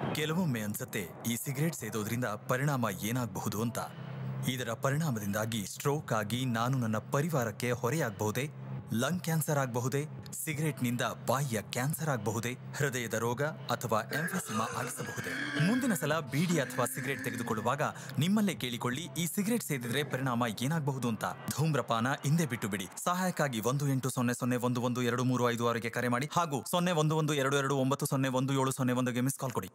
ಕೆಲವೊಮ್ಮೆ ಅನ್ಸತ್ತೆ ಈ ಸಿಗರೇಟ್ ಸೇದೋದ್ರಿಂದ ಪರಿಣಾಮ ಏನಾಗಬಹುದು ಅಂತ. ಇದರ ಪರಿಣಾಮದಿಂದಾಗಿ ಸ್ಟ್ರೋಕ್ ಆಗಿ ನಾನು ನನ್ನ ಪರಿವಾರಕ್ಕೆ ಹೊರೆಯಾಗಬಹುದೇ? ಲಂಗ್ ಕ್ಯಾನ್ಸರ್ ಆಗಬಹುದೇ? ಸಿಗರೇಟ್ನಿಂದ ಬಾಯಿಯ ಕ್ಯಾನ್ಸರ್ ಆಗಬಹುದೇ? ಹೃದಯದ ರೋಗ ಅಥವಾ ಎಂಫೆಸಿಮಾ ಆಗಿಸಬಹುದೇ? ಮುಂದಿನ ಸಲ ಬೀಡಿ ಅಥವಾ ಸಿಗರೇಟ್ ತೆಗೆದುಕೊಳ್ಳುವಾಗ ನಿಮ್ಮಲ್ಲೇ ಕೇಳಿಕೊಳ್ಳಿ, ಈ ಸಿಗರೇಟ್ ಸೇದಿದ್ರೆ ಪರಿಣಾಮ ಏನಾಗಬಹುದು ಅಂತ. ಧೂಮ್ರಪಾನ ಹಿಂದೆ ಬಿಟ್ಟು ಬಿಡಿ. ಸಹಾಯಕ್ಕಾಗಿ 1800112356ಗೆ ಕರೆ ಮಾಡಿ ಹಾಗೂ 011229011701ಗೆ ಮಿಸ್ ಕಾಲ್ ಕೊಡಿ.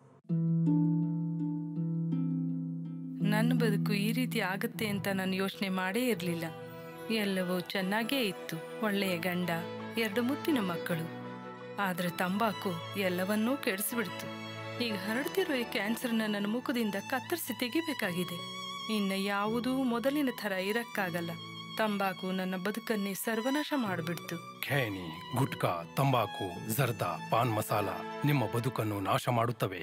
ನನ್ನ ಬದುಕು ಈ ರೀತಿ ಆಗತ್ತೆ ಅಂತ ನಾನು ಯೋಚನೆ ಮಾಡೇ ಇರಲಿಲ್ಲ. ಎಲ್ಲವೂ ಚೆನ್ನಾಗೇ ಇತ್ತು. ಒಳ್ಳೆಯ ಗಂಡ, 2 ಮುತ್ತಿನ ಮಕ್ಕಳು. ಆದ್ರೆ ತಂಬಾಕು ಎಲ್ಲವನ್ನೂ ಕೆಡಿಸಿಬಿಡ್ತು. ಈಗ ಹರಡ್ತಿರೋ ಈ ಕ್ಯಾನ್ಸರ್ನ ನನ್ನ ಮುಖದಿಂದ ಕತ್ತರಿಸಿ ತೆಗಿಬೇಕಾಗಿದೆ. ಇನ್ನು ಯಾವುದೂ ಮೊದಲಿನ ಥರ ಇರಕ್ಕಾಗಲ್ಲ. ತಂಬಾಕು ನನ್ನ ಬದುಕನ್ನೇ ಸರ್ವನಾಶ ಮಾಡಿಬಿಡ್ತು. ಖೇಣಿ, ಗುಟ್ಕಾ, ತಂಬಾಕು, ಜರ್ದಾ, ಪಾನ್ ಮಸಾಲ ನಿಮ್ಮ ಬದುಕನ್ನು ನಾಶ ಮಾಡುತ್ತವೆ.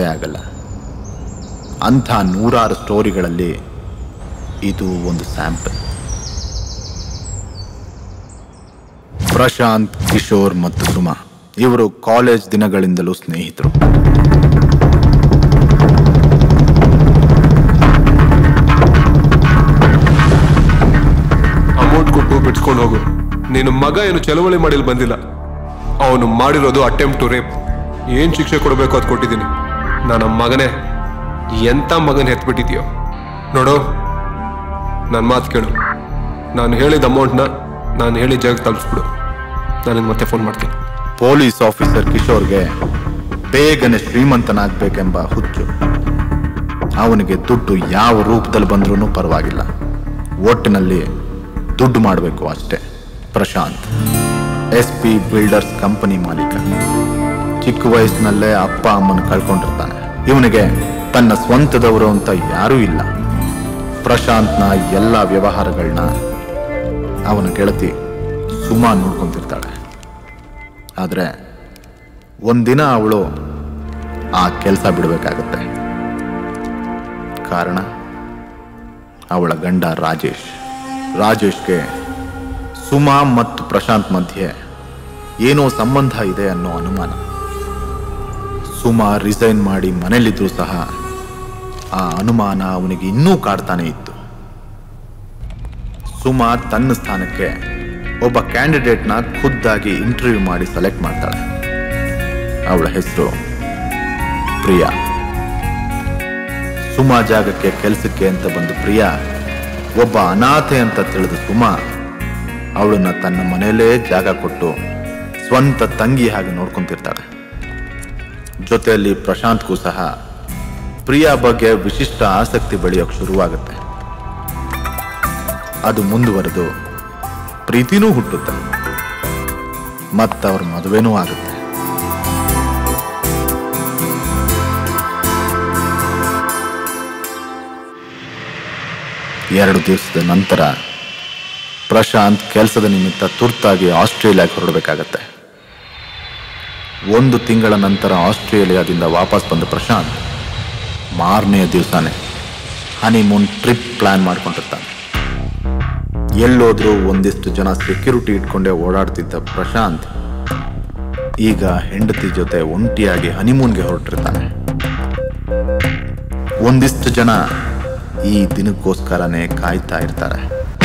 ಆಗಲ್ಲ. ಅಂಥ ನೂರಾರು ಸ್ಟೋರಿಗಳಲ್ಲಿ ಇದು ಒಂದು ಸ್ಯಾಂಪಲ್. ಪ್ರಶಾಂತ್, ಕಿಶೋರ್ ಮತ್ತು ಸುಮಾ ಇವರು ಕಾಲೇಜ್ ದಿನಗಳಿಂದಲೂ ಸ್ನೇಹಿತರು. ಅಮೌಂಟ್ ಕೊಟ್ಟು ಬಿಡ್ಸ್ಕೊಂಡು ಹೋಗು. ನೀನು ಮಗ ಏನು ಚಳವಳಿ ಮಾಡಿಲ್ ಬಂದಿಲ್ಲ. ಅವನು ಮಾಡಿರೋದು ಅಟೆಂಪ್ಟ್ ಟು ರೇಪ್. ಏನ್ ಶಿಕ್ಷೆ ಕೊಡಬೇಕು ಅದು ಕೊಟ್ಟಿದ್ದೀನಿ. ನನ್ನ ಮಗನೇ ಎಂತ ಮಗನ ಎತ್ಬಿಟ್ಟಿದ್ಯೋ ನೋಡು. ನನ್ನ ಮಾತು ಕೇಳು. ನಾನು ಹೇಳಿದ ಅಮೌಂಟ್ನ ನಾನು ಹೇಳಿದ ಜಾಗಕ್ಕೆ ತಲುಪಿಸ್ಬಿಡು. ನಾನು ಮತ್ತೆ ಫೋನ್ ಮಾಡ್ತೀನಿ. ಪೊಲೀಸ್ ಆಫೀಸರ್ ಕಿಶೋರ್ಗೆ ಬೇಗನೆ ಶ್ರೀಮಂತನಾಗಬೇಕೆಂಬ ಹುಚ್ಚು. ಅವನಿಗೆ ದುಡ್ಡು ಯಾವ ರೂಪದಲ್ಲಿ ಬಂದ್ರೂ ಪರವಾಗಿಲ್ಲ, ಒಟ್ಟಿನಲ್ಲಿ ದುಡ್ಡು ಮಾಡಬೇಕು ಅಷ್ಟೇ. ಪ್ರಶಾಂತ್ SP ಬಿಲ್ಡರ್ಸ್ ಕಂಪನಿ ಮಾಲೀಕ. ಚಿಕ್ಕ ವಯಸ್ಸಿನಲ್ಲೇ ಅಪ್ಪ ಅಮ್ಮನ ಕಳ್ಕೊಂಡಿರ್ತಾನೆ. ಇವನಿಗೆ ತನ್ನ ಸ್ವಂತದವರು ಅಂತ ಯಾರೂ ಇಲ್ಲ. ಪ್ರಶಾಂತ್ನ ಎಲ್ಲ ವ್ಯವಹಾರಗಳನ್ನ ಅವನ ಗೆಳತಿ ಸುಮಾ ನೋಡ್ಕೊಂತಿರ್ತಾಳೆ. ಆದರೆ ಒಂದಿನ ಅವಳು ಆ ಕೆಲಸ ಬಿಡಬೇಕಾಗತ್ತೆ. ಕಾರಣ ಅವಳ ಗಂಡ ರಾಜೇಶ್ಗೆ ಸುಮಾ ಮತ್ತು ಪ್ರಶಾಂತ್ ಮಧ್ಯೆ ಏನೋ ಸಂಬಂಧ ಇದೆ ಅನ್ನೋ ಅನುಮಾನ. ಸುಮಾ ರಿಸೈನ್ ಮಾಡಿ ಮನೇಲಿದ್ರೂ ಸಹ ಆ ಅನುಮಾನ ಅವನಿಗೆ ಇನ್ನೂ ಕಾಡ್ತಾನೆ ಇತ್ತು. ಸುಮಾ ತನ್ನ ಸ್ಥಾನಕ್ಕೆ ಒಬ್ಬ ಕ್ಯಾಂಡಿಡೇಟ್ನ ಖುದ್ದಾಗಿ ಇಂಟರ್ವ್ಯೂ ಮಾಡಿ ಸೆಲೆಕ್ಟ್ ಮಾಡ್ತಾಳೆ. ಅವಳ ಹೆಸರು ಪ್ರಿಯಾ. ಸುಮಾ ಜಾಗಕ್ಕೆ ಕೆಲಸಕ್ಕೆ ಅಂತ ಬಂದು ಪ್ರಿಯಾ ಒಬ್ಬ ಅನಾಥೆ ಅಂತ ತಿಳಿದ ಸುಮಾ ಅವಳನ್ನ ತನ್ನ ಮನೆಯಲ್ಲೇ ಜಾಗ ಕೊಟ್ಟು ಸ್ವಂತ ತಂಗಿ ಹಾಗೆ ನೋಡ್ಕೊಂತಿರ್ತಾಳೆ. ಜೊತೆಯಲ್ಲಿ ಪ್ರಶಾಂತ್ಗೂ ಸಹ ಪ್ರಿಯಾ ಬಗ್ಗೆ ವಿಶಿಷ್ಟ ಆಸಕ್ತಿ ಬೆಳೆಯೋಕೆ ಶುರುವಾಗುತ್ತೆ. ಅದು ಮುಂದುವರೆದು ಪ್ರೀತಿನೂ ಹುಟ್ಟುತ್ತೆ, ಮತ್ತವ್ರ ಮದುವೆನೂ ಆಗುತ್ತೆ. ಎರಡು ದಿವಸದ ನಂತರ ಪ್ರಶಾಂತ್ ಕೆಲಸದ ನಿಮಿತ್ತ ತುರ್ತಾಗಿ ಆಸ್ಟ್ರೇಲಿಯಾಗೆ ಹೊರಡಬೇಕಾಗತ್ತೆ. 1 ತಿಂಗಳ ನಂತರ ಆಸ್ಟ್ರೇಲಿಯಾದಿಂದ ವಾಪಸ್ ಬಂದ ಪ್ರಶಾಂತ್ ಮಾರನೆಯ ದಿವಸನೇ ಹನಿಮೂನ್ ಟ್ರಿಪ್ ಪ್ಲಾನ್ ಮಾಡ್ಕೊಂಡಿರ್ತಾನೆ. ಎಲ್ಲೋದ್ರೂ ಒಂದಿಷ್ಟು ಜನ ಸೆಕ್ಯೂರಿಟಿ ಇಟ್ಕೊಂಡೇ ಓಡಾಡ್ತಿದ್ದ ಪ್ರಶಾಂತ್ ಈಗ ಹೆಂಡತಿ ಜೊತೆ ಒಂಟಿಯಾಗಿ ಹನಿಮೂನ್ಗೆ ಹೊರಟಿರ್ತಾನೆ. ಒಂದಿಷ್ಟು ಜನ ಈ ದಿನಕ್ಕೋಸ್ಕರನೇ ಕಾಯ್ತಾ ಇರ್ತಾರೆ.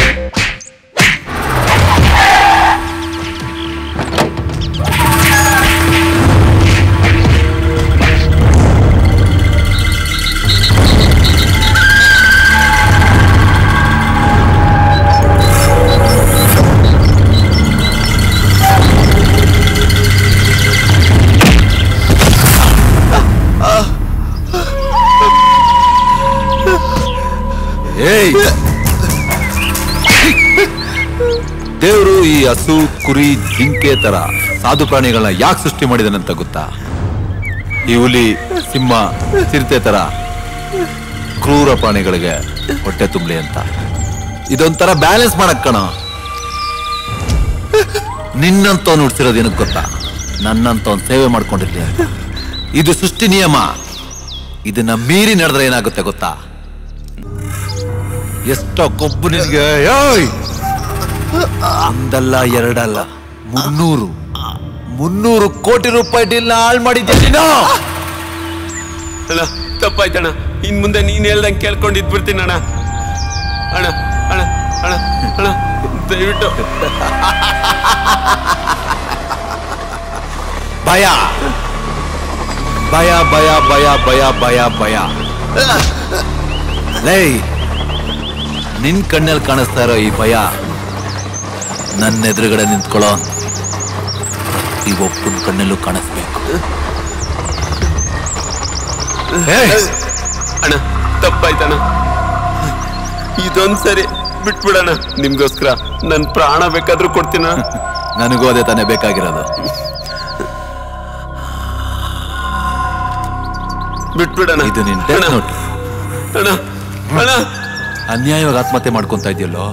ದೇವರು ಈ ಹಸು, ಕುರಿ, ಜಿಂಕೆ ತರ ಸಾಧು ಪ್ರಾಣಿಗಳನ್ನ ಯಾಕೆ ಸೃಷ್ಟಿ ಮಾಡಿದನಂತ ಗೊತ್ತಾ? ಈ ಹುಲಿ, ಸಿಂಹ, ಚಿರತೆ ತರ ಕ್ರೂರ ಪ್ರಾಣಿಗಳಿಗೆ ಹೊಟ್ಟೆ ತುಂಬಲಿ ಅಂತ. ಇದೊಂಥರ ಬ್ಯಾಲೆನ್ಸ್ ಮಾಡಕ್ ಕಣ. ನಿನ್ನಂತವನು ಉಡ್ಸಿರೋದು ಏನಕ್ಕೆ ಗೊತ್ತಾ? ನನ್ನಂತವನ್ ಸೇವೆ ಮಾಡ್ಕೊಂಡಿರ್ಲಿ ಅಂತ. ಇದು ಸೃಷ್ಟಿ ನಿಯಮ. ಇದನ್ನ ಮೀರಿ ನಡೆದ್ರೆ ಏನಾಗುತ್ತೆ ಗೊತ್ತಾ? ಎಷ್ಟೋ ಕೊಬ್ಬು ನಿನ್ಗೆ. ಒಂದಲ್ಲ ಎರಡಲ್ಲ 300 ಕೋಟಿ ರೂಪಾಯಿ ಡೀಲ್ನ ಹಾಳು ಮಾಡಿದ್ದೀನಿ. ಅಣ್ಣ ತಪ್ಪಾಯ್ತಣ್ಣ. ಇನ್ ಮುಂದೆ ನೀನ್ ಹೇಳ್ದಂಗೆ ಕೇಳ್ಕೊಂಡಿದ್ಬಿಡ್ತೀನಿ ಅಣ್ಣ. ಅಣ್ಣ ಅಣ್ಣ ಅಣ್ಣ ಅಣ್ಣ ದಯವಿಟ್ಟು. ಭಯ ಭಯ ಭಯ ಭಯ ಭಯ ಭಯ ಭಯ. ಲೇ, ನಿನ್ ಕಣ್ಣಲ್ಲಿ ಕಾಣಿಸ್ತಾ ಇರೋ ಈ ಭಯ ನನ್ನ ಎದುರುಗಡೆ ನಿಂತ್ಕೊಳ್ಳೋ ಈ ಒಪ್ಪನ ಕಣ್ಣಲ್ಲೂ ಕಾಣಿಸ್ಬೇಕು. ಅಣ್ಣ ತಪ್ಪಾಯ್ತಣ್ಣ. ಇದೊಂದ್ಸರಿ ಬಿಟ್ಬಿಡಣ. ನಿಮ್ಗೋಸ್ಕರ ನನ್ ಪ್ರಾಣ ಬೇಕಾದ್ರೂ ಕೊಡ್ತೀನ. ನನಗೂ ಅದೇ ತಾನೇ ಬೇಕಾಗಿರೋದು. ಬಿಟ್ಬಿಡಣ. ಇದು ನಿನ್ ಡೆತ್ ನೋಟ್. ಅಣ್ಣ ಅಣ್ಣ ಅನ್ಯಾಯವಾಗಿ ಆತ್ಮಹತ್ಯೆ ಮಾಡ್ಕೊಂತ ಇದೆಯಲ್ಲೋ.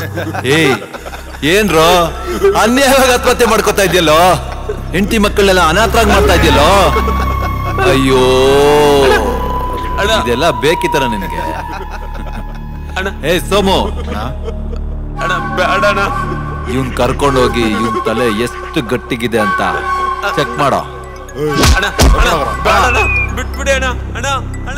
ಏನ್ರೋ ಅನ್ಯಾಯವಾಗಿ ಆತ್ಮಹತ್ಯೆ ಮಾಡ್ಕೊತಾ ಇದೆಯಲ್ಲೋ. ಹೆಂಡತಿ ಮಕ್ಕಳನ್ನೆಲ್ಲ ಅನಾಥರಾಗಿ ಮಾಡ್ತಾ ಇದೆಯಲ್ಲೋ. ಅಯ್ಯೋ ಅಣ್ಣ. ಇದೆಲ್ಲ ಬೇಕಿತ್ತಲ್ಲ ನಿನಗೆ? ಅಣ್ಣ ಏ ಸೋಮು, ಅಣ್ಣ ಬೇಡ ಅಣ್ಣ. ಇವನ್ ಕರ್ಕೊಂಡೋಗಿ ಇವನ್ ತಲೆ ಎಷ್ಟು ಗಟ್ಟಿಗಿದೆ ಅಂತ ಚೆಕ್ ಮಾಡೋ. ಅಣ್ಣ ಅಣ್ಣ ಬೇಡ ಅಣ್ಣ, ಬಿಟ್ಬಿಡಿ ಅಣ್ಣ. ಅಣ್ಣ ಅಣ್ಣ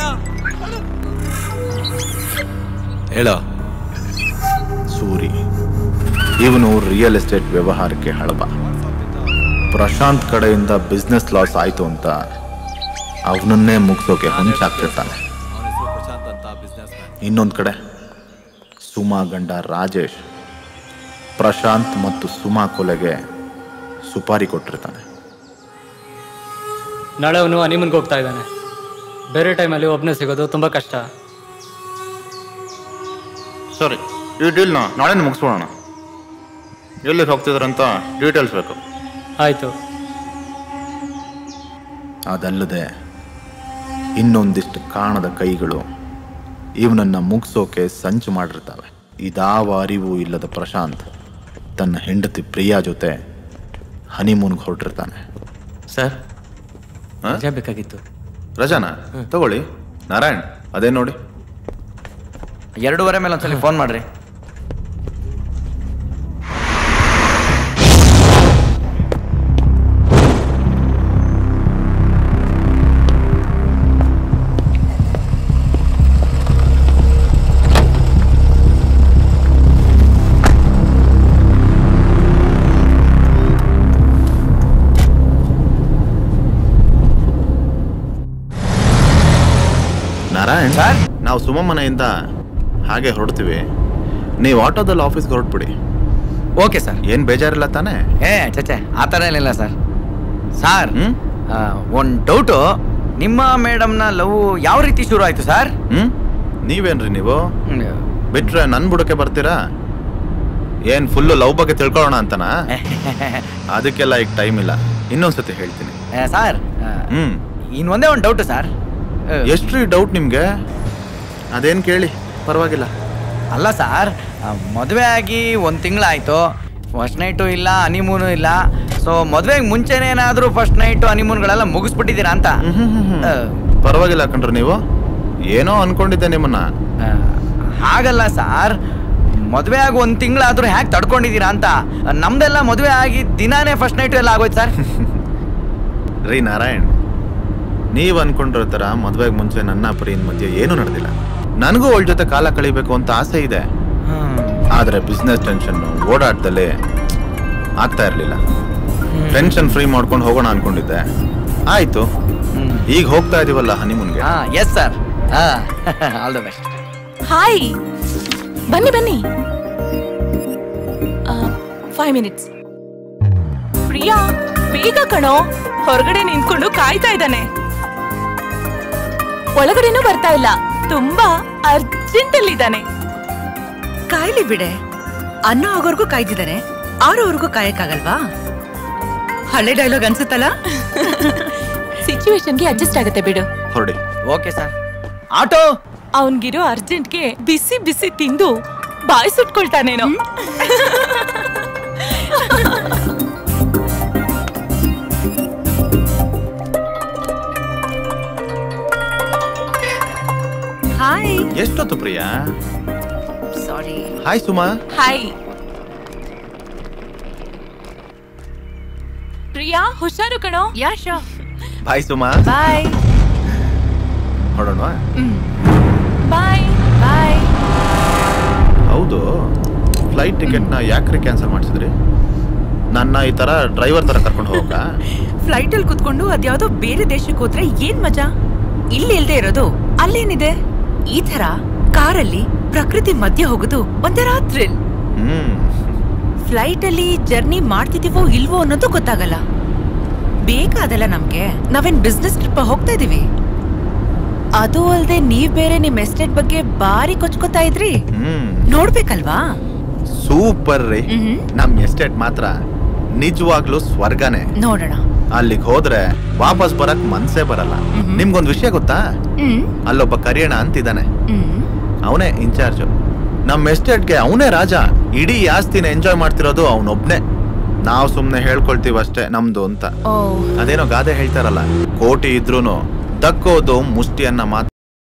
ಹೇಳೋ. ಸೂರಿ ಇವನು ರಿಯಲ್ ಎಸ್ಟೇಟ್ ವ್ಯವಹಾರಕ್ಕೆ ಹಳಬ. ಪ್ರಶಾಂತ್ ಕಡೆಯಿಂದ ಬಿಸ್ನೆಸ್ ಲಾಸ್ ಆಯ್ತು ಅಂತ ಅವನನ್ನೇ ಮುಗಿಸೋಕೆ ಹೊಂಚಾಗ್ತಿರ್ತಾನೆ. ಇನ್ನೊಂದು ಕಡೆ ಸುಮಾ ಗಂಡ ರಾಜೇಶ್ ಪ್ರಶಾಂತ್ ಮತ್ತು ಸುಮಾ ಕೊಲೆಗೆ ಸುಪಾರಿ ಕೊಟ್ಟಿರ್ತಾನೆ. ನಾಳೆ ಅವನು ಹನಿಮೂನ್ಗೆ ಹೋಗ್ತಾ ಇದ್ದಾನೆ. ಬೇರೆ ಟೈಮಲ್ಲಿ ಒಬ್ಬನೇ ಸಿಗೋದು ತುಂಬ ಕಷ್ಟ. ಸರಿ, ಈ ಡೀಲ್ನ ನಾಳೆ ಮುಗಿಸ್ಕೊಳ್ಳೋಣ. ಎಲ್ಲಿಗೆ ಹೋಗ್ತಿದ್ರಂತ ಡೀಟೇಲ್ಸ್ ಬೇಕು. ಆಯಿತು. ಅದಲ್ಲದೆ ಇನ್ನೊಂದಿಷ್ಟು ಕಾಣದ ಕೈಗಳು ಇವನನ್ನ ಮುಗಿಸೋಕೆ ಸಂಚು ಮಾಡಿರ್ತಾವೆ. ಇದಾವ ಅರಿವು ಇಲ್ಲದ ಪ್ರಶಾಂತ್ ತನ್ನ ಹೆಂಡತಿ ಪ್ರಿಯಾ ಜೊತೆ ಹನಿಮೂನ್ಗೆ ಹೊರಟಿರ್ತಾನೆ. ಸರ್, ರಜಾ ಬೇಕಾಗಿತ್ತು. ರಜಾನ ತಗೊಳ್ಳಿ. ನಾರಾಯಣ್, ಅದೇ ನೋಡಿ. 2:30 ಮೇಲೆ ಒಂದ್ಸಲಿ ಫೋನ್ ಮಾಡ್ರಿ. ನಾರಾಯಣ್ ಸರ್, ನಾವು ಸುಮಮ್ಮನೆಯಿಂದ ಹಾಗೆ ಹೊರಡ್ತೀವಿ. ನೀವು ಆಟೋದಲ್ಲಿ ಆಫೀಸ್ಗೆ ಹೊರಟ್ಬಿಡಿ. Okay sir. ಏನು ಬೇಜಾರಿಲ್ಲ ತಾನೇ? ಚಚೆ ಆ ಥರ ಏನಿಲ್ಲ ಸರ್. ಸರ್, ಒಂದು ಡೌಟು, ನಿಮ್ಮ ಮೇಡಮ್ನ ಲವ್ ಯಾವ ರೀತಿ ಶುರು ಆಯಿತು ಸರ್? ನೀವೇನ್ರಿ ನೀವು ಬಿಟ್ರೆ ನನ್ನ ಬುಡಕ್ಕೆ ಬರ್ತೀರಾ? ಏನು ಫುಲ್ಲು ಲವ್ ಬಗ್ಗೆ ತಿಳ್ಕೊಳ್ಳೋಣ ಅಂತನಾ? ಅದಕ್ಕೆಲ್ಲ ಈಗ ಟೈಮ್ ಇಲ್ಲ, ಇನ್ನೊಂದ್ಸತಿ ಹೇಳ್ತೀನಿ. ಸರ್, ಇನ್ನೊಂದೇ ಒಂದು ಡೌಟು ಸರ್. ಎಷ್ಟ್ರಿ ಡೌಟ್ ನಿಮಗೆ? ಅದೇನು ಕೇಳಿ, ಪರವಾಗಿಲ್ಲ. ಅಲ್ಲ ಸರ್, ಮದುವೆ ಆಗಿ 1 ತಿಂಗಳಾಯಿತು, ಫಸ್ಟ್ ನೈಟು ಇಲ್ಲ, ಹನಿಮೂನು ಇಲ್ಲ. ಸೊ ಮದುವೆಗೆ ಮುಂಚೆನೇ ಏನಾದರೂ ಫಸ್ಟ್ ನೈಟು ಹನಿಮೂನ್ಗಳೆಲ್ಲ ಮುಗಿಸ್ಬಿಟ್ಟಿದ್ದೀರಾ ಅಂತ. ಪರವಾಗಿಲ್ಲ ಕಣ್ರಿ, ನೀವು ಏನೋ ಅನ್ಕೊಂಡಿದ್ದೆ ನಿಮ್ಮನ್ನ. ಹಾಗಲ್ಲ ಸರ್, ಮದುವೆ ಆಗಿ 1 ತಿಂಗಳಾದ್ರೂ ಹ್ಯಾಕ್ ತಡ್ಕೊಂಡಿದ್ದೀರಾ ಅಂತ. ನಮ್ದೆಲ್ಲ ಮದುವೆ ಆಗಿ ದಿನಾನೇ ಫಸ್ಟ್ ನೈಟು ಎಲ್ಲ ಆಗೋಯ್ತು ಸರ್. ರೀ ನಾರಾಯಣ್, ನೀವು ಅನ್ಕೊಂಡಿರೋ ಥರ ಮದುವೆಗೆ ಮುಂಚೆ ನನ್ನ ಪ್ರಿಯನ ಮಧ್ಯೆ ಏನೂ ನಡೆದಿಲ್ಲ. ನನಗೂ ಅವಳ ಜೊತೆ ಕಾಲ ಕಳಿಬೇಕು ಅಂತ ಆಸೆ ಇದೆ. ಆದರೆ ಬಿಸ್ನೆಸ್ ಟೆನ್ಷನ್ನು ಓಡಾಟದಲ್ಲೇ ಆಗ್ತಾ ಇರಲಿಲ್ಲ. ಟೆನ್ಷನ್ ಫ್ರೀ ಮಾಡ್ಕೊಂಡು ಹೋಗೋಣ ಅನ್ಕೊಂಡಿದ್ದೆ. ಆಯಿತು, ಈಗ ಹೋಗ್ತಾ ಇದೀವಲ್ಲ ಹನಿಮೂನ್ಗೆ. Yes sir, all the best. Hi, ಬನ್ನಿ ಬನ್ನಿ. 5 ಮಿನಿಟ್ಸ್. ಪ್ರಿಯಾ, ಬೇಗ ಕಣೋ. ಹೊರಗಡೆ ನಿಂತ್ಕೊಂಡು ಕಾಯ್ತಾ ಇದ್ದಾನೆ. ಒಳಗಡೆನೂ ಬರ್ತಾ ಇಲ್ಲ, ತುಂಬಾ ಅರ್ಜೆಂಟ್ ಅಲ್ಲಿ ಇದ್ದಾನೆ. ಕಾಯ್ಲಿ ಬಿಡೆ, ಅನ್ನೋ ಆಗೋರ್ಗೂ ಕಾಯ್ದಿದ್ದಾನೆ, ಆರೋವರೆಗೂ ಕಾಯಕ್ಕಾಗಲ್ವಾ? ಹಳೆ ಡೈಲಾಗ್ ಅನ್ಸುತ್ತಲ್ಲ. ಸಿಚುವೇಶನ್ಗೆ ಅಡ್ಜಸ್ಟ್ ಆಗತ್ತೆ ಬಿಡು. ಹೊರಡಿ. Okay sir. ಆಟೋ, ಅವನ್ಗಿರೋ ಅರ್ಜೆಂಟ್ಗೆ ಬಿಸಿ ಬಿಸಿ ತಿಂದು ಬಾಯಿ ಸುಟ್ಕೊಳ್ತಾನೇನೋ. ಹಾಯ್. ಎಷ್ಟೊತ್ತು Priya? Sorry. Hi Suma. Hi Priya, ಹುಷಾರು ಕಣೋ. ಯಾ ಶೋ. ಬಾಯ್ ಸುಮಾ. ಬಾಯ್. ಹೊರಡೋಣ. ಬಾಯ್ ಬಾಯ್. ಹೌದು, ಫ್ಲೈಟ್ ಟಿಕೆಟ್ನ ಯಾಕ್ರಿ ಕ್ಯಾನ್ಸಲ್ ಮಾಡಿಸಿದ್ರಿ? ನನ್ನ ಈ ತರ ಡ್ರೈವರ್ ತರ ಕರ್ಕೊಂಡು ಹೋಗ. ಫ್ಲೈಟಲ್ಲಿ ಕುತ್ಕೊಂಡು ಅದ್ಯಾವುದೋ ಬೇರೆ ದೇಶಕ್ಕೆ ಹೋದ್ರೆ ಏನ್ ಮಜಾ? ಇಲ್ಲಿ ಇಲ್ದೇ ಇರೋದು ಅಲ್ಲೇನಿದೆ? ಈ ತರ ಕಾರಲ್ಲಿ ಪ್ರಕೃತಿ ಮಧ್ಯೆ ಹೋಗೋದು ಒಂಥರ ಥ್ರಿಲ್. ಫ್ಲೈಟ್ ಅಲ್ಲಿ ಜರ್ನಿ ಮಾಡ್ತಿದೀವೋ ಇಲ್ವೋ ಅನ್ನೋದು ಗೊತ್ತಾಗಲ್ಲ. ಬೇಕಾದಲ್ಲ ನಮ್ಗೆ. ನಾವೇನ್ ಬಿಸ್ನೆಸ್ ಟ್ರಿಪ್ ಹೋಗ್ತಾ ಇದೀವಿ. ಅದು ಅಲ್ದೆ ನೀವ್ ಬೇರೆ ನಿಮ್ ಎಸ್ಟೇಟ್ ಬಗ್ಗೆ ಬಾರಿ ಕೊಚ್ಕೋತಾ ಇದ್ರಿ, ನೋಡ್ಬೇಕಲ್ವಾ? ಸೂಪರ್ ರೀ. ನಮ್ ಎಸ್ಟೇಟ್ ಮಾತ್ರ ನಿಜವಾಗ್ಲೂ ಸ್ವರ್ಗನೇ. ನೋಡೋಣ. ಅಲ್ಲಿಗೆ ಹೋದ್ರೆ ವಾಪಸ್ ಬರಕ್ ಮನ್ಸೇ ಬರಲ್ಲ. ನಿಮ್ಗೊಂದ್ ವಿಷಯ ಗೊತ್ತಾ? ಅಲ್ಲೊಬ್ಬ ಕರಿಯಣ ಅಂತಿದ್ದಾನೆ, ಅವನೇ ಇನ್ಚಾರ್ಜ್. ನಮ್ ಎಸ್ಟೇಟ್ಗೆ ಅವನೇ ರಾಜ. ಇಡೀ ಆಸ್ತಿನ ಎಂಜಾಯ್ ಮಾಡ್ತಿರೋದು ಅವನೊಬ್ನೇ. ನಾವು ಸುಮ್ನೆ ಹೇಳ್ಕೊಳ್ತೀವಿ ಅಷ್ಟೇ ನಮ್ದು ಅಂತ. ಅದೇನೋ ಗಾದೆ ಹೇಳ್ತಾರಲ್ಲ, ಕೋಟಿ ಇದ್ರೂನು ದಕ್ಕೋದು ಮುಷ್ಟಿಯನ್ನ ಮಾತ್ರ.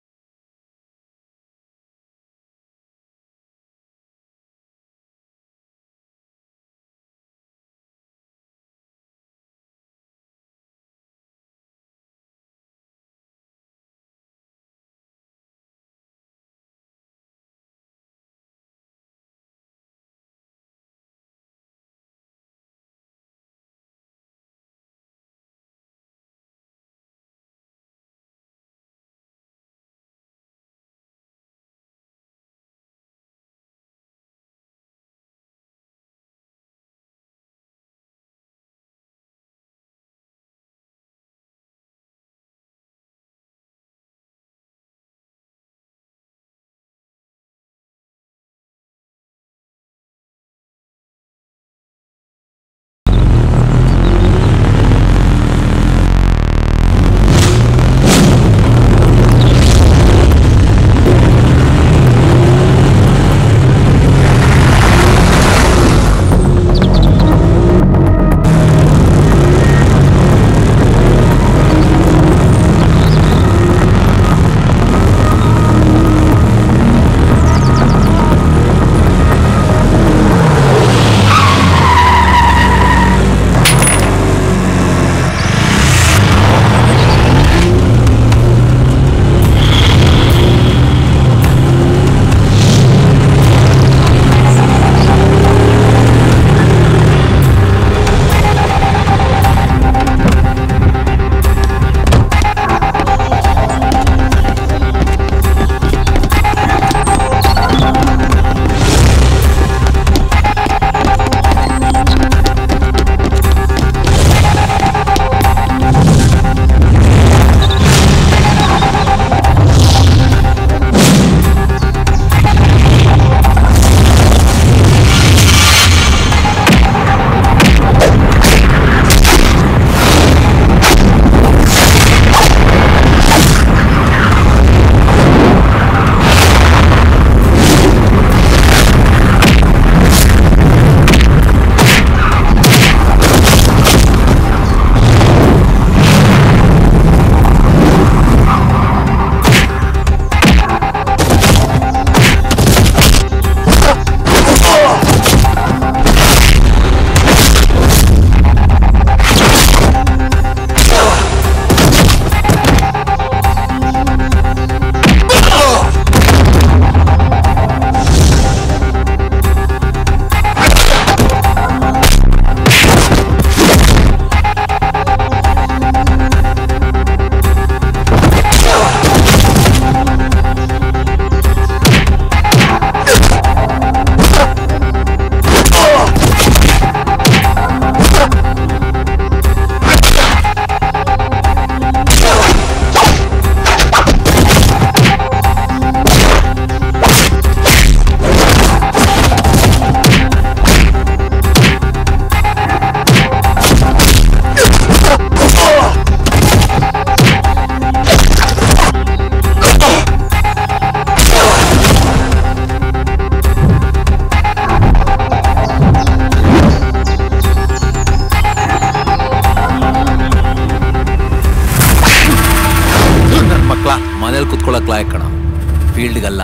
ಮನೇಲಿ ಕುತ್ಕೊಳ್ಳಕ್ ಲಾಯಕ್ ಕಣ, ಫೀಲ್ಡ್ಗಲ್ಲ.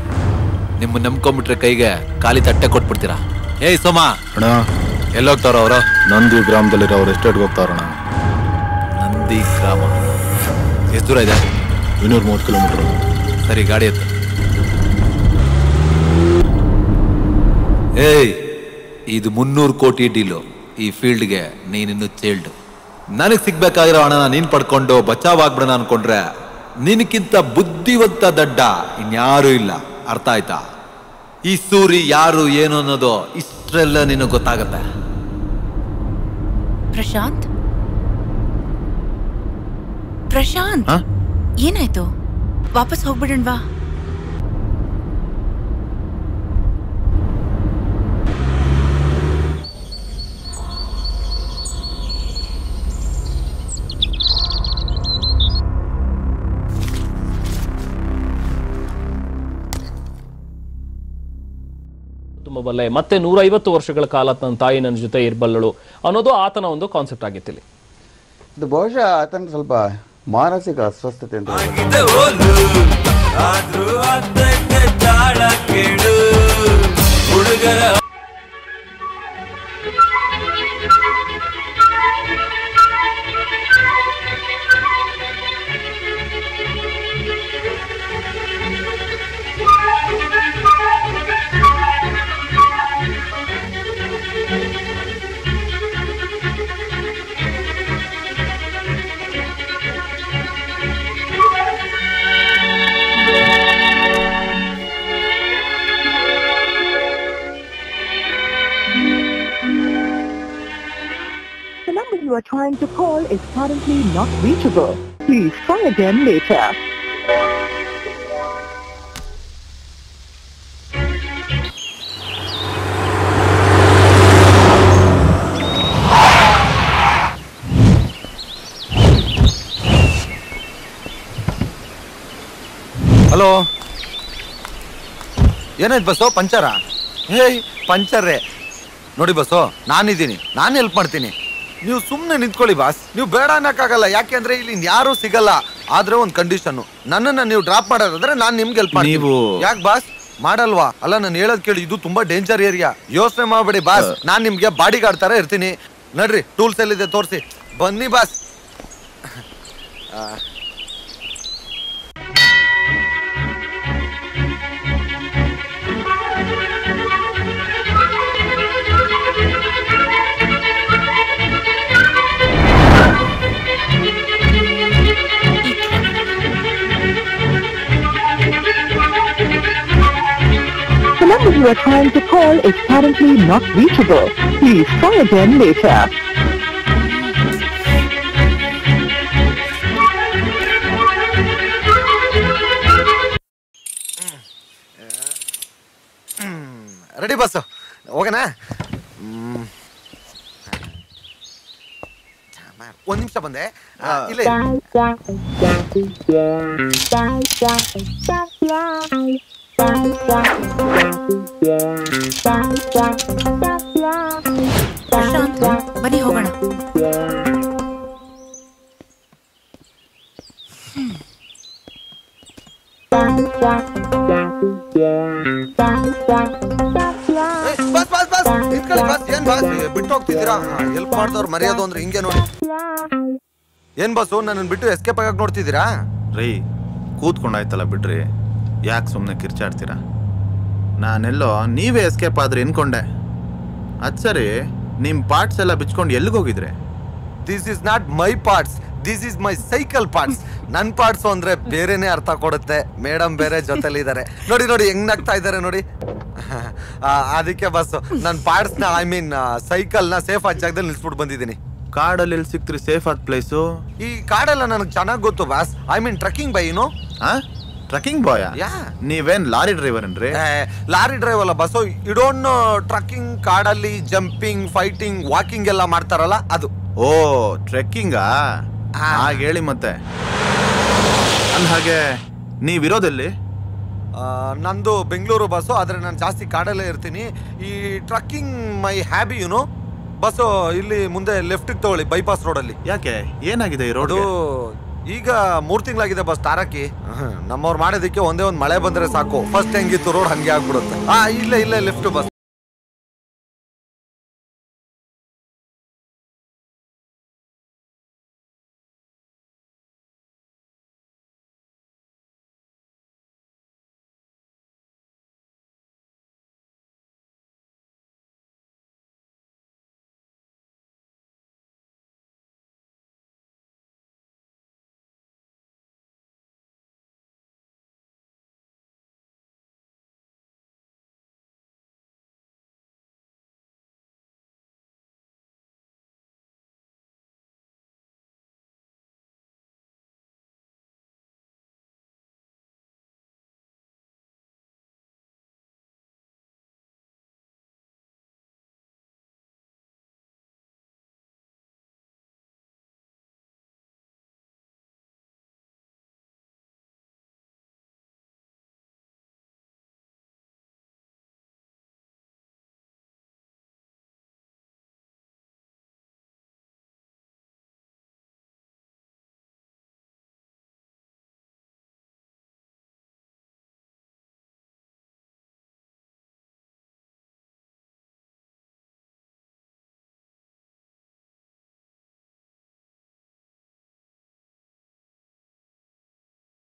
ನಿಮ್ಮ ನಂಬ್ಕೊಂಡ್ಬಿಟ್ರೆ ಕೈಗೆ ಖಾಲಿ ತಟ್ಟೆ ಕೊಟ್ಬಿಡ್ತೀರಾ. ಏಯ್ ಸೋಮ ಅಣ್ಣ, ಎಲ್ಲೋಗ್ತಾರೋ ಅವರು? ನಂದಿ ಗ್ರಾಮದಲ್ಲಿರೋ ಅವ್ರ ಎಸ್ಟೇಟ್ಗೆ ಹೋಗ್ತಾರಣ. ನಂದಿ ಗ್ರಾಮ ಎಷ್ಟು ದೂರ ಇದೆ? 230 ಕಿಲೋಮೀಟರ್. ಸರಿ, ಗಾಡಿ ಎತ್ತು. ಏಯ್, ಇದು 300 ಕೋಟಿ ಡೀಲು. ಈ ಫೀಲ್ಡ್ಗೆ ನೀನಿನ್ನು ಚೇಲ್ಡ್. ನನಗೆ ಸಿಗ್ಬೇಕಾಗಿರೋ ಹಣನ ನೀನ್ ಪಡ್ಕೊಂಡು ಬಚಾವ್ ಆಗ್ಬಿಡೋಣ ಅನ್ಕೊಂಡ್ರೆ ನಿನಕ್ಕಿಂತ ಬುದ್ಧಿವಂತ ದಡ್ಡ ಇನ್ಯಾರೂ ಇಲ್ಲ. ಅರ್ಥ ಆಯ್ತಾ? ಈ ಸೂರಿ ಯಾರು ಏನು ಅನ್ನೋದು ಇಷ್ಟರೆಲ್ಲ ನಿನಗೆ ಗೊತ್ತಾಗತ್ತೆ. ಪ್ರಶಾಂತ್, ಪ್ರಶಾಂತ್, ಏನಾಯ್ತು? ವಾಪಸ್ ಹೋಗ್ಬಿಡಣ್ವಾ? ತುಂಬಬಲ್ಲೆ, ಮತ್ತೆ 150 ವರ್ಷಗಳ ಕಾಲ ನನ್ನ ತಾಯಿ ನನ್ನ ಜೊತೆ ಇರಬಲ್ಲಳು ಅನ್ನೋದು ಆತನ ಒಂದು ಕಾನ್ಸೆಪ್ಟ್ ಆಗಿತ್ತು ಇಲ್ಲಿ. ಇದು ಬಹುಶಃ ಆತನಿಗೆ ಸ್ವಲ್ಪ ಮಾನಸಿಕ ಅಸ್ವಸ್ಥತೆ ಅಂತ ಹುಡುಗರ The number you are trying to call is currently not reachable. Please try again later. Hello, ಏನಾಯ್ತು ಬಸ್ಸು? ಪಂಚರಾ? ಹೇಯ್, ಪಂಚರ್ರೆ ನೋಡಿ ಬಸ್ಸು, ನಾನಿದ್ದೀನಿ, ನಾನು ಹೆಲ್ಪ್ ಮಾಡ್ತೀನಿ. ನೀವು ಸುಮ್ಮನೆ ನಿಂತ್ಕೊಳ್ಳಿ ಬಾಸ್. ನೀವು ಬೇಡ ಅನ್ನಕ್ಕಾಗಲ್ಲ, ಯಾಕೆಂದ್ರೆ ಇಲ್ಲಿ ಯಾರು ಸಿಗಲ್ಲ. ಆದ್ರೆ ಒಂದು ಕಂಡೀಷನ್, ನನ್ನನ್ನ ನೀವು ಡ್ರಾಪ್ ಮಾಡೋದಾದ್ರೆ ನಾನು ನಿಮ್ಗೆ ಹೆಲ್ಪ್ ಮಾಡ್ತೀನಿ. ನೀವು ಯಾಕೆ ಬಾಸ್ ಮಾಡಲ್ವಾ? ಅಲ್ಲ, ನಾನು ಹೇಳೋದ್ ಕೇಳಿ, ಇದು ತುಂಬಾ ಡೇಂಜರ್ ಏರಿಯಾ. ಯೋಚನೆ ಮಾಡ್ಬೇಡಿ ಬಾಸ್, ನಾನ್ ನಿಮ್ಗೆ ಬಾಡಿ ಗಾರ್ಡ್ ತರ ಇರ್ತೀನಿ. ನಡ್ರಿ, ಟೂಲ್ಸ್ ಎಲ್ಲಿದೆ ತೋರಿಸಿ. ಬನ್ನಿ boss. The number you are trying to call is currently not reachable. Please try again later. Ready boss, ಹೋಗೋಣ? ಒಂದ್ ನಿಮಿಷ ಬಂದೆ. ಇಲ್ಲ ಪ್ರಶಾಂತ್, ಬನ್ನಿ ಹೋಗೋಣ. ಬಸ್ ಬಸ್ ಬಸ್ ನಿಂತ್ಕೊಳ್ಳಿ ಬಸ್. ಏನ್ ಬಸ್ ಬಿಟ್ಟು ಹೋಗ್ತಿದ್ದೀರಾ? ಹೆಲ್ಪ್ ಮಾಡ್ದವ್ರು ಮರ್ಯಾದ ಅಂದ್ರೆ ಹಿಂಗೆ ನೋಡಿ. ಏನ್ ಬಸ್ಸು, ನನ್ನ ಬಿಟ್ಟು ಎಸ್ಕೇಪ್ ಆಗಕ್ ನೋಡ್ತಿದ್ದೀರಾ? ರೀ, ಕೂತ್ಕೊಂಡಾಯ್ತಲ್ಲ ಬಿಡ್ರಿ, ಯಾಕೆ ಸುಮ್ಮನೆ ಕಿರ್ಚಾಡ್ತೀರಾ? ನಾನೆಲ್ಲೋ ನೀವೇ ಎಸ್ಕೇಪ್ ಆದ್ರೆ ಅನ್ಕೊಂಡೆ. ಅದ್ ಸರಿ, ನಿಮ್ ಪಾರ್ಟ್ಸ್ ಎಲ್ಲ ಬಿಚ್ಕೊಂಡು ಎಲ್ಲಿಗೋಗಿದ್ರೆ? This is not my parts, this is my cycle parts. ನನ್ ಪಾರ್ಟ್ಸ್ ಅಂದ್ರೆ ಬೇರೆನೆ ಅರ್ಥ ಕೊಡುತ್ತೆ. ಮೇಡಮ್ ಬೇರೆ ಜೊತೆಲಿ ಇದಾರೆ ನೋಡಿ, ನೋಡಿ ಹೆಂಗ್ ನಗ್ತಾ ಇದಾರೆ ನೋಡಿ. ಅದಕ್ಕೆ ಬಸ್ ನನ್ ಪಾರ್ಟ್ಸ್ ನ, ಐ ಮೀನ್ ಸೈಕಲ್ ನ ಸೇಫ್ ಆದ ಜಾಗದಲ್ಲಿ ನಿಲ್ಸ್ಬಿಟ್ಟು ಬಂದಿದ್ದೀನಿ. ಕಾಡಲ್ಲಿ ಎಲ್ಲಿ ಸಿಕ್ತ್ರಿ ಸೇಫ್ ಆದ ಪ್ಲೇಸು? ಈ ಕಾಡೆಲ್ಲ ನನಗೆ ಚೆನ್ನಾಗಿ ಗೊತ್ತು ಬಾಸ್. ಐ ಮೀನ್ ಟ್ರೆಕ್ಕಿಂಗ್ ಬೈ, ಏನು ಟ್ರಕ್ಕಿಂಗ್ ಬಾಯ್? ನೀವೇನ್ ಲಾರಿ ಡ್ರೈವರ್ ಏನ್ರಿ? ಲಾರಿ ಡ್ರೈವರ್ ಅಲ್ಲ ಬಸ್ಸು. ಇಡೋನ್ ಟ್ರಕ್ಕಿಂಗ್, ಕಾಡಲ್ಲಿ ಜಂಪಿಂಗ್, ಫೈಟಿಂಗ್, ವಾಕಿಂಗ್ ಎಲ್ಲ ಮಾಡ್ತಾರಲ್ಲ ಅದು. ಓ, ಟ್ರೆಕ್ಕಿಂಗಾ? ಹಾಗೆ ಹೇಳಿ ಮತ್ತೆ. ಅಲ್ಲ, ಹಾಗೆ ನೀವಿರೋದಲ್ಲಿ? ನಂದು ಬೆಂಗಳೂರು ಬಸ್ಸು, ಆದ್ರೆ ನಾನು ಜಾಸ್ತಿ ಕಾಡಲ್ಲೇ ಇರ್ತೀನಿ. ಈ trucking my hobby, you know. Boss ಇಲ್ಲಿ ಮುಂದೆ ಲೆಫ್ಟ್ ತಗೊಳ್ಳಿ, ಬೈಪಾಸ್ ರೋಡಲ್ಲಿ. ಯಾಕೆ, ಏನಾಗಿದೆ ಈ ರೋಡ್? ಈಗ 3 ತಿಂಗಳಾಗಿದೆ ಬಸ್ ತಾರಕಿ. ನಮ್ಮವ್ರು ಮಾಡೋದಕ್ಕೆ ಒಂದೇ ಒಂದು ಮಳೆ ಬಂದ್ರೆ ಸಾಕು, ಫಸ್ಟ್ ಹೆಂಗಿತ್ತು ರೋಡ್ ಹಂಗೆ ಆಗ್ಬಿಡುತ್ತೆ. ಇಲ್ಲ ಲೆಫ್ಟ್ ಬಸ್.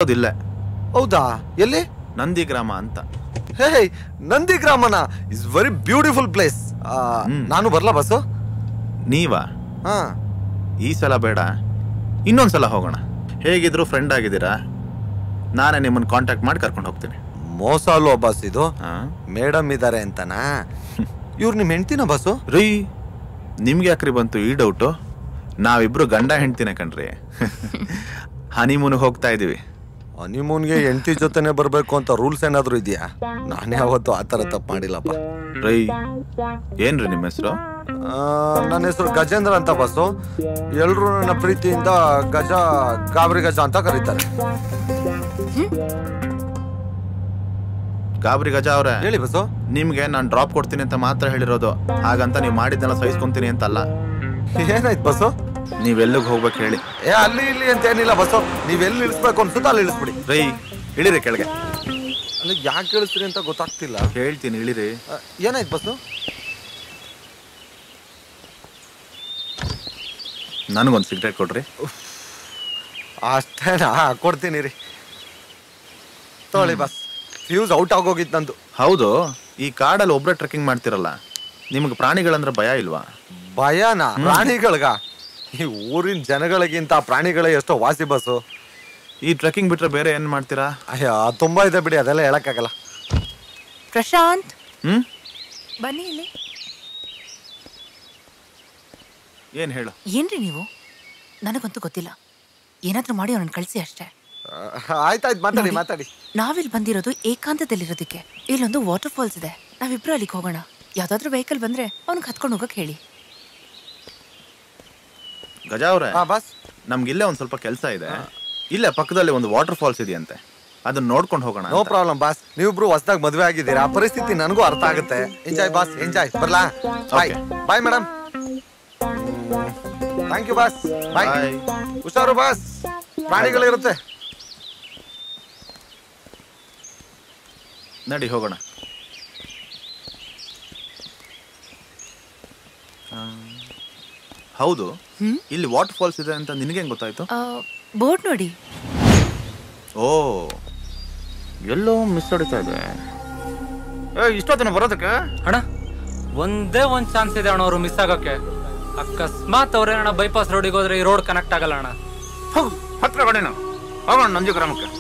ಇರೋದಿಲ್ಲ. ಹೌದಾ? ಎಲ್ಲಿ? ನಂದಿಗ್ರಾಮ ಅಂತ. ಹೇ, ನಂದಿಗ್ರಾಮನ ಇಸ್ ವೆರಿ ಬ್ಯೂಟಿಫುಲ್ ಪ್ಲೇಸ್. ನಾನು ಬರ್ಲಾ ಬಸ್ಸು? ನೀವಾ? ಈ ಸಲ ಬೇಡ, ಇನ್ನೊಂದ್ಸಲ ಹೋಗೋಣ. ಹೇಗಿದ್ರು ಫ್ರೆಂಡ್ ಆಗಿದ್ದೀರಾ, ನಾನೇ ನಿಮ್ಮನ್ನು ಕಾಂಟ್ಯಾಕ್ಟ್ ಮಾಡಿ ಕರ್ಕೊಂಡು ಹೋಗ್ತೀನಿ. ಮೋಸ ಅಲ್ವಾ ಬಸ್ ಇದು? ಮೇಡಮ್ ಇದ್ದಾರೆ ಅಂತನಾ? ಇವ್ರು ನಿಮ್ಮ ಹೆಂಡ್ತಿನ ಬಸ್ಸು? ರೀ, ನಿಮ್ಗೆ ಯಾಕ್ರಿ ಬಂತು ಈ ಡೌಟು? ನಾವಿಬ್ರು ಗಂಡ ಹೆಂಡ್ತಿನ ಕಣ್ರಿ. ಹನಿಮೂನ್ಗೆ ಹೋಗ್ತಾ ಇದೀವಿ. ಹನಿಮೂನ್ಗೆ ಹೆಂಡ್ತಿ ಜೊತೆನೆ ಬರ್ಬೇಕು ಅಂತ ರೂಲ್ಸ್ ಏನಾದ್ರು ಇದೆಯಾ? ನಾನೇ ಯಾವತ್ತು ಆ ಥರ ತಪ್ಪು ಮಾಡಿಲ್ಲಪ್ಪ. ರೈ, ಏನ್ರಿ ನಿಮ್ಮ ಹೆಸರು? ನನ್ನ ಹೆಸರು ಗಜೇಂದ್ರ ಅಂತ ಬಸ್ಸು. ಎಲ್ರು ನನ್ನ ಪ್ರೀತಿಯಿಂದ ಗಜ, ಗಾಬರಿ ಗಜ ಅಂತ ಕರೀತಾರೆ. ಗಾಬರಿ ಗಜ ಅವ್ರೆ, ಹೇಳಿ ಬಸ್ಸು. ನಿಮ್ಗೆ ನಾನು ಡ್ರಾಪ್ ಕೊಡ್ತೀನಿ ಅಂತ ಮಾತ್ರ ಹೇಳಿರೋದು, ಹಾಗಂತ ನೀವು ಮಾಡಿದ್ದೆಲ್ಲ ಸಹಿಸ್ಕೊಂತೀನಿ ಅಂತಲ್ಲ. ಏನಾಯ್ತು ಬಸ್ಸು? ನೀವೆಲ್ಲಿಗೆ ಹೋಗ್ಬೇಕು ಹೇಳಿ. ಅಲ್ಲಿ ಇಲ್ಲಿ ಅಂತ ಏನಿಲ್ಲ ಬಸ್ಸು, ನೀವೆಲ್ಲಿ ಇಳಿಸ್ಬೇಕು ಅನ್ಸುತ್ತೋ ಅಲ್ಲಿ ಇಳಿಸ್ಬಿಡಿ. ರೈ, ಇಳಿರಿ ಕೆಳಗೆ. ಅಲ್ಲಿ ಯಾಕೆ ಇಳಿಸ್ತೀರಿ ಅಂತ ಗೊತ್ತಾಗ್ತಿಲ್ಲ. ಹೇಳ್ತೀನಿ, ಇಳಿರಿ. ಏನಾಯ್ತು ಬಸ್ಸು? ನನಗೊಂದು ಸಿಗರೇಟ್ ಕೊಡ್ರಿ. ಅಷ್ಟೇನಾ? ಕೊಡ್ತೀನಿ ರೀ. ತೊಗೊಳ್ಳಿ ಬಸ್. ಫ್ಯೂಸ್ ಔಟ್ ಆಗೋಗಿತ್ತು ನಂದು. ಹೌದು, ಈ ಕಾಡಲ್ಲಿ ಒಬ್ಬರೇ ಟ್ರೆಕ್ಕಿಂಗ್ ಮಾಡ್ತಿರಲ್ಲ, ನಿಮ್ಗೆ ಪ್ರಾಣಿಗಳಂದ್ರೆ ಭಯ ಇಲ್ವಾ? ಭಯನಾ? ಪ್ರಾಣಿಗಳ್ಗ? ಈ ಊರಿನ ಜನಗಳಿಗಿಂತ ಪ್ರಾಣಿಗಳೇ ಎಷ್ಟೋ ವಾಸಿ ಬಸ್ಸು. ಈ ಟ್ರೆಕ್ಕಿಂಗ್ ಬಿಟ್ರೆ ಬೇರೆ ಏನ್ ಮಾಡ್ತೀರಾ? ಅಯ್ಯ, ತುಂಬಾ ಇದೆ ಬಿಡಿ, ಅದೆಲ್ಲ ಹೇಳಕ್ಕಾಗಲ್ಲ. ಪ್ರಶಾಂತ್, ಬನ್ನಿ ಇಲ್ಲಿ. ಏನ್ ಹೇಳು? ಏನ್ರಿ ನೀವು? ನನಗಂತೂ ಗೊತ್ತಿಲ್ಲ. ಏನಾದ್ರೂ ಮಾಡಿ ಅವನನ್ನು ಕಳಿಸಿ ಅಷ್ಟೇ. ಆಯ್ತಾಯ್ತು, ಮಾತಾಡಿ ಮಾತಾಡಿ. ನಾವಿಲ್ಲಿ ಬಂದಿರೋದು ಏಕಾಂತದಲ್ಲಿರೋದಕ್ಕೆ. ಇಲ್ಲೊಂದು ವಾಟರ್ ಫಾಲ್ಸ್ ಇದೆ, ನಾವಿಬ್ರು ಅಲ್ಲಿಗೆ ಹೋಗೋಣ. ಯಾವ್ದಾದ್ರು ವೆಹಿಕಲ್ ಬಂದ್ರೆ ಅವ್ನಿಗೆ ಹತ್ಕೊಂಡು ಹೋಗಕ್ ಹೇಳಿ. ಗಜ ಅವ್ರೆ, ನಮ್ಗಿಲ್ಲೇ ಒಂದ್ ಸ್ವಲ್ಪ ಕೆಲಸ ಇದೆ. ಇಲ್ಲೇ ಪಕ್ಕದಲ್ಲಿ ಒಂದು ವಾಟರ್ ಫಾಲ್ಸ್ ಇದೆಯಂತೆ, ಅದನ್ನ ನೋಡ್ಕೊಂಡು ಹೋಗೋಣ. No problem boss. ನೀವಿಬ್ರು ಹೊಸದಾಗಿ ಮದುವೆ ಆಗಿದ್ದೀರಾ, ಆ ಪರಿಸ್ಥಿತಿ ನನಗೂ ಅರ್ಥ ಆಗುತ್ತೆ. Enjoy boss, enjoy. ಬರ್ಲಾ? Bye bye madam. Thank you boss. Bye. ಹುಷಾರು ಬಾಸ್, ಪ್ರಾಣಿಗಳಿರುತ್ತೆ. ನಡಿ ಹೋಗೋಣ. ಹೌದು, ಇಲ್ಲಿ ವಾಟರ್ ಫಾಲ್ಸ್ ಇದೆ ಅಂತ ನಿನಗೆ ಹೆಂಗ್ ಗೊತ್ತಾಯ್ತು? ಬೋರ್ಡ್ ನೋಡಿ. ಓ, ಎಲ್ಲೋ ಮಿಸ್ ಹೊಡಿತಾ ಇದೆ. ಇಷ್ಟೊತ್ತನ ಬರೋದಕ್ಕೆ ಅಣ್ಣ ಒಂದೇ ಒಂದ್ ಚಾನ್ಸ್ ಇದೆ ಅಣ್ಣ ಅವರು ಮಿಸ್ ಆಗೋಕೆ. ಅಕಸ್ಮಾತ್ ಅವ್ರೆ ಅಣ್ಣ ಬೈಪಾಸ್ ರೋಡಿಗೆ ಹೋದ್ರೆ ಈ ರೋಡ್ ಕನೆಕ್ಟ್ ಆಗಲ್ಲ ಅಣ್ಣ. ಹತ್ರ ಕಡೆನ ಹೋಗೋಣ ನಂದಿಗ್ರಾಮಕ್ಕೆ.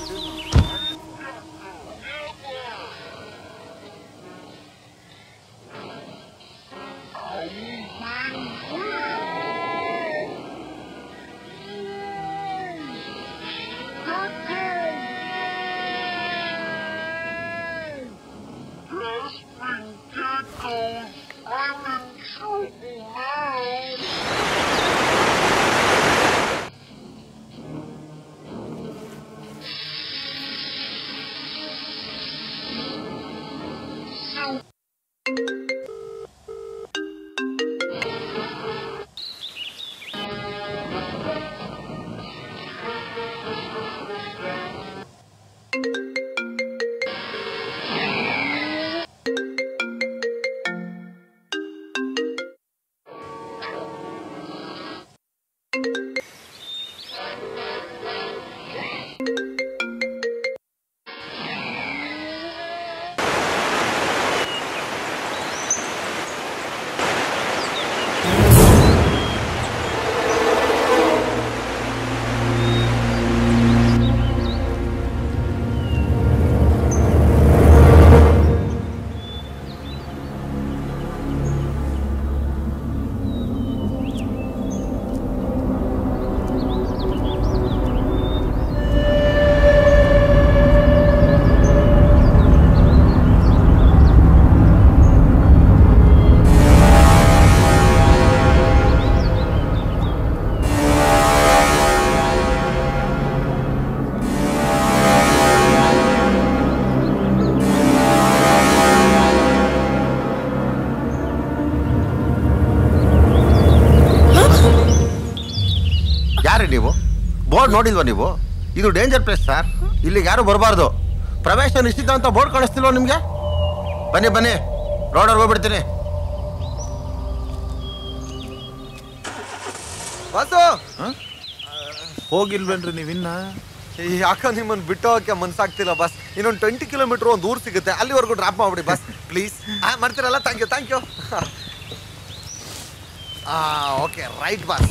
ನೀವು ಬೋರ್ಡ್ ನೋಡಿಲ್ವಾ ನೀವು? ಇದು ಡೇಂಜರ್ ಪ್ಲೇಸ್ ಸರ್, ಇಲ್ಲಿಗೆ ಯಾರು ಬರಬಾರ್ದು. ಪ್ರವೇಶ ನಿಶ್ಚಿತ ಅಂತ ಬೋರ್ಡ್ ಕಾಣಿಸ್ತಿಲ್ವ ನಿಮ್ಗೆ? ಬನ್ನಿ ಬನ್ನಿ, ರೋಡಲ್ಲಿ ಹೋಗ್ಬಿಡ್ತೀನಿ. ಹೋಗಿಲ್ವೇನ್ರಿ ನೀವಿನ್ನ? ಯಾಕೋ ನಿಮ್ಮನ್ನು ಬಿಟ್ಟು ಹೋಗಕ್ಕೆ ಮನ್ಸಾಗ್ತಿಲ್ಲ ಬಸ್. ಇನ್ನೊಂದು 20 ಕಿಲೋಮೀಟರ್ ಒಂದು ಊರು ಸಿಗುತ್ತೆ, ಅಲ್ಲಿವರೆಗೂ ಡ್ರಾಪ್ ಮಾಡ್ಬಿಡಿ ಬಸ್ ಪ್ಲೀಸ್. ಮಾಡ್ತೀರಲ್ಲ? Thank you. Okay right boss.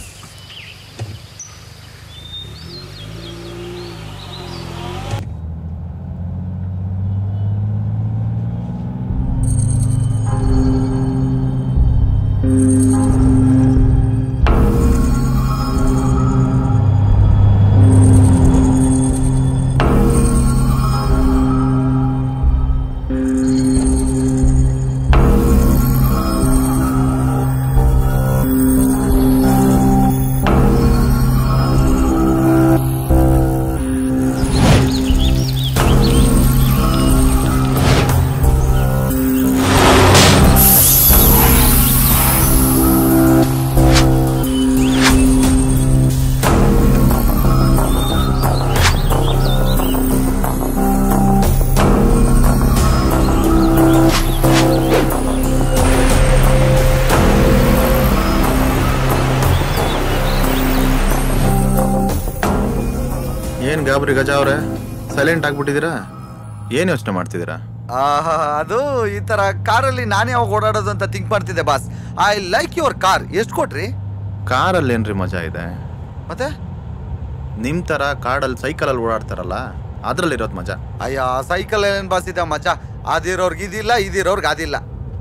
ಗಾಬರಿ ಗಜ ಅವ್ರೆ, ಸೈಲೆಂಟ್ ಆಗ್ಬಿಟ್ಟಿದ್ದೀರಾ? ಏನ್ ಯೋಚನೆ ಮಾಡ್ತಿದ್ದೀರಾ? ಅದು ಈ ತರ ಕಾರಲ್ಲಿ ನಾನೇ ಯಾವಾಗ ಓಡಾಡೋದು ಅಂತ ಥಿಂಕ್ ಮಾಡ್ತಿದ್ದೆ boss. I like your car. ಎಷ್ಟು ಕೊಟ್ರಿ? ಕಾರಲ್ಲಿ ಏನ್ರಿ ಮಜಾ ಇದೆ? ಮತ್ತೆ ನಿಮ್ ತರ ಕಾಡಲ್ಲಿ ಸೈಕಲಲ್ಲಿ ಓಡಾಡ್ತಾರಲ್ಲ, ಅದ್ರಲ್ಲಿರೋದು ಮಜಾ. ಅಯ್ಯ, ಸೈಕಲ್ ಏನ್ ಬಾಸ್ ಇದೆ ಮಜಾ? ಅದಿರೋರ್ಗೆ ಇದಿಲ್ಲ, ಇದಿರೋರ್ಗೆ ಅದಿಲ್ಲ.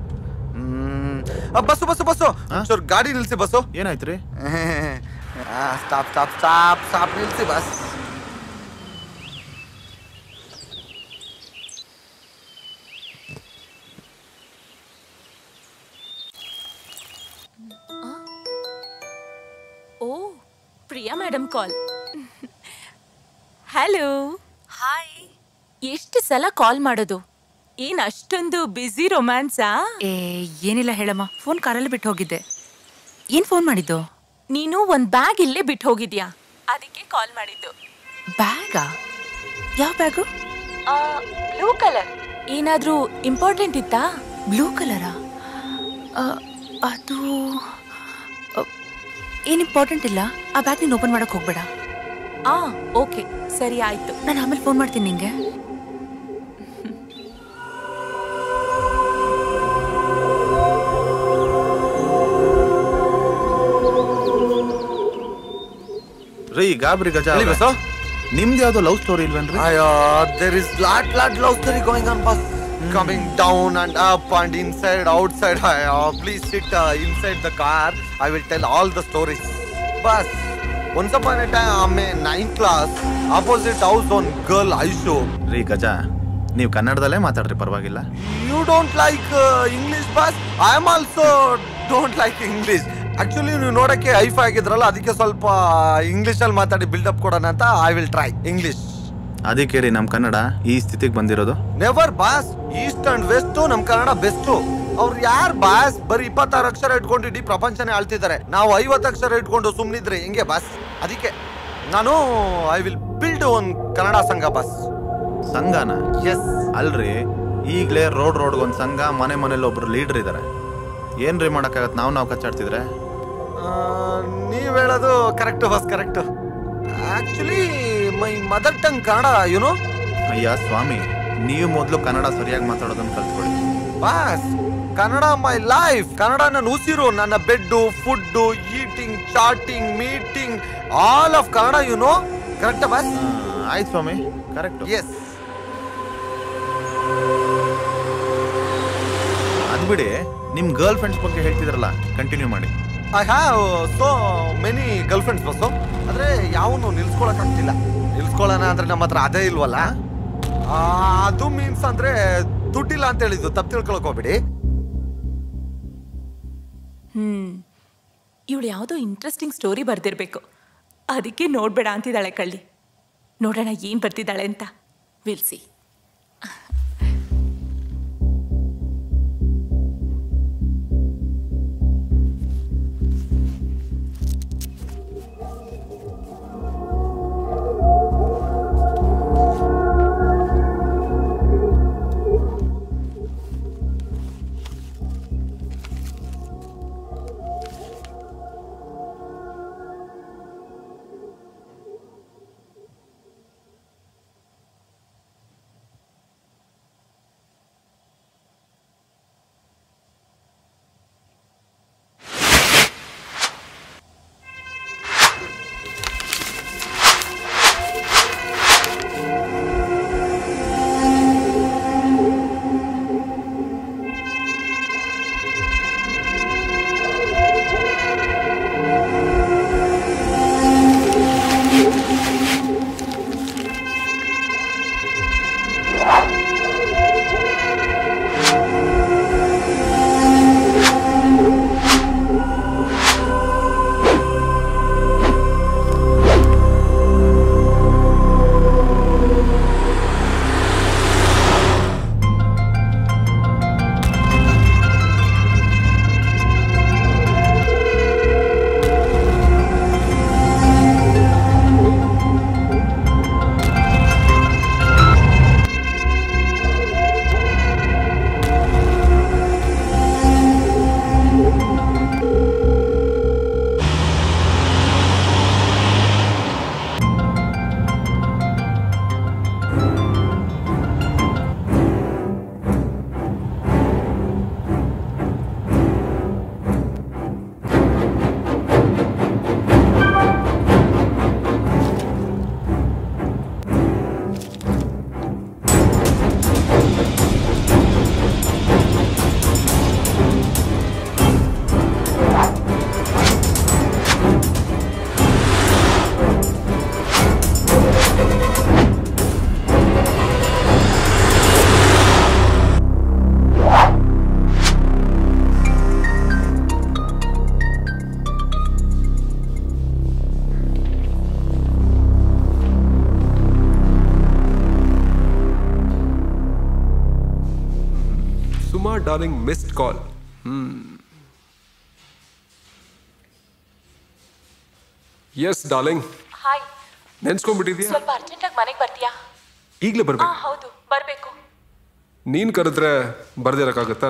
ಬಸ್ಸು ಗಾಡಿ ನಿಲ್ಸಿ ಬಸ್ಸು. ಏನಾಯ್ತ್ರಿ? ಸ್ಟಾಪ್ ನಿಲ್ಸಿ ಬಸ್. ಓ, Priya madam call. Hello. Hi. ಎಷ್ಟು ಸಲ ಕಾಲ್ ಮಾಡೋದು? ಏನ್ ಅಷ್ಟೊಂದು ಬ್ಯುಸಿ ರೊಮ್ಯಾನ್ಸಾ? ಏನಿಲ್ಲ ಹೇಳಮ್ಮ, ಫೋನ್ ಕಾರಲ್ಲಿ ಬಿಟ್ಟು ಹೋಗಿದ್ದೆ. ಏನ್ ಫೋನ್ ಮಾಡಿದ್ದು? ನೀನು ಒಂದ್ ಬ್ಯಾಗ್ ಇಲ್ಲೇ ಬಿಟ್ಟು ಹೋಗಿದ್ಯಾ, ಅದಕ್ಕೆ ಕಾಲ್ ಮಾಡಿದ್ದು. ಬ್ಯಾಗಾ? ಯಾವ ಬ್ಯಾಗು? Blue colour. ಏನಾದ್ರೂ ಇಂಪಾರ್ಟೆಂಟ್ ಇತ್ತಾ? ಬ್ಲೂ ಕಲರಾ? ಅದು ಏನ್ ಇಂಪಾರ್ಟೆಂಟ್ ಇಲ್ಲ. ಆ ಬ್ಯಾಗ್ ನೀನು ಓಪನ್ ಮಾಡಕ್ ಹೋಗ್ಬೇಡ. ಓಕೆ, ಸರಿ ಆಯ್ತು. ನಾನು ಆಮೇಲೆ ಫೋನ್ ಮಾಡ್ತೀನಿ ನಿಂಗೆ. ರೀ ಗಾಬರಿ ಗಜ, ನಿಮ್ದು ಯಾವ್ದೋ ಲವ್ ಸ್ಟೋರಿ ಇಲ್ವೇನ್ರಿ? ಅಯ್ಯೋ, there is lot love story going on boss. Coming down and up and inside, outside. Please sit inside the car. I will tell all the stories. Boss, once upon a time, I'm in 9th class. Opposite house on girl Aishu. ರೀ ಗಜ, ನೀವು ಕನ್ನಡದಲ್ಲೇ ಮಾತಾಡ್ರಿ, ಪರವಾಗಿಲ್ಲ. You don't like English, boss? I am also don't like English. Actually, ನೀವು ನೋಡಕ್ಕೆ if ಆಗಿದ್ರಲ್ಲ, ಅದಕ್ಕೆ ಸ್ವಲ್ಪ ಇಂಗ್ಲಿಷಲ್ಲಿ ಮಾತಾಡಿ ಬಿಲ್ಡಪ್ ಕೊಡೋಣ ಅಂತ ಐ ವಿಲ್ ಟ್ರೈ ಇಂಗ್ಲಿಷ್. ಅದಕ್ಕೆ ರೀ ನಮ್ ಕನ್ನಡ ಈ ಸ್ಥಿತಿಗೆ ಬಂದಿರೋದು. Never boss. East and west ನಮ್ ಕನ್ನಡ ಬೆಸ್ಟ್. ಅವ್ರು ಯಾರ್ ಬಾಸ್? ಬರೀ 26 ಅಕ್ಷರ ಇಟ್ಕೊಂಡು ಇಡೀ ಪ್ರಪಂಚನೇ ಆಳ್ತಿದ್ದಾರೆ. ನಾವು 50 ಅಕ್ಷರ ಇಟ್ಕೊಂಡು ಸುಮ್ನಿದ್ರೆ ಹೆಂಗೆ ಬಾಸ್? ಅದಕ್ಕೆ ನಾನು I will build one Kannada ಸಂಘ ಬಾಸ್. ಸಂಘನ? ಎಸ್. ಅಲ್ರಿ, ಈಗ್ಲೇ ರೋಡ್ ಒಂದ್ ಸಂಘ, ಮನೇಲಿ ಒಬ್ರು ಲೀಡರ್ ಇದಾರೆ. ಏನ್ರಿ ಮಾಡಕ್ಕಾಗತ್ ನಾವು ಕಚ್ಚಾಡ್ತಿದ್ರೆ? ನೀವ್ ಹೇಳೋದು correct boss, correct. Actually my mother tongue Kannada, you know. ಅಯ್ಯ ಸ್ವಾಮಿ, ನೀವು ಮೊದಲು ಕನ್ನಡ ಸರಿಯಾಗಿ ಮಾತಾಡೋದನ್ನ ಕಲ್ತ್ಕೊಳ್ಳಿ boss. Kannada my life. Kannada ನನ್ನ ಉಸಿರು, ನನ್ನ bed, food, eating, chatting, meeting, all of Kannada, you know. Correct boss? ಆಯ್ತು ಸ್ವಾಮಿ, ಕರೆಕ್ಟ್. ಎಸ್. ಅದ್ಬಿಡಿ, ನಿಮ್ ಗರ್ಲ್ ಫ್ರೆಂಡ್ಸ್ ಬಗ್ಗೆ ಹೇಳ್ತಿದ್ರಲ್ಲ, ಕಂಟಿನ್ಯೂ ಮಾಡಿ. I have so many girlfriends boss. ಆದ್ರೆ ಯಾವನು ನಿಲ್ಸ್ಕೊಳಕ್ ಆಗ್ತಿಲ್ಲ. ನಿಲ್ಸ್ಕೊಳ್ಳೋಣ ಅಂದ್ರೆ ನಮ್ಮ ಹತ್ರ ಅದೇ ಇಲ್ವಲ್ಲ. ಅದು ಮೀನ್ಸ್ ಅಂದ್ರೆ ದುಡ್ಡಿಲ್ಲ ಅಂತ ಹೇಳಿದ್ದು, ತಪ್ಪು ತಿಳ್ಕೊಳಕ್ ಹೋಗ್ಬಿಡಿ. ಇವಳು ಯಾವುದೋ ಇಂಟ್ರೆಸ್ಟಿಂಗ್ ಸ್ಟೋರಿ ಬರ್ದಿರ್ಬೇಕು, ಅದಕ್ಕೆ ನೋಡ್ಬೇಡ ಅಂತಿದ್ದಾಳೆ ಕಳ್ಳಿ. ನೋಡೋಣ ಏನ್ ಬರ್ತಿದ್ದಾಳೆ ಅಂತ. Will see. Darling missed call. Yes darling. Hi. ನೆನ್ಸ್ಕೊಂಡ್ಬಿಟ್ಟಿದ್ಯಾ? ಸ್ವಲ್ಪ ಅರ್ಜೆಂಟಾಗಿ ಮನೆಗೆ ಬರ್ತೀಯಾ? ಈಗಲೇ ಬರ್ಬೇಕು. ಹೌದು, ಬರಬೇಕು. ನೀನ್ ಕರೆದ್ರೆ ಬರ್ದಿರಕ್ಕಾಗತ್ತಾ?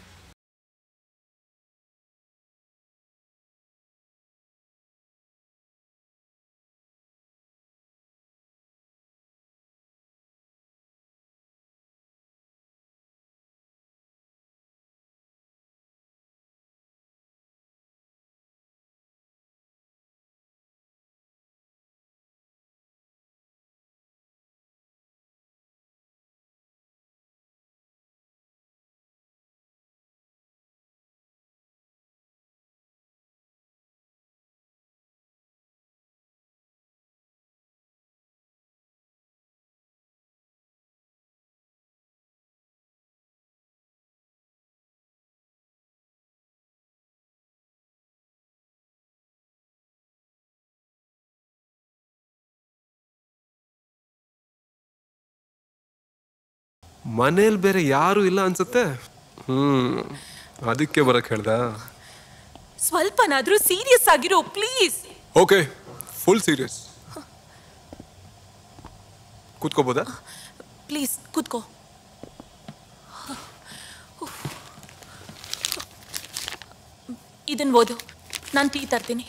ಮನೇಲಿ ಬೇರೆ ಯಾರು ಇಲ್ಲ ಅನ್ಸುತ್ತೆ. ಅದಕ್ಕೆ ಬರಕ್ ಹೇಳ್ದ. ಸ್ವಲ್ಪನಾದ್ರೂ ಸೀರಿಯಸ್ ಆಗಿರೋ ಪ್ಲೀಸ್. Okay, full serious. ಕೂತ್ಕೋಬೋದಾ? ಪ್ಲೀಸ್ ಕೂತ್ಕೋ. ಇದನ್ನ ಓದು, ನಾನು ಟೀ ತರ್ತೀನಿ.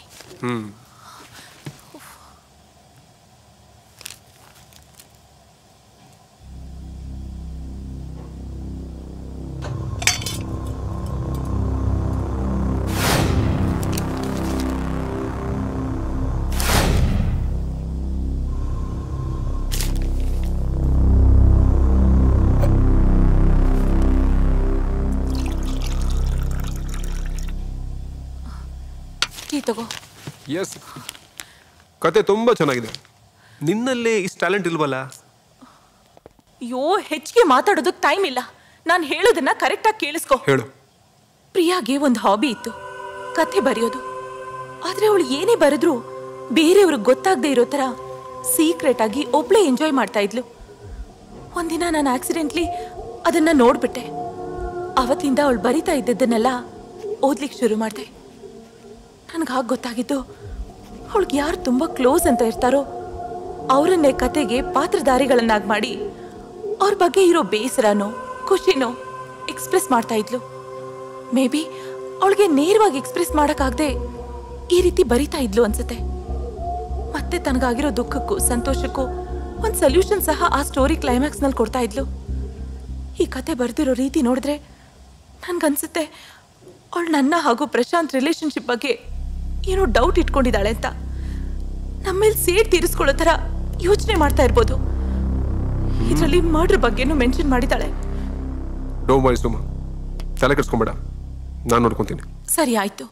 ತಗೋ. ಎಸ್, ಕತೆ ತುಂಬಾ ಚೆನ್ನಾಗಿದೆ. ನಿನ್ನಲ್ಲೇ ಇಷ್ಟು ಟ್ಯಾಲೆಂಟ್ ಇಲ್ವಲ್ಲ? ಅಯ್ಯೋ, ಹೆಚ್ಚಿಗೆ ಮಾತಾಡೋದಕ್ಕೆ ಟೈಮ್ ಇಲ್ಲ. ನಾನು ಹೇಳೋದನ್ನ ಕರೆಕ್ಟಾಗಿ ಕೇಳಿಸ್ಕೊ. ಹೇಳು. ಪ್ರಿಯಾಗೆ ಒಂದು ಹಾಬಿ ಇತ್ತು, ಕಥೆ ಬರೆಯೋದು. ಆದ್ರೆ ಅವಳು ಏನೇ ಬರೆದ್ರು ಬೇರೆಯವ್ರಿಗೆ ಗೊತ್ತಾಗದೆ ಇರೋ ಥರ ಸೀಕ್ರೆಟ್ ಆಗಿ ಒಬ್ಳೇ ಎಂಜಾಯ್ ಮಾಡ್ತಾ ಇದ್ಲು. ಒಂದಿನ ನಾನು ಆಕ್ಸಿಡೆಂಟ್ಲಿ ಅದನ್ನ ನೋಡ್ಬಿಟ್ಟೆ. ಅವತ್ತಿಂದ ಅವಳು ಬರಿತಾ ಇದ್ದದ್ದನ್ನೆಲ್ಲ ಓದ್ಲಿಕ್ಕೆ ಶುರು ಮಾಡಿದೆ. ನನಗೆ ಹಾಗೆ ಗೊತ್ತಾಗಿದ್ದು, ಅವಳಿಗೆ ಯಾರು ತುಂಬ ಕ್ಲೋಸ್ ಅಂತ ಇರ್ತಾರೋ ಅವರನ್ನೇ ಕತೆಗೆ ಪಾತ್ರಧಾರಿಗಳನ್ನಾಗಿ ಮಾಡಿ ಅವ್ರ ಬಗ್ಗೆ ಇರೋ ಬೇಸರನೋ ಖುಷಿನೋ ಎಕ್ಸ್ಪ್ರೆಸ್ ಮಾಡ್ತಾ ಇದ್ಲು. ಮೇ ಬಿ ಅವಳಿಗೆ ನೇರವಾಗಿ ಎಕ್ಸ್ಪ್ರೆಸ್ ಮಾಡೋಕ್ಕಾಗದೆ ಈ ರೀತಿ ಬರಿತಾ ಇದ್ಲು ಅನ್ಸುತ್ತೆ. ಮತ್ತೆ ತನಗಾಗಿರೋ ದುಃಖಕ್ಕೂ ಸಂತೋಷಕ್ಕೂ ಒಂದು ಸೊಲ್ಯೂಷನ್ ಸಹ ಆ ಸ್ಟೋರಿ ಕ್ಲೈಮ್ಯಾಕ್ಸ್ನಲ್ಲಿ ಕೊಡ್ತಾ ಇದ್ಲು. ಈ ಕತೆ ಬರೆದಿರೋ ರೀತಿ ನೋಡಿದ್ರೆ ನನ್ಗನ್ಸುತ್ತೆ ಅವಳು ನನ್ನ ಹಾಗೂ ಪ್ರಶಾಂತ್ ರಿಲೇಶನ್ಶಿಪ್ ಬಗ್ಗೆ ಏನೋ ಡೌಟ್ ಇಟ್ಕೊಂಡಿದ್ದಾಳೆ ಅಂತ. ನಮ್ಮೇಲೆ ಸೇಡ್ ತೀರಿಸ್ಕೊಳ್ಳೋ ಥರ ಯೋಚನೆ ಮಾಡ್ತಾ ಇರ್ಬೋದು. ಇದರಲ್ಲಿ ಮರ್ಡರ್ ಬಗ್ಗೆನೂ ಮೆನ್ಷನ್ ಮಾಡಿದ್ದಾಳೆ. ಡೋಂಟ್ ವರಿ ಸುಮಾ, ತಲೆ ಕೆಡಿಸ್ಕೊಂಬೇಡ, ನಾನು ನೋಡ್ಕೊಂತೀನಿ. ಸರಿ, ಆಯ್ತು.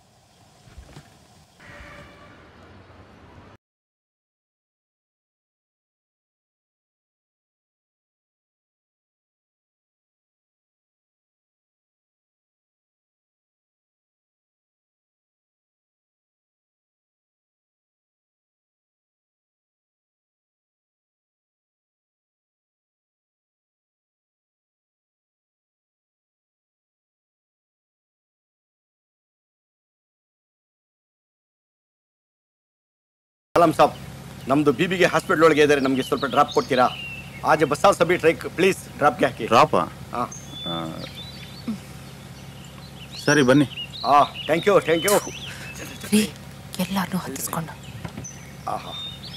आलम साहब, नम्मದು बीबीಗೆ ಹಾಸ್ಪಿಟಲ್ ಒಳಗೆ ಇದ್ದಾರೆ. ನಮಗೆ ಸ್ವಲ್ಪ ಡ್ರಾಪ್ ಕೊಡ್ತೀರಾ? आज बसा सभी ट्रैक प्लीज ड्राप के हाकि. ड्राप? हां ಸರಿ ಬನ್ನಿ. Thank you thank you. ರೀ, ಎಲ್ಲಾರನ್ನೂ ಹತ್ತಿಸ್ಕೊಂಡು. ಆಹಾ,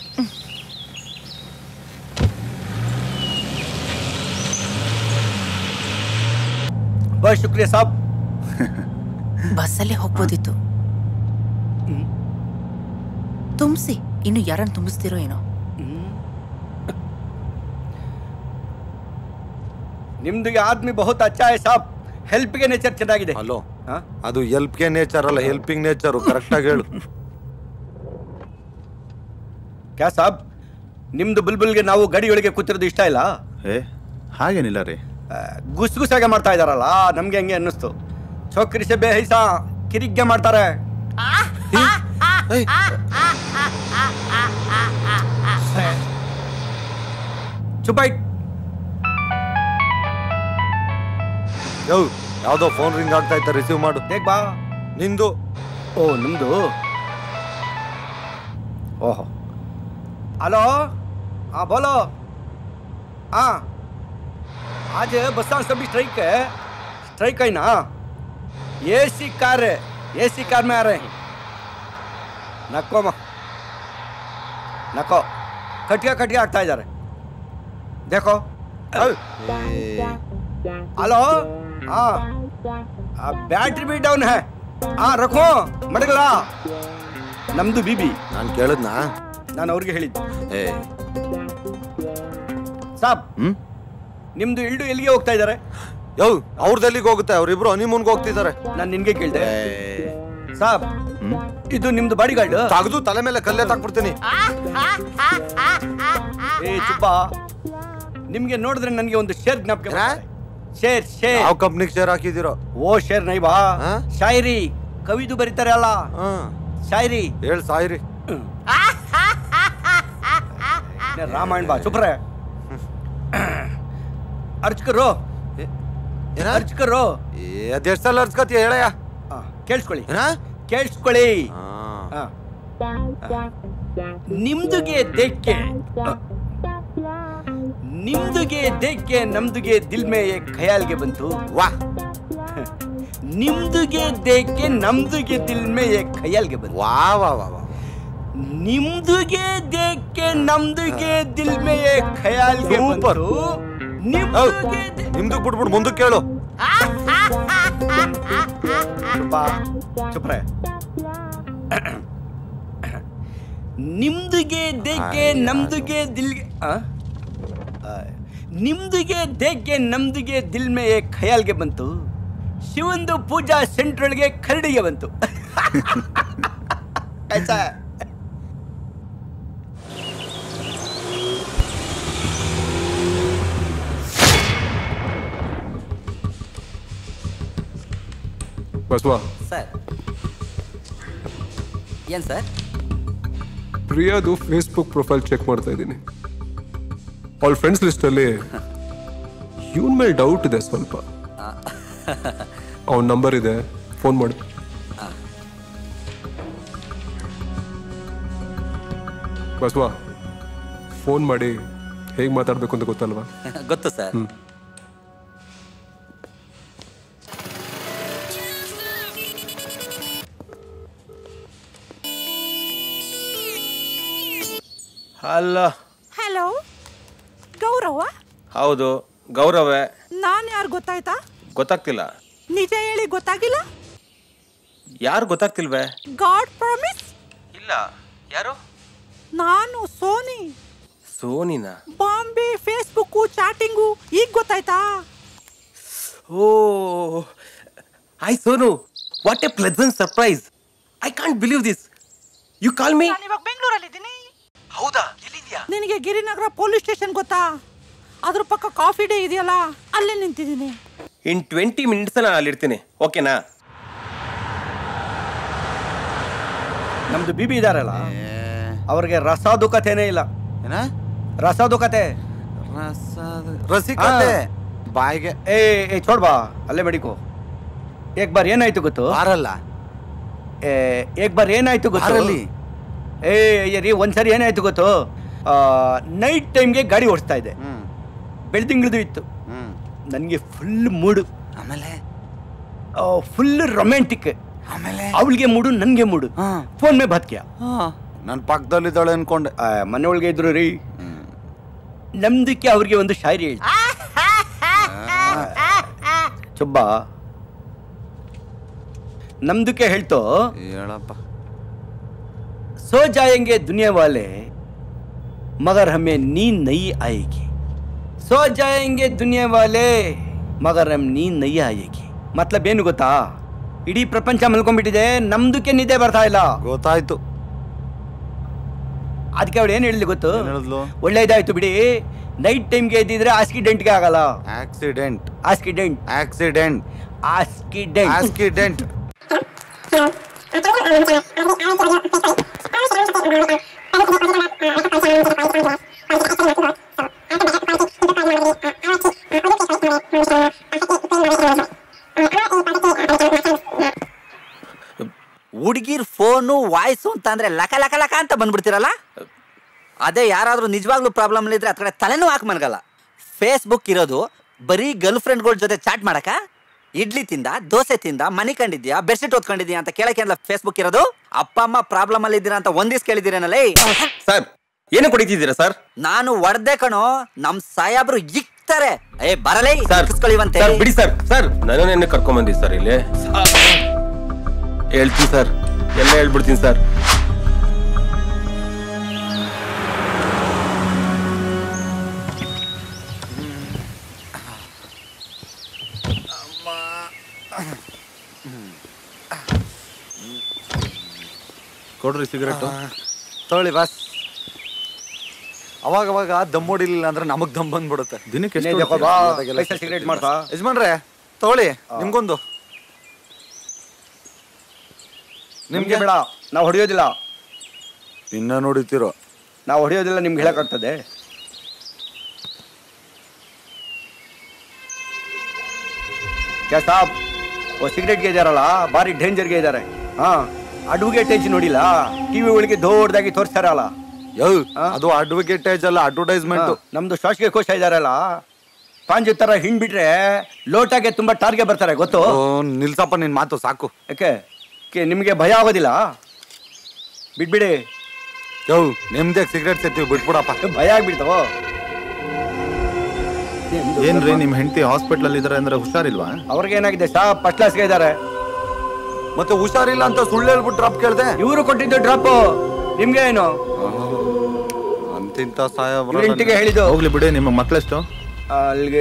बहुत शुक्रिया साहब. ಬಸ್ಸಲ್ಲೇ ಹೋಗ್ಬೋದಿತ್ತು. ತುಂಬಿಸಿ, ಇನ್ನು ಯಾರನ್ನು ತುಂಬಿಸ್ತಿರೋ ಏನೋ. ನಿಮ್ದು ಆದ್ಮಿ ಬಹುತ್ ಅಚ್ಚಾ ಹೈ ಸಾಬ್. ಹೆಲ್ಪಿಗೆ ನೇಚರ್ ಚೆನ್ನಾಗಿದೆ. ಹಲೋ, ಅದು ಹೆಲ್ಪ್ಗೆ ನೇಚರ್ ಅಲ್ಲ, ಹೆಲ್ಪಿಂಗ್ ನೇಚರು. ಕರೆಕ್ಟಾಗಿ ಹೇಳು. ಕ್ಯಾ ಸಾಬ್, ನಿಮ್ದು ಬುಲ್ಬುಲ್ಗೆ ನಾವು ಗಡಿಯೊಳಗೆ ಕೂತಿರೋದು ಇಷ್ಟ ಇಲ್ಲ? ಹಾಗೇನಿಲ್ಲ ರೀ. ಗುಸ್ಗುಸಾಗೆ ಮಾಡ್ತಾ ಇದಾರಲ್ಲ, ನಮ್ಗೆ ಹಂಗೆ ಅನ್ನಿಸ್ತು. ಚೋಕ್ರಿ ಸೆ ಬೇಹೈಸ ಕಿರಿಗ್ಗೆ ಮಾಡ್ತಾರೆ. ಚುಪ್ ಆಯ್ತು. ಯೋ, ಯಾವುದೋ ಫೋನ್ ರಿಂಗ್ ಆಗ್ತಾ ಇತ್ತು, ರಿಸೀವ್ ಮಾಡು. ದೇಖ್ ಬಾ. ನಿಂದು. ಓ ನಿಮ್ದು. ಓಹೋ. ಹಲೋ. हाँ बोलो. हाँ आज बस सभी स्ट्राइक है ना. एसी कार में आ रहे हैं. नको कटिया ಆಗ್ತಾ ಇದ್ದಾರೆ. देखो. हेलो. हाँ बैटरी भी डाउन है. हाँ रखो मडगला. ನಮ್ದು ಬಿಬಿ. ನಾನು ಕೇಳಿದ್ನಾ? ನಾನು ಅವ್ರಿಗೆ ಹೇಳಿದ್ದೆ. ಸಾಬ್ ನಿಮ್ದು ಇಲ್ಡು ಎಲ್ಲಿಗೆ ಹೋಗ್ತಾ ಇದ್ದಾರೆ? ಅವ್ರದ್ದು ಎಲ್ಲಿಗೆ ಹೋಗುತ್ತೆ? ಅವ್ರಿಬ್ರು ಹನಿಮೂನ್ಗೆ ಹೋಗ್ತಿದ್ದಾರೆ. ನಾನು ನಿನ್ಗೆ ಕೇಳ್ದೆ. ಸಾಬ್ ಇದು ನಿಮ್ದು ಬಾಡಿ ಗಾರ್ಡ್. ತೆಗೆದು ತಲೆ ಮೇಲೆ ಕಲ್ಲೆ ತಾಕ್ಬಿಡ್ತೀನಿ. ಏ ಚುಪ್ಪ, ನಿಮ್ಗೆ ನೋಡಿದ್ರೆ ನನಗೆ ಒಂದು ಶೇರ್ ಜ್ಞಾಪಕ. ಶೇರ್ ಯಾವ ಕಂಪ್ನಿಗೆ ಶೇರ್ ಹಾಕಿದಿರೋ? ಓ ಶೇರ್ ನೈ ಬಾ, ಶಾಯರಿ ಕವಿದು ಬರೀತಾರೆ ಅಲ್ಲ, ಶಾಯರಿ. ಹೇಳ್ ಶಾಯರಿ. ರಾಮಾಯಣ ಬಾ. ಚುಪ್ ರೇ. अर्ज करो. ಅದೆಷ್ಟು ಸಲ ಅರ್ಸ್ಕತ್ತೀಯ ಹೇಳಯ್ಯ? ಕೇಳಿಸ್ಕೊಳ್ಳಿ. ನಿಮ್ದುಗೆ ದೇಖ್ಕೆ ನಮ್ದುಗೆ ದಿಲ್ ಮೇ ಏಕ್ ಖಯಾಲ್ಗೆ ಬಂತು. ವಾಹ್. ನಿಮ್ದುಗೆ ದೇಖ್ಕೆ ನಮ್ದುಗೆ ದಿಲ್ ಮೇ ಏಕ್ ಖಯಾಲ್ಗೆ ಬಂತು. ವಾಹ್ ವಾಹ್ ವಾಹ್. ನಿಮ್ದುಗೆ ದೇಖ್ಕೆ ನಮ್ದುಗೆ ದಿಲ್ ಮೇ ಏಕ್ ಖಯಾಲ್ಗೆ ಬಂತು. ನಿಮ್ದು ಬಿಟ್ಬಿಟ್ಟು ಮುಂದಕ್ಕೆ ಕೇಳು. ಚುಪ್ರೆ. ನಿಮ್ದುಗೆ ದೇಖ್ಕೆ ನಮ್ದುಗೆ ದಿಲ್ಗೆ ನಿಮ್ದುಗೆ ದೇಖ್ಕೆ ನಮ್ದುಗೆ ದಿಲ್ ಮೇ ಏಕ್ ಖಯಾಲ್ಗೆ ಬಂತು. ಶಿವಂದು ಪೂಜಾ ಸೆಂಟರ್ ಒಳಗೆ ಕರಡಿಗೆ ಬಂತು. ಆಯ್ತಾ? ಬಸವ ಸರ್. ಏನ್ ಸರ್? ಪ್ರಿಯಾದು ಫೇಸ್ಬುಕ್ ಪ್ರೊಫೈಲ್ ಚೆಕ್ ಮಾಡ್ತಾ ಇದ್ದೀನಿ. ಅವಳ ಫ್ರೆಂಡ್ಸ್ ಲಿಸ್ಟಲ್ಲಿ ಇವನ್ ಮೇಲೆ ಡೌಟ್ ಇದೆ ಸ್ವಲ್ಪ. ಅವನ ನಂಬರ್ ಇದೆ, ಫೋನ್ ಮಾಡಿ. ಬಸವ ಫೋನ್ ಮಾಡಿ ಹೇಗೆ ಮಾತಾಡ್ಬೇಕು ಅಂತ ಗೊತ್ತಲ್ವಾ? ಗೊತ್ತು ಸರ್. ಹಲೋ. ಹಲೋ ಗೌರವ? ಹೌದು ಗೌರವೇ. ನಾನು ಯಾರು ಗೊತ್ತಾಯ್ತಾ? ಗೊತ್ತಾಗ್ತಿಲ್ಲ. ನಿಜ ಹೇಳಿ ಗೊತ್ತಾಗಿಲ್ಲ? ಯಾರು ಗೊತ್ತಾಗ್ತಿಲ್ವೇ? God promise. ಇಲ್ಲ. ಯಾರು? ನಾನು ಸೋನಿ. ಸೋನಿನಾ? ಬಾಂಬೆ ಫೇಸ್ಬುಕ್ ಚಾಟಿಂಗು ಈಗ ಗೊತ್ತಾಯ್ತಾ? Oh hi Sonu, what a pleasant surprise. I can't believe this. You call me. ನಾನು ಇವಾಗ ಬೆಂಗಳೂರಲ್ಲಿದ್ದೀನಿ. ಹೌದಾ? ಎಲ್ಲಿದ್ಯಾ? ನಿನಗೆ ಗಿರಿನಗರ ಪೊಲೀಸ್ ಸ್ಟೇಷನ್ ಗೊತ್ತಾ? ಅದ್ರ ಪಕ್ಕ ಕಾಫಿ ಡೇ ಇದೆಯಲ್ಲ, ಅಲ್ಲೇ ನಿಂತಿದ್ದೀನಿ. ಇನ್ 20 ಮಿನಿಟ್ಸ್ ನಾನು ಅಲ್ಲಿರ್ತೀನಿ, ಓಕೆನಾ? ನಮ್ದು ಬಿಬಿ ಇದಾರಲ್ಲ, ಅವ್ರಿಗೆ ರಸಾದು ಕಥೆನೇ ಇಲ್ಲ. ರಸಾದು ಕತೆ. ರಸಿಕತೆ ಬಾಯಿಗೆ. ಏ छोड़ ಬಾ, ಅಲ್ಲೇ ಮಡಿಕೋ. ಏಕ್ ಬಾರ್ ಏನಾಯ್ತು ಗೊತ್ತು? ಬಾರಲ್ಲ. ಏಕ್ ಬಾರ್ ಏನಾಯ್ತು ಗೊತ್ತು? ರೀ ಒಂದ್ಸರಿ ಏನಾಯ್ತು ಗೊತ್ತು? ನೈಟ್ ಟೈಮ್ಗೆ ಗಾಡಿ ಓಡಿಸ್ತಾ ಇದ್ದೆ. ಬೆಳ್ದಿಂಗ್ಳದು ಇತ್ತು. ನನಗೆ ಫುಲ್ ಮೂಡು. ಆಮೇಲೆ ಫುಲ್ ರೊಮ್ಯಾಂಟಿಕ್. ಆಮೇಲೆ ಅವಳಿಗೆ ಮೂಡು, ನನಗೆ ಮೂಡು. ಫೋನ್ ಮೇ ಬಾತ್ ಕಿಯಾ. ನನ್ನ ಪಕ್ಕದಲ್ಲಿದ್ದಾಳೆ ಅನ್ಕೊಂಡೆ. ಮನೆ ಒಳಗೆ ಇದ್ರು ರೀ. ನಮ್ದಕ್ಕೆ ಅವ್ರಿಗೆ ಒಂದು ಶಾಯರಿ ಹೇಳಿ. ಚುಬ್ಬ ನಮ್ದಕ್ಕೆ ಹೇಳ್ತೋ. ಹೇಳಪ್ಪ. सो जाएंगे दुनिया वाले मगर हमें नींद नहीं आएगी. सो जाएंगे दुनिया वाले मगर हम नींद नहीं आएगी. मतलब ಏನು ಗೊತ್ತಾ? ಇಡೀ ಪ್ರಪಂಚ ಮಲ್ಕೊಂಡ್ಬಿಟ್ಟಿದೆ, ನಮ್ದಕ್ಕೆ ನಿದ್ದೆ ಬರ್ತಾ ಇಲ್ಲ. ಗೊತ್ತಾಯ್ತು. ಅದಕ್ಕೆ ಅವಳು ಏನು ಹೇಳಿದ್ಲು ಗೊತ್ತು? ಒಳ್ಳೇದಾಯ್ತು ಬಿಡಿ, ನೈಟ್ ಟೈಮ್ಗೆ ಎದ್ದಿದ್ರೆ ಆಕ್ಸಿಡೆಂಟ್ಗೆ ಆಗಲ್ಲ. Accident. Accident. Accident. Accident. Accident. Okay. Phone voice ಅಂತ ಅಂದ್ರೆ ಲಕ ಲಕ ಲಕ ಅಂತ ಬಂದ್ಬಿಡ್ತೀರಲ್ಲ. ಅದೇ ಯಾರಾದ್ರೂ ನಿಜವಾಗ್ಲೂ ಪ್ರಾಬ್ಲಮ್ ಇದ್ರೆ ಅದ್ ಕಡೆ ತಲೆನೂ ಹಾಕಿ ಮನ್ಗಲ್ಲ. ಫೇಸ್ಬುಕ್ ಇರೋದು ಬರೀ ಗರ್ಲ್ ಫ್ರೆಂಡ್ಗಳ ಜೊತೆ ಚಾಟ್ ಮಾಡಕ? ಇಡ್ಲಿ ತಿಂದ, ದೋಸೆ ತಿಂದ, ಮನಿ ಕಂಡಿದ್ಯಾ, ಬೆಡ್ಶೀಟ್ ಓದ್ಕೊಂಡಿದ್ಯಾ ಅಂತ ಕೇಳಕ್ಕೆ ಅಲ್ಲ ಫೇಸ್ಬುಕ್ ಇರೋದು. ಅಪ್ಪ ಅಮ್ಮ ಪ್ರಾಬ್ಲಮ್ ಅಲ್ಲಿ ಇದ್ದೀರಾ ಅಂತ ಒಂದಿವ್ಸ ಕೇಳಿದ್ದೀರೇನಲ್ಲ. ಸರ್ ಏನು ಕುಡಿತಿದ್ದೀರಾ ಸರ್? ನಾನು ಒಡ್ದೆ ಕಣೋ, ನಮ್ ಸಾಯಾಬ್ರು ಇಕ್ತಾರೆ. ಬರಲೇ ಕಳಿವಂತೆ. ಬಿಡಿ ಸರ್. ಸರ್ ನನ್ನೇನು ಕರ್ಕೊಂಡ್ ಬಂದಿ ಸರ್ ಇಲ್ಲಿ. ಹೇಳ್ತೀನಿ ಸರ್, ಎಲ್ಲ ಹೇಳ್ಬಿಡ್ತೀನಿ ಸರ್. ಕೊಡ್ರಿ ಸಿಗರೇಟ್. ತೊಗೊಳ್ಳಿ ಬಾಸ್. ಅವಾಗ ದಮ್ ಹೊಡಿಲಿಲ್ಲ ಅಂದ್ರೆ ನಮಗ್ ದಮ್ ಬಂದ್ಬಿಡುತ್ತೆ. ದಿನಕ್ಕೆ ಸಿಗರೇಟ್ ಮಾಡ್ತಾ ಯಜಮಾನ್ರೆ ತಗೊಳ್ಳಿ, ನಿಮ್ಗೊಂದು. ನಿಮ್ಗೆ ಬೇಡ, ನಾವು ಹೊಡೆಯೋದಿಲ್ಲ. ಇನ್ನ ನೋಡಿತಿರೋ ನಾವು ಹೊಡೆಯೋದಿಲ್ಲ, ನಿಮ್ಗೆ ಹೇಳಕ್ಕಾಗ್ತದೆ? ಕ್ಯಾ ಸಾಬ್, ಸಿಗರೇಟ್ಗೆ ಇದಾರಲ್ಲ ಭಾರಿ ಡೇಂಜರ್ಗೆ ಇದ್ದಾರೆ. ಹಾ, ಅಡ್ವೊಕೇಟೇಜ್ ನೋಡಿಲ್ಲ, ಟಿವಿ ಒಳಗೆ ದೊಡ್ಡದಾಗಿ ತೋರಿಸ್ತಾರಲ್ಲ. ಅದು ಅಡ್ವೊಕೇಟೇಜ್ ಅಲ್ಲ, ಅಡ್ವರ್ಟೈಸ್ಮೆಂಟ್. ನಮ್ದು ಶ್ವಾಸಗೆ ಕೋಶ ಇದಾರಲ್ಲ, ಪಾಂಜಿ ತರ ಹಿಂಡ್ಬಿಟ್ರೆ ಲೋಟಾಗೆ ತುಂಬಾ ಟಾರ್ಗೆ ಬರ್ತಾರೆ, ಗೊತ್ತು? ನಿಲ್ಸಪ್ಪ ನಿನ್ ಮಾತು ಸಾಕು. ಯಾಕೆ ನಿಮ್ಗೆ ಭಯ ಆಗೋದಿಲ್ಲ? ಬಿಟ್ಬಿಡಿ. ನಿಮ್ದೇ ಸಿಗರೇಟ್ ಸೇರ್ತೀವಿ, ಬಿಟ್ಬಿಡಪ್ಪ. ಭಯ ಆಗ್ಬಿಡ್ತಾವ. ಏನ್ರಿ ನಿಮ್ ಹೆಂಡತಿ ಹಾಸ್ಪಿಟಲ್ ಅಲ್ಲಿ ಇದಾರೆ ಅಂದ್ರೆ ಹುಷಾರಿಲ್ವಾ? ಅವ್ರಿಗೆ ಏನಾಗಿದೆ ಸಾ? ಫಸ್ಟ್ ಕ್ಲಾಸ್ಗೆ ಇದಾರೆ. ಮತ್ತೆ ಹುಷಾರಿಲ್ಲ ಅಂತ ಸುಳ್ಳು ಹೇಳ್ಬಿಟ್ಟು ಡ್ರಾಪ್ ಕೇಳ್ದೆ. ಇವರು ಕೊಟ್ಟಿದ್ದು ಡ್ರಾಪ್, ನಿಮ್ಗೆ ಏನು ಅಂತಿಂತ ಸಾಯ ಇಂಟಿಗೆ ಹೇಳಿದ್ದು. ಹೋಗ್ಲಿ ಬಿಡಿ. ನಿಮ್ಮ ಮಕ್ಕಳೆಷ್ಟು? ಅಲ್ಲಿಗೆ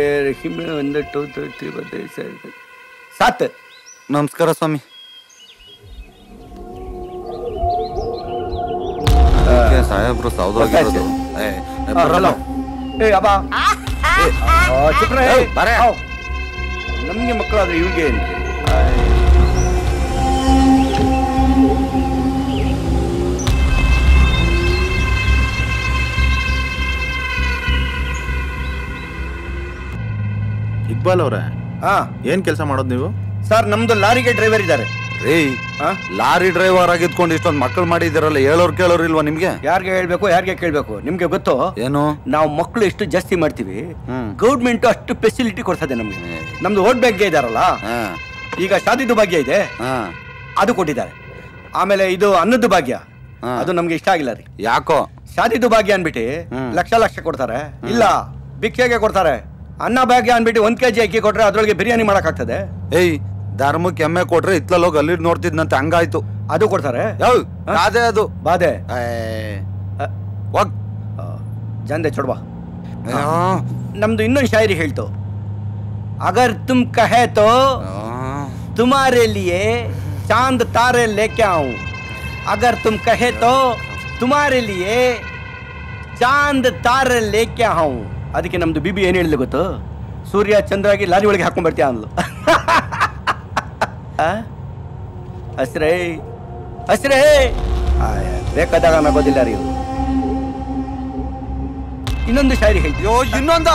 7. ನಮಸ್ಕಾರ ಸ್ವಾಮಿ. ಸಾಹೇಬ್ರು ಸೌದೋಗಿರೋದು. ನಮ್ಗೆ ಮಕ್ಕಳಾದ್ರೆ ಇವ್ರಿಗೆ ಏನ್ರಿ? ಇಕ್ಬಾಲ್ ಅವ್ರೆ, ಏನ್ ಕೆಲಸ ಮಾಡೋದು ನೀವು? ಸರ್ ನಮ್ದು ಲಾರಿಗೆ ಡ್ರೈವರ್ ಇದ್ದಾರೆ. ರೀ, ಲಾರಿ ಡ್ರೈವರ್ ಆಗಿದ್ಕೊಂಡು ಇಷ್ಟೊಂದು ಮಕ್ಕಳು ಮಾಡಿದಿರಲ್ಲ, ಹೇಳೋರ್ ಕೇಳೋರ್ ಇಲ್ವಾ ನಿಮ್ಗೆ? ಯಾರಿಗೆ ಹೇಳ್ಬೇಕು, ಯಾರಿಗೆ ಕೇಳ್ಬೇಕು? ನಿಮ್ಗೆ ಗೊತ್ತು ಏನು? ನಾವು ಮಕ್ಕಳು ಎಷ್ಟು ಜಾಸ್ತಿ ಮಾಡ್ತೀವಿ, ಗೌರ್ಮೆಂಟ್ ಅಷ್ಟು ಫೆಸಿಲಿಟಿ ಕೊಡ್ತದೆ ನಮ್ಗೆ. ನಮ್ದು ವೋಟ್ ಭಾಗ್ಯ ಇದಾರಲ್ಲ, ಈಗ ಶಾದಿದು ಭಾಗ್ಯ ಇದೆ, ಅದು ಕೊಟ್ಟಿದ್ದಾರೆ. ಆಮೇಲೆ ಇದು ಅನ್ನದ್ದು ಭಾಗ್ಯ, ಅದು ನಮ್ಗೆ ಇಷ್ಟ ಆಗಿಲ್ಲ ರೀ. ಯಾಕೋ? ಶಾದಿದು ಭಾಗ್ಯ ಅನ್ಬಿಟ್ಟು ಲಕ್ಷ ಲಕ್ಷ ಕೊಡ್ತಾರೆ. ಇಲ್ಲ, ಭಿಕ್ಷೆಗೆ ಕೊಡ್ತಾರೆ. ಅನ್ನ ಭಾಗ್ಯ ಅನ್ಬಿಟ್ಟು 1 kg ಅಕ್ಕಿ ಕೊಟ್ರೆ ಅದ್ರೊಳಗೆ ಬಿರಿಯಾನಿ ಮಾಡಕ್ಕಾಗ್ತದೆ. ಧರ್ಮಕ್ಕೆ ಎಮ್ಮೆ ಕೊಟ್ರೆ ಇತ್ಲೋಗಿ ಅಲ್ಲಿ ನೋಡ್ತಿದ್ನಂತೆ, ಹಂಗಾಯ್ತು. ಅದು ಕೊಡ್ತಾರೆ. ಅದೇ ಅದು ಬಾಧೆ. ಜಂದೆ ಚೊಡ್ವಾ. ನಮ್ದು ಇನ್ನೊಂದು ಶಾಯರಿ ಹೇಳ್ತು, ಅಗರ್ ತುಮ್ ಕಹೆ ತೋ ತುಮಾರೆ ಲಿಯೆ ಚಾಂದ್ ತಾರೆ ಲೇಕೆ ಆऊं, ಅಗರ್ ತುಮ್ ಕಹೆ ತೋ ತುಮಾರೆ ಲಿಯೆ ಚಾಂದ್ ತಾರೆ ಲೇಕೆ ಆऊं. ಅದಕ್ಕೆ ನಮ್ದು ಬಿಬಿ ಏನ್ ಹೇಳಿದ್ಲು ಗೊತ್ತು? ಸೂರ್ಯ ಚಂದ್ರಾಗಿ ಲಾರಿ ಒಳಗೆ ಹಾಕೊಂಡ್ ಬರ್ತೀಯ ಅಂದ್ಲು. ಹಸ್ರೇ ಹಸ್ರೇ ಬೇಕಾದಾಗ ನಗೋದಿಲ್ಲ ರೀ. ಇನ್ನೊಂದು ಶಾಯರಿ ಹೇಳ್ತೀವಿ. ಇನ್ನೊಂದ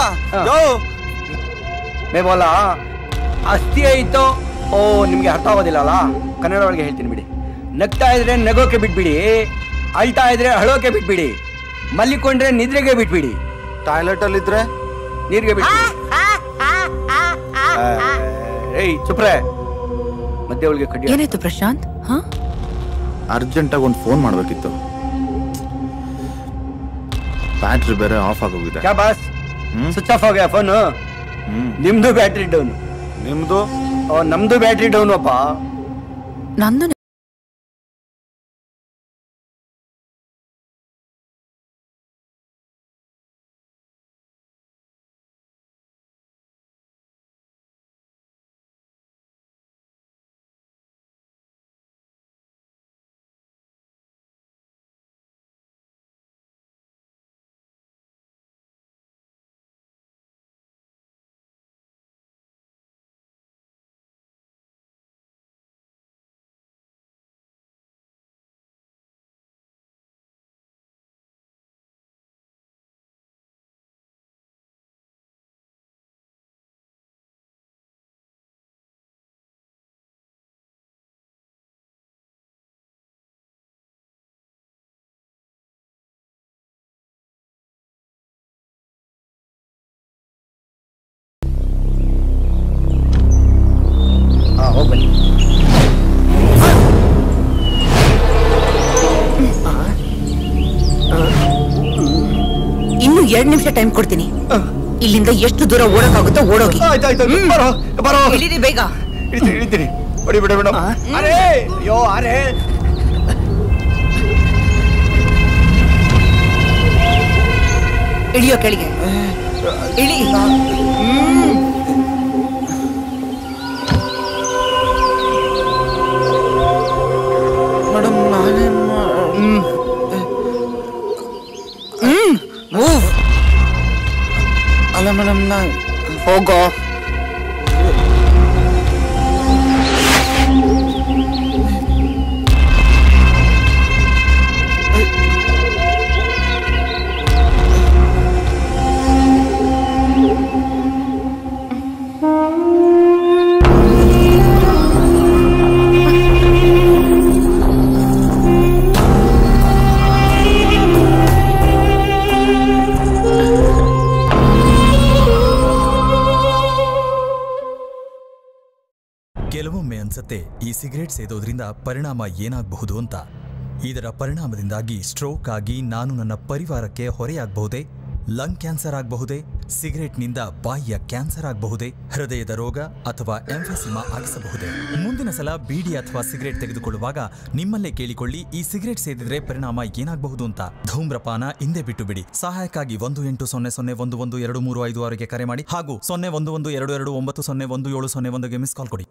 ಮೇ ಬೋಲ ಅಸ್ಥಿ ಆಯ್ತು. ಓ, ನಿಮ್ಗೆ ಅರ್ಥ ಆಗೋದಿಲ್ಲ ಅಲ್ಲ, ಕನ್ನಡ ಒಳಗೆ ಹೇಳ್ತೀನಿ ಬಿಡಿ. ನಗ್ತಾ ಇದ್ರೆ ನಗೋಕೆ ಬಿಟ್ಬಿಡಿ, ಅಳ್ತಾ ಇದ್ರೆ ಅಳೋಕೆ ಬಿಟ್ಬಿಡಿ, ಮಲ್ಲಿಕೊಂಡ್ರೆ ನಿದ್ರೆಗೆ ಬಿಟ್ಬಿಡಿ, ಟಾಯ್ಲೆಟ್ ಅಲ್ಲಿ ಇದ್ರೆ ನೀರಿಗೆ ಬಿಟ್ಬಿಡಿ. ಏಯ್ ಚುಪ್ರೆ, ಮಧ್ಯೆ ಒಳಗೆ ಕಡ್ಡಿ. ಏನಾಯ್ತು ಪ್ರಶಾಂತ್? ಅರ್ಜೆಂಟ್ ಆಗಿ ಒಂದು ಫೋನ್ ಮಾಡ್ಬೇಕಿತ್ತು, ಬ್ಯಾಟ್ರಿ ಬೇರೆ ಆಫ್ ಆಗೋಗಿದೆ. ಕ್ಯಾ ಬಾಸ್, ಸ್ವಿಚ್ ಆಫ್ ಹೋಗ್ಯಾ ಫೋನ್? ನಿಮ್ದು ಬ್ಯಾಟ್ರಿ ಡೌನ್. ನಿಮ್ದು? ನಮ್ದು ಬ್ಯಾಟ್ರಿ ಡೌನ್ ಅಪ್ಪ. ನಂದು ನಿನ್ಗೆ 2 ನಿಮಿಷ ಟೈಮ್ ಕೊಡ್ತೀನಿ. ಇಲ್ಲಿಂದ ಎಷ್ಟು ದೂರ ಓಡಕ್ಕಾಗುತ್ತೋ ಓಡೋಗಿ. ಇಳಿರಿ ಬೇಗ. ಇಳಿತೀನಿ. ಬಿಡಿ ಬಿಡ ಮೇಡಮ್. ಅರೇ ಅಯ್ಯೋ ಅರೇ. ಇಳಿಯೋ ಕೆಳಗೆ ಇಳಿ. ಮೇಡಮ್ ನಾನೇ ಅಲ್ಲ ಮೇಡಮ್ ನಾ ಹೋಗೋ. ಕೆಲವೊಮ್ಮೆ ಅನ್ಸತ್ತೆ ಈ ಸಿಗರೇಟ್ ಸೇದೋದ್ರಿಂದ ಪರಿಣಾಮ ಏನಾಗಬಹುದು ಅಂತ. ಇದರ ಪರಿಣಾಮದಿಂದಾಗಿ ಸ್ಟ್ರೋಕ್ ಆಗಿ ನಾನು ನನ್ನ ಪರಿವಾರಕ್ಕೆ ಹೊರೆಯಾಗಬಹುದೇ? ಲಂಗ್ ಕ್ಯಾನ್ಸರ್ ಆಗಬಹುದೇ? ಸಿಗರೇಟ್ನಿಂದ ಬಾಯಿಯ ಕ್ಯಾನ್ಸರ್ ಆಗಬಹುದೇ? ಹೃದಯದ ರೋಗ ಅಥವಾ ಎಂಫೆಸಿಮಾ ಆಗಿಸಬಹುದೇ? ಮುಂದಿನ ಸಲ ಬೀಡಿ ಅಥವಾ ಸಿಗರೇಟ್ ತೆಗೆದುಕೊಳ್ಳುವಾಗ ನಿಮ್ಮಲ್ಲೇ ಕೇಳಿಕೊಳ್ಳಿ, ಈ ಸಿಗರೇಟ್ ಸೇದಿದ್ರೆ ಪರಿಣಾಮ ಏನಾಗಬಹುದು ಅಂತ. ಧೂಮ್ರಪಾನ ಹಿಂದೆ ಬಿಟ್ಟು ಬಿಡಿ. ಸಹಾಯಕ್ಕಾಗಿ 1800112356ಗೆ ಕರೆ ಮಾಡಿ ಹಾಗೂ 0112290101ಗೆ ಮಿಸ್ ಕಾಲ್ ಕೊಡಿ.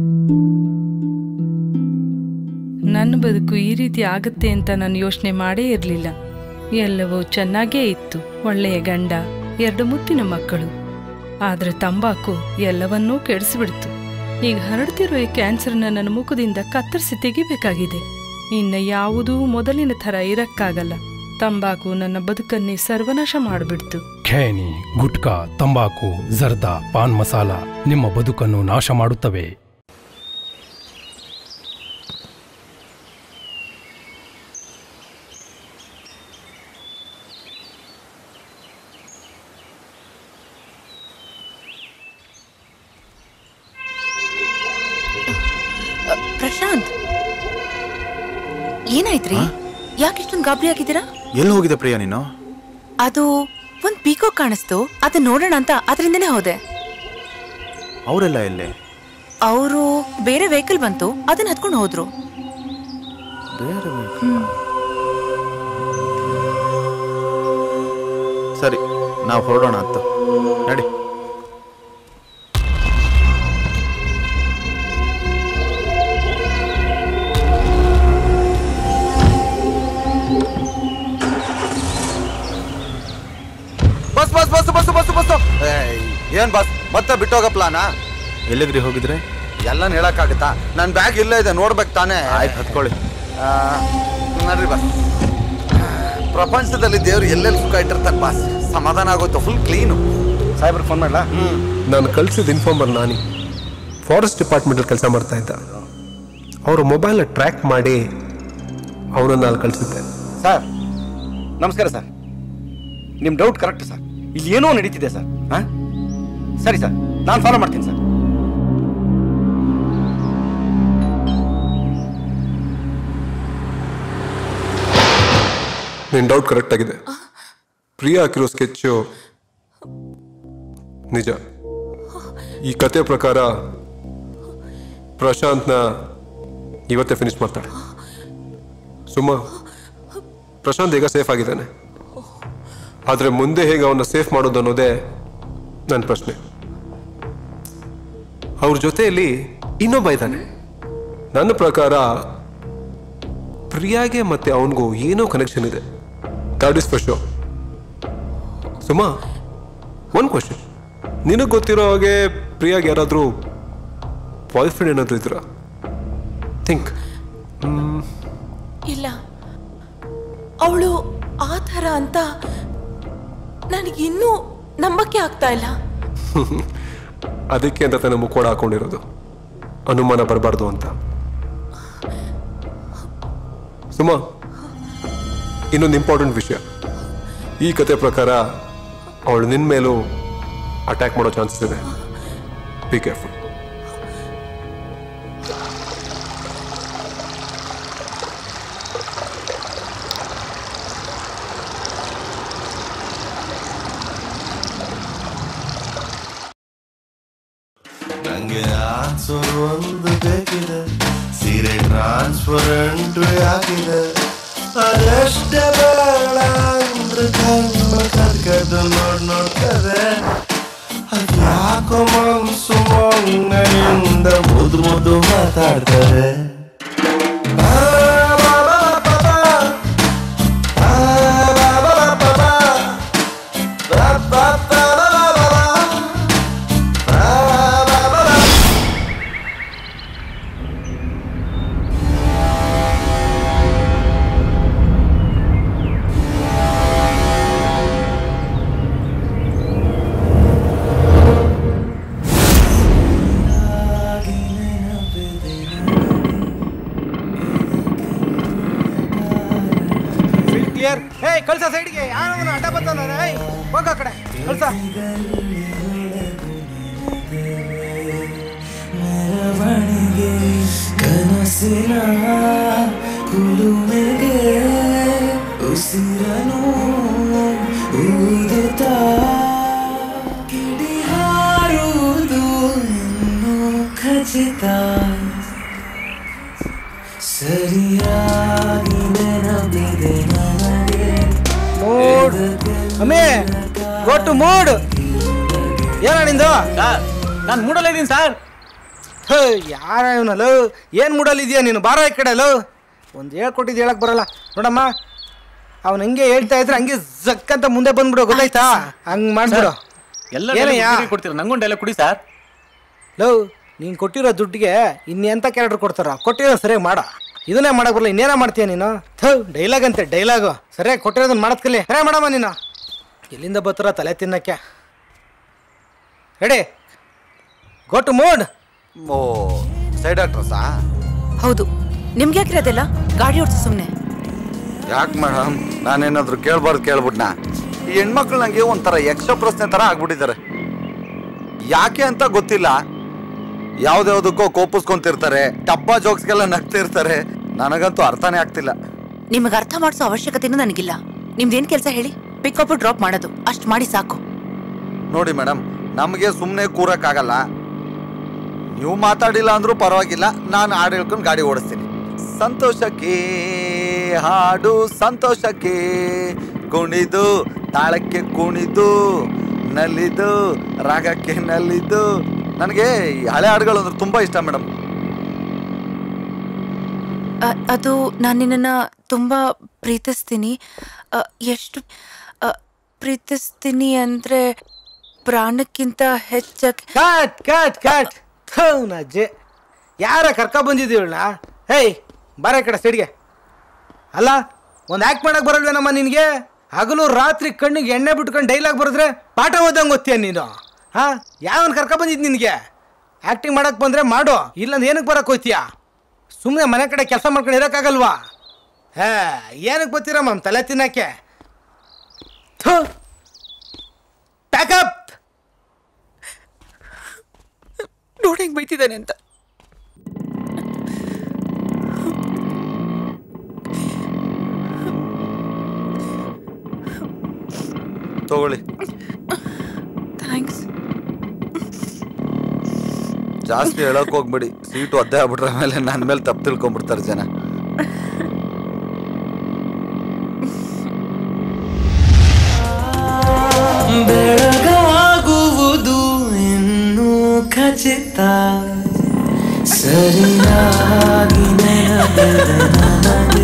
ನನ್ನ ಬದುಕು ಈ ರೀತಿ ಆಗುತ್ತೆ ಅಂತ ನಾನು ಯೋಚನೆ ಮಾಡೇ ಇರಲಿಲ್ಲ. ಎಲ್ಲವೂ ಚೆನ್ನಾಗೇ ಇತ್ತು. ಒಳ್ಳೆಯ ಗಂಡ, 2 ಮುತ್ತಿನ ಮಕ್ಕಳು. ಆದ್ರೆ ತಂಬಾಕು ಎಲ್ಲವನ್ನೂ ಕೆಡಿಸಿಬಿಡ್ತು. ಈಗ ಹರಡ್ತಿರೋ ಈ ಕ್ಯಾನ್ಸರ್ನ ನನ್ನ ಮುಖದಿಂದ ಕತ್ತರಿಸಿ ತೆಗಿಬೇಕಾಗಿದೆ. ಇನ್ನು ಯಾವುದೂ ಮೊದಲಿನ ಥರ ಇರಕ್ಕಾಗಲ್ಲ. ತಂಬಾಕು ನನ್ನ ಬದುಕನ್ನೇ ಸರ್ವನಾಶ ಮಾಡಿಬಿಡ್ತು. ಖೇನಿ, ಗುಟ್ಕಾ, ತಂಬಾಕು, ಜರ್ದಾ, ಪಾನ್ ಮಸಾಲ ನಿಮ್ಮ ಬದುಕನ್ನು ನಾಶ ಮಾಡುತ್ತವೆ. ಪ್ರಶಾಂತ್, ಏನಾಯ್ತ್ರಿ? ಯಾಕೆ ಇಷ್ಟೊಂದು ಗಾಬರಿ ಆಗಿದ್ದೀರಾ? ಎಲ್ಲಿ ಹೋಗಿದೆ ಪ್ರಿಯಾ ನೀನು? ಅದು ಒಂದ್ ಪೀಕಾಕ್ ಕಾಣಿಸ್ತು, ಅದನ್ನ ನೋಡೋಣ ಅಂತ ಅದರಿಂದನೇ ಹೋದೆ. ಅವರೆಲ್ಲ ಎಲ್ಲೇ? ಅವರು ಬೇರೆ ವೆಹಿಕಲ್ ಬಂತು, ಅದನ್ನ ಹತ್ಕೊಂಡು ಹೋದ್ರು. ಸರಿ, ನಾವು ಹೊರಡೋಣ ಅಂತ ನಡಿ. Bus bus bus bus bus bus. ಏನ್ ಬಸ್ ಮತ್ತೆ ಬಿಟ್ಟೋಗ ಪ್ಲಾನಾ? ಎಲ್ಲಿಗ್ರಿ ಹೋಗಿದ್ರೆ? ಎಲ್ಲಾನು ಹೇಳಕ್ಕಾಗತ್ತಾ? ನನ್ನ ಬ್ಯಾಗ್ ಇಲ್ಲೇ ಇದೆ, ನೋಡ್ಬೇಕು ತಾನೇ. ಆಯ್ತು, ಹತ್ಕೊಳ್ಳಿ. ನೋಡ್ರಿ ಬಸ್, ಪ್ರಪಂಚದಲ್ಲಿ ದೇವ್ರು ಎಲ್ಲೆಲ್ಲಿ ಸುಖ ಇಟ್ಟಿರ್ತಾನೆ ಬಾಸ್. ಸಮಾಧಾನ ಆಗೋಯ್ತು, ಫುಲ್ ಕ್ಲೀನು. ಸಾಹೇಬ್ರಿಗೆ ಫೋನ್ ಮಾಡ್ಲಾ? ನಾನು ಕಳ್ಸಿದ ಇನ್ಫಾರ್ಮರ್ ನಾನಿ ಫಾರೆಸ್ಟ್ ಡಿಪಾರ್ಟ್ಮೆಂಟಲ್ಲಿ ಕೆಲಸ ಮಾಡ್ತಾ ಇದ್ದ. ಅವರು ಮೊಬೈಲ್ನ ಟ್ರ್ಯಾಕ್ ಮಾಡಿ ಅವನನ್ನು ಅಲ್ಲಿ ಕಳಿಸಿದ್ದೆ. ಸರ್ ನಮಸ್ಕಾರ ಸರ್. ನಿಮ್ಮ ಡೌಟ್ ಕರೆಕ್ಟ್ ಸರ್. ಇಲ್ಲಿ ಏನೋ ನಡೀತಿದೆ ಸರ್. ಹಾಂ ಸರಿ ಸರ್, ನಾನು ಫಾಲೋ ಮಾಡ್ತೀನಿ ಸರ್. ನಿನ್ನ ಡೌಟ್ ಕರೆಕ್ಟ್ ಆಗಿದೆ. ಪ್ರಿಯಾ ಹಾಕಿರೋ ಸ್ಕೆಚ್ಚು ನಿಜ. ಈ ಕತೆ ಪ್ರಕಾರ ಪ್ರಶಾಂತ್ನ ಇವತ್ತೇ ಫಿನಿಶ್ ಮಾಡ್ತಾಳೆ. ಸುಮ್ಮ ಪ್ರಶಾಂತ್ ಈಗ ಸೇಫ್ ಆಗಿದ್ದಾನೆ, ಆದರೆ ಮುಂದೆ ಹೇಗೆ ಅವನ್ನ ಸೇಫ್ ಮಾಡೋದು ಅನ್ನೋದೇ ನನ್ನ ಪ್ರಶ್ನೆ. ಅವ್ರ ಜೊತೆಯಲ್ಲಿ ಇನ್ನೊಬ್ಬ ಇದ್ದಾನೆ. ನನ್ನ ಪ್ರಕಾರ ಪ್ರಿಯಾಗೆ ಮತ್ತೆ ಅವನಿಗೂ ಏನೋ ಕನೆಕ್ಷನ್ ಇದೆ. That is for sure. Suma, ಒಂದು ಕ್ವಶನ್. ನಿನಗೆ ಗೊತ್ತಿರೋ ಹಾಗೆ ಪ್ರಿಯಾಗೆ ಯಾರಾದರೂ ಬಾಯ್ ಫ್ರೆಂಡ್ ಏನಾದರೂ ಇದ್ರ? ಥಿಂಕ್. ಇಲ್ಲ, ಅವಳು ಆ ಥರ ಅಂತ ನನಗಿನ್ನೂ ನಂಬಕ್ಕೆ ಆಗ್ತಾ ಇಲ್ಲ. ಅದಕ್ಕೆ ಅಂತ ತನ್ನ ಮುಖೋಡ ಹಾಕೊಂಡಿರೋದು, ಅನುಮಾನ ಬರಬಾರ್ದು ಅಂತ. ಸುಮಾ, ಇನ್ನೊಂದು ಇಂಪಾರ್ಟೆಂಟ್ ವಿಷಯ. ಈ ಕತೆ ಪ್ರಕಾರ ಅವಳು ನಿನ್ನ ಮೇಲೂ ಅಟ್ಯಾಕ್ ಮಾಡೋ ಚಾನ್ಸಸ್ ಇದೆ. Be careful. ಟ್ರಾನ್ಸ್ಫರ್ ಒಂದು ಬೇಕಿದೆ, ಸೀರೆ ಟ್ರಾನ್ಸ್ಪರೆಂಟ್ ಆಗಿದೆ, ಅದಷ್ಟೇ ಬೇಡ ಅಂದ್ರೆ ಕಣ್ಣು ಕದ್ಕದ್ದು ನೋಡ್ಕದೆ. ಅದ್ಯಾಕೋ ಮನ್ಸು ಮೊನ್ನೆಯಿಂದ ಮುದ್ದು ಮಾತಾಡ್ತಾರೆ. ಕಳ್ಸ ಸೈಡ್ಗೆ, ಯಾರು ಅಡ್ಡ ಬರ್ತಾನ, ಹೋಗ ಆ ಕಡೆ ಕಳ್ಸ. ಮೆರವಣಿಗೆ ಕನಸಿನ ಕುಲುಮೆಗೆ ಉಸಿರನು ಊದುತ್ತಾ ಕಿಡಿ ಹಾರುವುದು ಇನ್ನು ಖಚಿತ, ಸರಿಯಾಗಿ ನೆನಪಿದೆ ನನಗೆ. ಅಮ್ಮೇ ಗೋ ಟು ಮೂಡ್. ಏನ ನಿಂದು? ನಾನು ಮೂಡಲ್ಲ ಇದ್ದೀನಿ ಸರ್. ಯಾರ ಇವನಲ್ಲ, ಏನು ಮೂಡಲ್ಲಿ ಇದೆಯಾ ನೀನು? ಬಾರ ಈ ಕಡೆ ಅಲ್ಲ, ಒಂದು ಹೇಳ್ಕೊಟ್ಟಿದ್ದು ಹೇಳಕ್ ಬರಲ್ಲ ನೋಡಮ್ಮ. ಅವ್ನು ಹಂಗೆ ಹೇಳ್ತಾ ಇದ್ರೆ ಹಂಗೆ ಜಕ್ಕಂತ ಮುಂದೆ ಬಂದ್ಬಿಡು, ಗೊತ್ತಾಯ್ತಾ? ಹಂಗ್ ಮಾಡ್ಬಿಡು. ಎಲ್ಲ ಕೊಡ್ತೀರ, ನಂಗೊಂದು ಡೈಲಾಗ್ ಕೊಡಿ ಸರ್. ಲವ್, ನೀನು ಕೊಟ್ಟಿರೋ ದುಡ್ಡಿಗೆ ಇನ್ನೆಂಥ ಕ್ಯಾರೆಕ್ಟರ್ ಕೊಡ್ತಾರ? ಕೊಟ್ಟಿರೋ ಸರಿಯಾಗಿ ಮಾಡ. ಇದನ್ನೇ ಮಾಡಕ್ ಬರಲ್ಲ, ಇನ್ನೇನ ಮಾಡ್ತೀಯ ನೀನು? ಡೈಲಾಗ್ ಅಂತೆ ಡೈಲಾಗು. ಸರಿಯಾಗಿ ಕೊಟ್ಟಿರೋದನ್ನ ಮಾಡದ್ ಕಲಿ. ಸರಿಯಾಗಿ ಮಾಡಮ್ಮ ನೀನು. ಎಲ್ಲಿಂದ ಬರ್ತಾರ ತಲೆ ತಿನ್ನಕ್ಕೆ? Ready, go to mood. Oh, side ಆಕ್ಟ್ರಸಾ? ಹೌದು. ನಿಮ್ಗೆ ಯಾಕಿರೋದಿಲ್ಲ? ಗಾಡಿ ಓಡಿಸಿ ಸುಮ್ಮನೆ. ಯಾಕೆ ಮೇಡಮ್, ನಾನೇನಾದ್ರು ಕೇಳ್ಬಾರ್ದು ಕೇಳ್ಬಿಟ್ನಾ? ಈ ಹೆಣ್ಮಕ್ಳು ನಂಗೆ ಒಂಥರ ಯಕ್ಷ ಪ್ರಶ್ನೆ ತರ ಆಗ್ಬಿಟ್ಟಿದ್ದಾರೆ. ಯಾಕೆ ಅಂತ ಗೊತ್ತಿಲ್ಲ, ಯಾವ್ದ್ಯಾವ್ದಕ್ಕೋ ಕೋಪಿಸ್ಕೊಂತಿರ್ತಾರೆ, ಟಬ್ಬಾ ಜೋಕ್ಸ್ಗೆಲ್ಲ ನಗ್ತಿರ್ತಾರೆ. ನನಗಂತೂ ಅರ್ಥನೇ ಆಗ್ತಿಲ್ಲ. ನಿಮಗೆ ಅರ್ಥ ಮಾಡಿಸೋ ಅವಶ್ಯಕತೆನೂ ನನಗಿಲ್ಲ. ನಿಮ್ದೇನ್ ಕೆಲಸ ಹೇಳಿ? ಪಿಕಪ್ ಡ್ರಾಪ್ ಮಾಡೋದು ಅಷ್ಟು ಮಾಡಿ ಸಾಕು. ನೋಡಿ ಮೇಡಮ್, ನಮಗೆ ಸುಮ್ಮನೆ ಕೂರಕ್ಕಾಗಲ್ಲ. ನೀವು ಮಾತಾಡಿಲ್ಲ ಅಂದ್ರೂ ಪರವಾಗಿಲ್ಲ, ನಾನು ಹಾಡು ಹೇಳ್ಕೊಂಡು ಗಾಡಿ ಓಡಿಸ್ತೀನಿ. ಸಂತೋಷಕ್ಕೆ ಹಾಡು, ಸಂತೋಷಕ್ಕೆ ಕುಣಿದು, ತಾಳಕ್ಕೆ ಕುಣಿದು, ನಲಿದು, ರಾಗಕ್ಕೆ ನಲಿದು. ನನಗೆ ಹಳೆ ಹಾಡುಗಳು ಅಂದ್ರೆ ತುಂಬಾ ಇಷ್ಟ ಮೇಡಮ್. ಅದು ನಾನು ನಿನ್ನನ್ನು ತುಂಬಾ ಪ್ರೀತಿಸ್ತೀನಿ. ಎಷ್ಟು ಪ್ರೀತಿಸ್ತೀನಿ ಅಂದ್ರೆ ಪ್ರಾಣಕ್ಕಿಂತ ಹೆಚ್ಚಾಗಿ. Cut cut cut. ನಜ್ಜೆ, ಯಾರ ಕರ್ಕ ಬಂದಿದ್ದೀವಳ? ಹೇಯ್, ಬಾರ ಕಡೆ ಸೈಡ್ಗೆ. ಅಲ್ಲ, ಒಂದು ಆ್ಯಕ್ಟ್ ಮಾಡಕ್ಕೆ ಬರಲ್ವೇನಮ್ಮ ನಿನಗೆ? ಹಗಲು ರಾತ್ರಿ ಕಣ್ಣಿಗೆ ಎಣ್ಣೆ ಬಿಟ್ಕೊಂಡು ಡೈಲಾಗ್ ಬರೆದ್ರೆ ಪಾಠ ಓದಂಗೆ ಓದ್ತೀಯ ನೀನು? ಹಾಂ, ಯಾವನ್ ಕರ್ಕ ಬಂದಿದ್ದು ನಿನಗೆ? ಆ್ಯಕ್ಟಿಂಗ್ ಮಾಡಕ್ಕೆ ಬಂದರೆ ಮಾಡು, ಇಲ್ಲಂದ್ರೆ ಏನಕ್ಕೆ ಬರಕ್ಕೆ ಹೋಯ್ತೀಯ? ಸುಮ್ಮನೆ ಮನೆ ಕಡೆ ಕೆಲಸ ಮಾಡ್ಕೊಂಡು ಇರೋಕ್ಕಾಗಲ್ವಾ? ಏನಕ್ಕೆ ಬರ್ತೀರಮ್ಮ ತಲೆ ತಿನ್ನಕ್ಕೆ? ಪ್ಯಾಕಪ್. ನೋಡಿ ಹೆಂಗೆ ಬೈತಿದ್ದಾನೆ ಅಂತ. ತಗೊಳ್ಳಿ. ಥ್ಯಾಂಕ್ಸ್. ಜಾಸ್ತಿ ಹೇಳಕ್ ಹೋಗ್ಬೇಡಿ, ಸೀಟು ಅದ್ದೇ ಆಗ್ಬಿಟ್ರೆ ಆಮೇಲೆ ನನ್ನ ಮೇಲೆ ತಪ್ಪು ತಿಳ್ಕೊಂಡ್ಬಿಡ್ತಾರೆ ಜನ. ಬೆಳಗಾಗುವುದು ಇನ್ನು ಖಚಿತ, ಸರಿಯಾಗಿ ನೆನಪಿದೆ ನನಗೆ.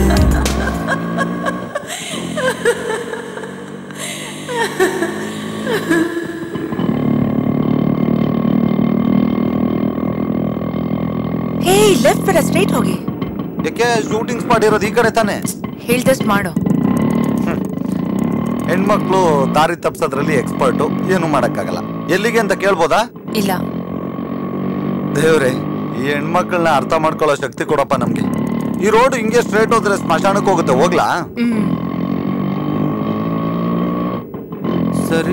ಹೇ, ಲೆಫ್ಟ್ ಬೇಡ, ಸ್ಟ್ರೈಟ್ ಹೋಗಿ. ಯಾಕೆ? ಶೂಟಿಂಗ್ ಸ್ಪಾಟ್ ಇರೋದು ಈ ಕಡೆ ತಾನೆ. ಹೇಳ್ದಷ್ಟು ಮಾಡು. ಹೆಣ್ಮಕ್ಳು ದಾರಿ ತಪ್ಸೋದ್ರಲ್ಲಿ ಎಕ್ಸ್ಪರ್ಟು, ಏನು ಮಾಡಕ್ಕಾಗಲ್ಲ. ಎಲ್ಲಿಗೆ ಅಂತ ಕೇಳ್ಬೋದಾ? ಇಲ್ಲ. ದೇವ್ರೆ, ಈ ಹೆಣ್ಮಕ್ಳನ್ನ ಅರ್ಥ ಮಾಡ್ಕೊಳ್ಳೋ ಶಕ್ತಿ ಕೊಡಪ್ಪ ನಮ್ಗೆ. ಈ ರೋಡ್ ಹಿಂಗೆ ಸ್ಟ್ರೇಟ್ ಹೋದ್ರೆ ಸ್ಮಶಾನಕ್ಕೆ ಹೋಗುತ್ತೆ, ಹೋಗ್ಲಾ? ಸರಿ.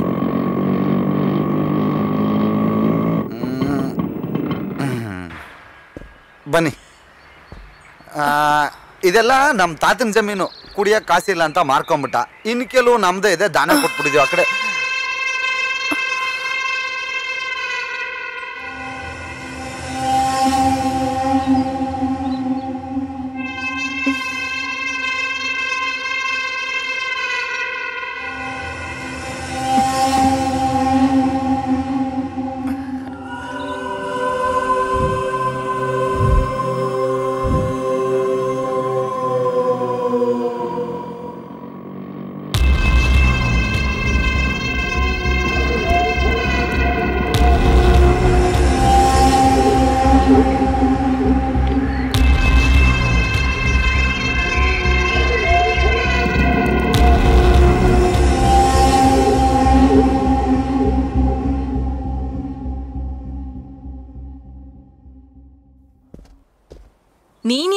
ಬನ್ನಿ. ಇದೆಲ್ಲ ನಮ್ಮ ತಾತನ ಜಮೀನು, ಕುಡಿಯಕ್ಕೆ ಕಾಸಿಲ್ಲ ಅಂತ ಮಾರ್ಕೊಂಬಿಟ್ಟ. ಇನ್ನು ಕೆಲವು ನಮ್ದೇ ಇದೆ, ದಾನ ಕೊಟ್ಬಿಟ್ಟಿದೀವಿ ಆ ಕಡೆ.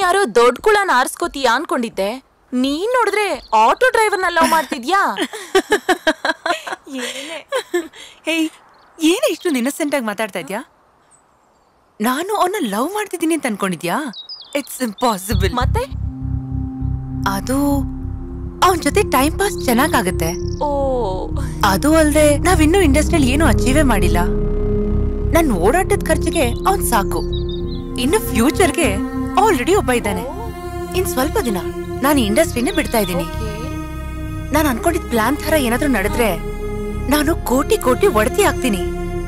ಯಾರೋ ದೊಡ್ಡ ಕುಳನ ಆರಿಸ್ಕೋತೀಯಾ ಅನ್ಕೊಂಡಿದ್ದೆ. ನೀನ್ ನೋಡಿದ್ರೆ ಆಟೋ ಡ್ರೈವರ್ನ ಲವ್ ಮಾಡ್ತಿದ್ಯಾ? ಹೇಯ್, ಏನೇ ಇಷ್ಟು ಇನ್ನಸೆಂಟ್ ಆಗಿ ಮಾತಾಡ್ತಾ ಇದ್ಯಾ? ನಾನು ಅವನ್ನ ಲವ್ ಮಾಡ್ತಿದ್ದೀನಿ ಅಂತ ಅನ್ಕೊಂಡಿದ್ಯಾ? It's impossible. ಮತ್ತೆ ಅದು ಅವನ ಜೊತೆ ಟೈಮ್ ಪಾಸ್ ಚೆನ್ನಾಗಾಗತ್ತೆ. ಓ, ಅದು ಅಲ್ದೆ ನಾವಿನ್ನೂ ಇಂಡಸ್ಟ್ರಿಯಲ್ಲಿ ಏನು ಅಚೀವೇ ಮಾಡಿಲ್ಲ. ನನ್ ಓಡಾಟದ ಖರ್ಚಿಗೆ ಅವನ್ ಸಾಕು. ಇನ್ನು ಫ್ಯೂಚರ್ಗೆ ಆಲ್ರೆಡಿ ಒಬ್ಬ ಇದ್ದಾನೆ. ಇನ್ ಸ್ವಲ್ಪ ದಿನ ನಾನು ಇಂಡಸ್ಟ್ರಿನೇ ಬಿಡ್ತಾ ಇದ್ದೀನಿ. ನಾನು ಅನ್ಕೊಂಡಿದ್ ಪ್ಲಾನ್ ತರ ಏನಾದ್ರೂ ನಡೆದ್ರೆ ನಾನು ಕೋಟಿ ಕೋಟಿ ಒಡತಿ ಆಗ್ತೀನಿ.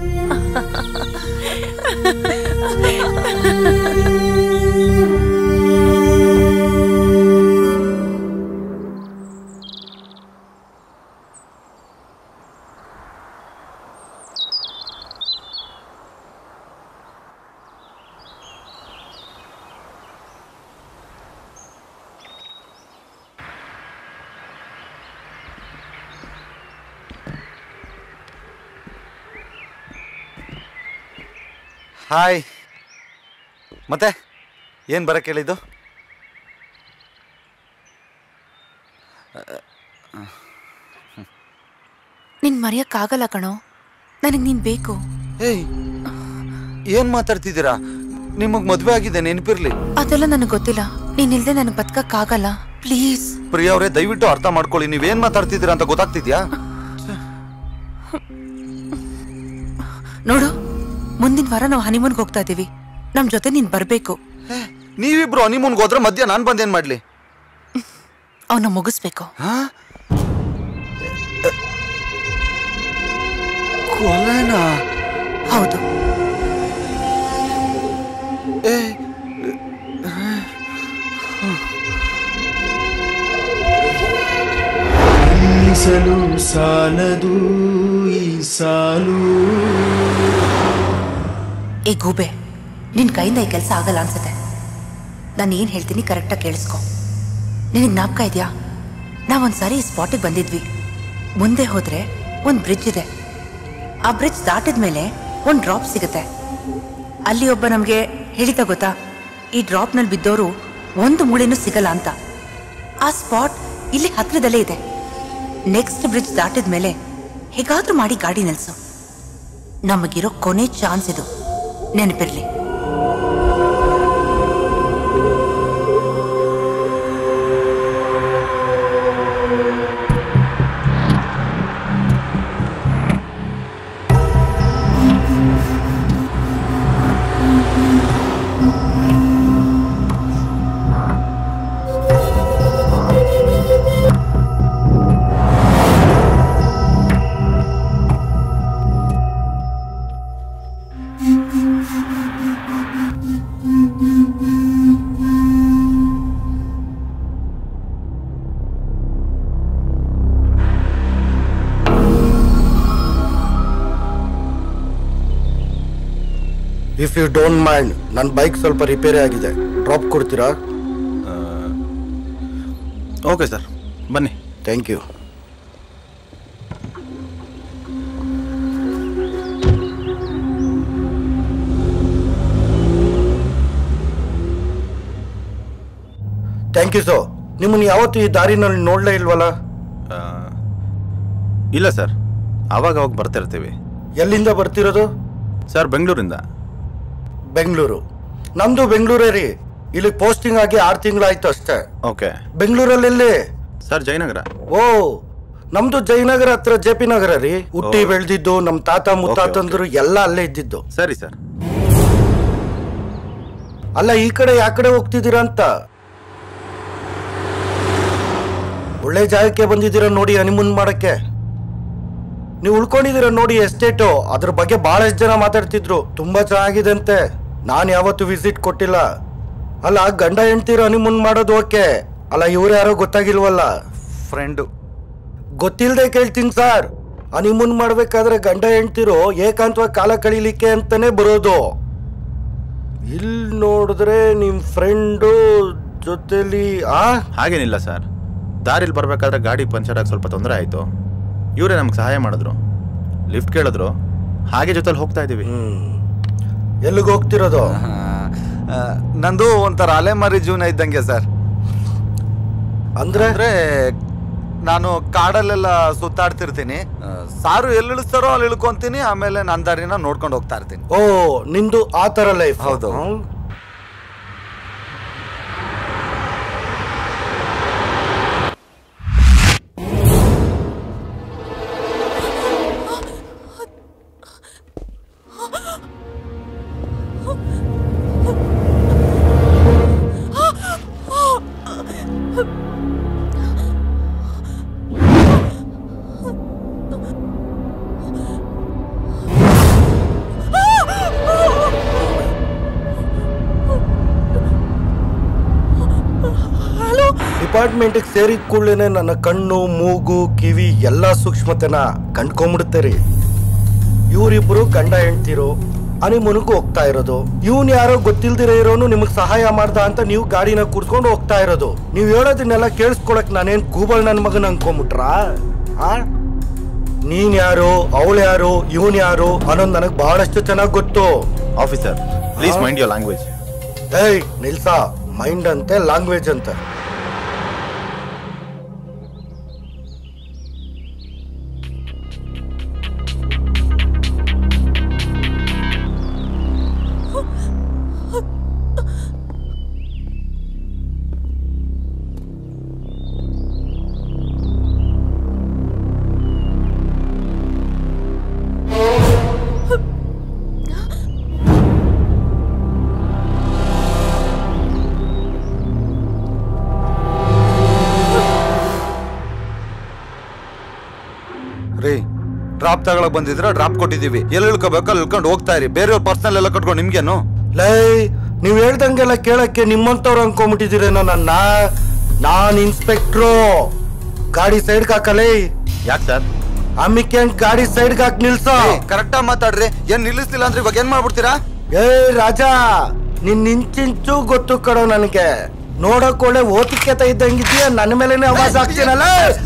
ಹಾಯ್. ಮತ್ತೆ ಏನು ಬರಕ್ಕೆ ಹೇಳಿದ್ದು? ನಿನ್ ಮರೆಯಕ್ಕಾಗಲ್ಲ ಕಣೋ, ನನಗ್ ನೀನ್ ಬೇಕು. ಏಯ್, ಏನ್ ಮಾತಾಡ್ತಿದ್ದೀರಾ? ನಿಮಗ್ ಮದ್ವೆ ಆಗಿದೆ, ನೆನಪಿರ್ಲಿ. ಅದೆಲ್ಲ ನನಗ್ ಗೊತ್ತಿಲ್ಲ. ನೀನಿಲ್ದೆ ನನಗ್ ಬದುಕಕ್ಕಾಗಲ್ಲ. ಪ್ಲೀಸ್ ಪ್ರಿಯಾ ಅವರೇ, ದಯವಿಟ್ಟು ಅರ್ಥ ಮಾಡ್ಕೊಳ್ಳಿ. ನೀವೇನ್ ಮಾತಾಡ್ತಿದ್ದೀರಾ ಅಂತ ಗೊತ್ತಾಗ್ತಿದ್ಯಾ? ನೋಡು, ಮುಂದಿನ ವಾರ ನಾವು ಹನಿಮೂನ್ಗೆ ಹೋಗ್ತಾ ಇದೀವಿ. ನಮ್ ಜೊತೆ ನೀನ್ ಬರ್ಬೇಕು. ನೀವಿಬ್ರು ಹನಿಮೂನ್ಗೆ ಹೋದ್ರೆ ಮಧ್ಯ ನಾನ್ ಬಂದೇನ್ ಮಾಡ್ಲಿ? ಅವನ್ನ ಮುಗಿಸ್ಬೇಕು. ಕೊಲೆನಾ? ಹೌದು. ಸಲು ಸಾಲದು ಈ ಸಾಲು. ಏ ಗೂಬೆ, ನಿನ್ ಕೈಯಿಂದ ಈ ಕೆಲಸ ಆಗಲ್ಲ ಅನ್ಸುತ್ತೆ. ನಾನು ಏನ್ ಹೇಳ್ತೀನಿ ಕರೆಕ್ಟಾಗಿ ಕೇಳಿಸ್ಕೊ. ನಿನಗೆ ಜ್ಞಾಪಕ ಇದೆಯಾ, ನಾವೊಂದ್ಸಾರಿ ಈ ಸ್ಪಾಟಿಗೆ ಬಂದಿದ್ವಿ. ಮುಂದೆ ಹೋದ್ರೆ ಒಂದ್ ಬ್ರಿಡ್ಜ್ ಇದೆ. ಆ ಬ್ರಿಡ್ಜ್ ದಾಟಿದ ಮೇಲೆ ಒಂದ್ ಡ್ರಾಪ್ ಸಿಗುತ್ತೆ. ಅಲ್ಲಿ ಒಬ್ಬ ನಮ್ಗೆ ಹೇಳಿದ ಗೊತ್ತಾ, ಈ ಡ್ರಾಪ್ ನಲ್ಲಿ ಬಿದ್ದೋರು ಒಂದು ಮೂಳೆನೂ ಸಿಗಲ್ಲ ಅಂತ. ಆ ಸ್ಪಾಟ್ ಇಲ್ಲಿ ಹತ್ರದಲ್ಲೇ ಇದೆ. ನೆಕ್ಸ್ಟ್ ಬ್ರಿಡ್ಜ್ ದಾಟಿದ ಮೇಲೆ ಹೇಗಾದ್ರೂ ಮಾಡಿ ಗಾಡಿ ನಿಲ್ಸು. ನಮಗಿರೋ ಕೊನೆ ಚಾನ್ಸ್ ಇದು, ನೆನಪಿರ್ಲಿ. ಇಫ್ ಯು ಡೋಂಟ್ ಮೈಂಡ್, ನನ್ನ ಬೈಕ್ ಸ್ವಲ್ಪ ರಿಪೇರಿ ಆಗಿದೆ, ಡ್ರಾಪ್ ಕೊಡ್ತೀರಾ? ಓಕೆ ಸರ್, ಬನ್ನಿ. Thank you. Thank you sir. ನಿಮ್ಮನ್ನು ಯಾವತ್ತೂ ಈ ದಾರಿನಲ್ಲಿ ನೋಡಲೇ ಇಲ್ವಲ್ಲ? ಇಲ್ಲ ಸರ್, ಆವಾಗ ಅವಾಗ ಬರ್ತಾ ಇರ್ತೀವಿ. ಎಲ್ಲಿಂದ ಬರ್ತಿರೋದು? ಸರ್, ಬೆಂಗಳೂರಿಂದ. ಬೆಂಗಳೂರು? ನಮ್ದು ಬೆಂಗಳೂರೇ ರೀ. ಇಲ್ಲಿ ಪೋಸ್ಟಿಂಗ್ ಆಗಿ 6 ತಿಂಗಳಾಯ್ತು ಅಷ್ಟೇ. ಓಕೆ. ಬೆಂಗಳೂರಲ್ಲಿ ಸರ್, ಜಯನಗರ. ಓ, ನಮ್ದು ಜಯನಗರ ಹತ್ರ JP ನಗರ ರೀ. ಹುಟ್ಟಿ ಬೆಳೆದಿದ್ದು, ನಮ್ ತಾತ ಮುತ್ತಾತಂದ್ರು ಎಲ್ಲ ಅಲ್ಲೇ ಇದ್ದಿದ್ದು. ಸರಿ ಸರ್. ಅಲ್ಲ, ಈ ಕಡೆ ಯಾ ಕಡೆ ಹೋಗ್ತಿದ್ದೀರಾ ಅಂತ? ಒಳ್ಳೆ ಜಾಗಕ್ಕೆ ಬಂದಿದ್ದೀರಾ ನೋಡಿ ಹನಿಮೂನ್ ಮಾಡಕ್ಕೆ. ನೀವು ಉಳ್ಕೊಂಡಿದ್ದೀರಾ ನೋಡಿ ಎಸ್ಟೇಟು. ಅದ್ರ ಬಗ್ಗೆ ಬಹಳಷ್ಟು ಜನ ಮಾತಾಡ್ತಿದ್ರು, ತುಂಬಾ ಚೆನ್ನಾಗಿದೆ ಅಂತೆ. ನಾನು ಯಾವತ್ತು ವಿಸಿಟ್ ಕೊಟ್ಟಿಲ್ಲ. ಅಲ್ಲ, ಗಂಡ ಹೆಂಡ್ತೀರ ಹನಿಮೂನ್ ಮಾಡೋದು ಓಕೆ, ಅಲ್ಲ ಇವ್ರು ಯಾರೋ ಗೊತ್ತಾಗಿಲ್ವಲ್ಲ? ಫ್ರೆಂಡು. ಗೊತ್ತಿಲ್ಲದೆ ಕೇಳ್ತೀನಿ ಸರ್. ಹನಿಮೂನ್ ಮಾಡ್ಬೇಕಾದ್ರೆ ಗಂಡ ಹೆಂಡ್ತಿರು ಏಕಾಂತವಾಗಿ ಕಾಲ ಕಳೀಲಿಕ್ಕೆ ಅಂತಾನೆ ಬರೋದು. ಇಲ್ಲಿ ನೋಡಿದ್ರೆ ನಿಮ್ ಫ್ರೆಂಡು ಜೊತೆಲಿ ಹಾಗೇನಿಲ್ಲ ಸರ್. ದಾರಿಲಿ ಬರ್ಬೇಕಾದ್ರೆ ಗಾಡಿ ಪಂಚರ್ ಆಗಿ ಸ್ವಲ್ಪ ತೊಂದರೆ ಆಯ್ತು. ಇವರೇ ನಮ್ಗೆ ಸಹಾಯ ಮಾಡಿದ್ರು, ಲಿಫ್ಟ್ ಕೇಳಿದ್ರು, ಹಾಗೆ ಜೊತೆಲಿ ಹೋಗ್ತಾ ಇದೀವಿ. ಎಲ್ಲಿಗೆ ಹೋಗ್ತಿರೋದು? ನಂದು ಒಂಥರ ಅಲೆಮಾರಿ ಜೀವನ ಇದ್ದಂಗೆ ಸರ್. ಅಂದ್ರೆ ನಾನು ಕಾಡಲ್ಲೆಲ್ಲ ಸುತ್ತಾಡ್ತಿರ್ತೀನಿ. ಸಾರು ಎಲ್ಲಿ ಇಳಿಸ್ತಾರೋ ಅಲ್ಲಿ ಇಳ್ಕೊಂತೀನಿ, ಆಮೇಲೆ ನನ್ನ ದಾರಿನ ನೋಡ್ಕೊಂಡು ಹೋಗ್ತಾ ಇರ್ತೀನಿ. ಓ, ನಿಂದು ಆ ತರ ಲೈಫ್? ಹೌದು. ಡಿಪಾರ್ಟ್ಮೆಂಟ್ಗೆ ಸೇರಿದ ಕೂಡಲೇ ನನ್ನ ಕಣ್ಣು, ಮೂಗು, ಕಿವಿ ಎಲ್ಲ ಸೂಕ್ಷ್ಮತೆನ ಕಂಡ್ಕೊಂಡ್ಬಿಡುತ್ತೆ. ಇವರಿಬ್ರು ಗಂಡ ಹೆಂಡ್ತಿರೋ ಹನಿಮೂನ್ಗೂ ಹೋಗ್ತಾ ಇರೋದು. ಇವನ್ ಯಾರೋ ಗೊತ್ತಿಲ್ದಿರ ಇರೋನು ನಿಮಗ್ ಸಹಾಯ ಮಾಡ್ದ ಅಂತ ನೀವು ಗಾಡಿನ ಕೂರ್ಸ್ಕೊಂಡು ಹೋಗ್ತಾ ಇರೋದು. ನೀವ್ ಹೇಳೋದನ್ನೆಲ್ಲ ಕೇಳಿಸ್ಕೊಳಕ್ ನಾನೇನ್ ಕೂಬಲ್ ನನ್ ಮಗನ್ ಅನ್ಕೊಂಬಿಟ್ರಾ? ನೀನ್ ಯಾರು, ಅವಳು ಯಾರು, ಇವನ್ ಯಾರು ಅನ್ನೋದು ನನಗ್ ಬಹಳಷ್ಟು ಚೆನ್ನಾಗ್ ಗೊತ್ತು. Officer, please mind your language. ಏಯ್ ನಿಲ್ಸಾ, ಮೈಂಡ್ ಅಂತೆ ಲ್ಯಾಂಗ್ವೇಜ್ ಅಂತ. ಡ್ರಾಪ್ ತಗೊಳಕ್ ಬಂದಿದ್ರ ಡ್ರಾಪ್ ಕೊಟ್ಟಿದೀವಿ. ಎಲ್ಲಿ ಇಳ್ಕೋಬೇಕು ಅಲ್ಲಿ ಇಳ್ಕೊಂಡು ಹೋಗ್ತಾ ಇರಿ. ಬೇರೆಯವ್ರ ಪರ್ಸನಲ್ ಎಲ್ಲ ಕಟ್ಕೊಂಡು ನಿಮ್ಗೇನು? ಲೈ, ನೀವ್ ಹೇಳ್ದಂಗೆಲ್ಲ ಕೇಳಕ್ಕೆ ನಿಮ್ಮಂತವ್ರು ಅನ್ಕೊಂಬಿಟ್ಟಿದ್ದೀರೇನೋ ನನ್ನ. ನಾನ್ ಇನ್ಸ್ಪೆಕ್ಟ್ರು. ಗಾಡಿ ಸೈಡ್ಗೆ ಹಾಕಲೇ. ಯಾಕೆ ಸರ್? ಅಮ್ಮಿಕೆ ಗಾಡಿ ಸೈಡ್ಗೆ ಹಾಕಿ ನಿಲ್ಸೋ. ಕರೆಕ್ಟಾಗಿ ಮಾತಾಡ್ರಿ. ಏನ್ ನಿಲ್ಲಿಸ್ತಿಲ್ಲ ಅಂದ್ರೆ ಇವಾಗ ಏನ್ ಮಾಡ್ಬಿಡ್ತೀರಾ? ರಾಜ, ನಿನ್ ಇಂಚಿಂಚು ಗೊತ್ತು ಕಡೋ ನನಗೆ. ನೋಡಕ್ ಒಳ್ಳೆ ಓತಿಕೆತ ಇದ್ದಂಗಿದ್ಯಾ, ನನ್ನ ಮೇಲೆನೆ ಆವಾಜ್ ಆಗ್ತೀನಲ್ಲ.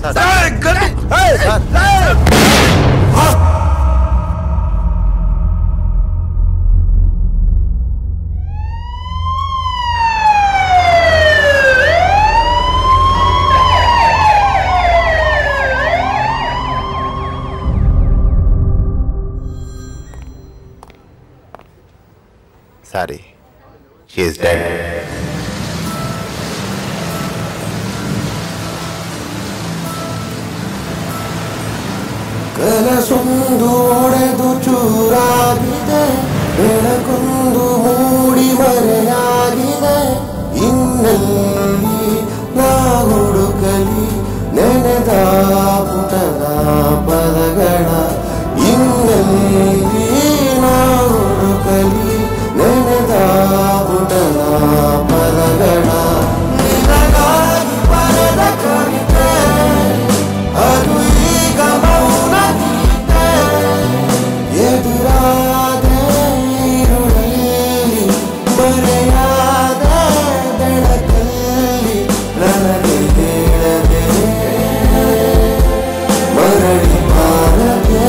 Sorry, she is dead. ಕನಸೊಂದು ಒಡೆದು ಚೂರಾಗಿದೆ, ಬೆಳಕೊಂದು ಮೂಡಿ ಮರೆಯಾಗಿದೆ. ಇನ್ನೆಲ್ಲಿ ನಾ ಹುಡುಕಲಿ ನೆನೆದ ಪುಟದ ಪದಗಳ? ಇನ್ನೆಲ್ಲಿ ನಾ ಹುಡುಕಲಿ ನೆನೆದ ಪುಟದ ಪದಗಳ? ನಿನಗಾಗಿ ಬರೆದ ಕವಿತೆ ಅದು ಈಗ ಮೌನ ಗೀತೆ. ಎದುರಾದ ಈರುಳಲ್ಲಿ ಮರೆಯಾದ ಬೆಳಕಲ್ಲಿ ನನಗೆ ಹೇಳದೆ ಮರಳಿ ಬಾರದೆ.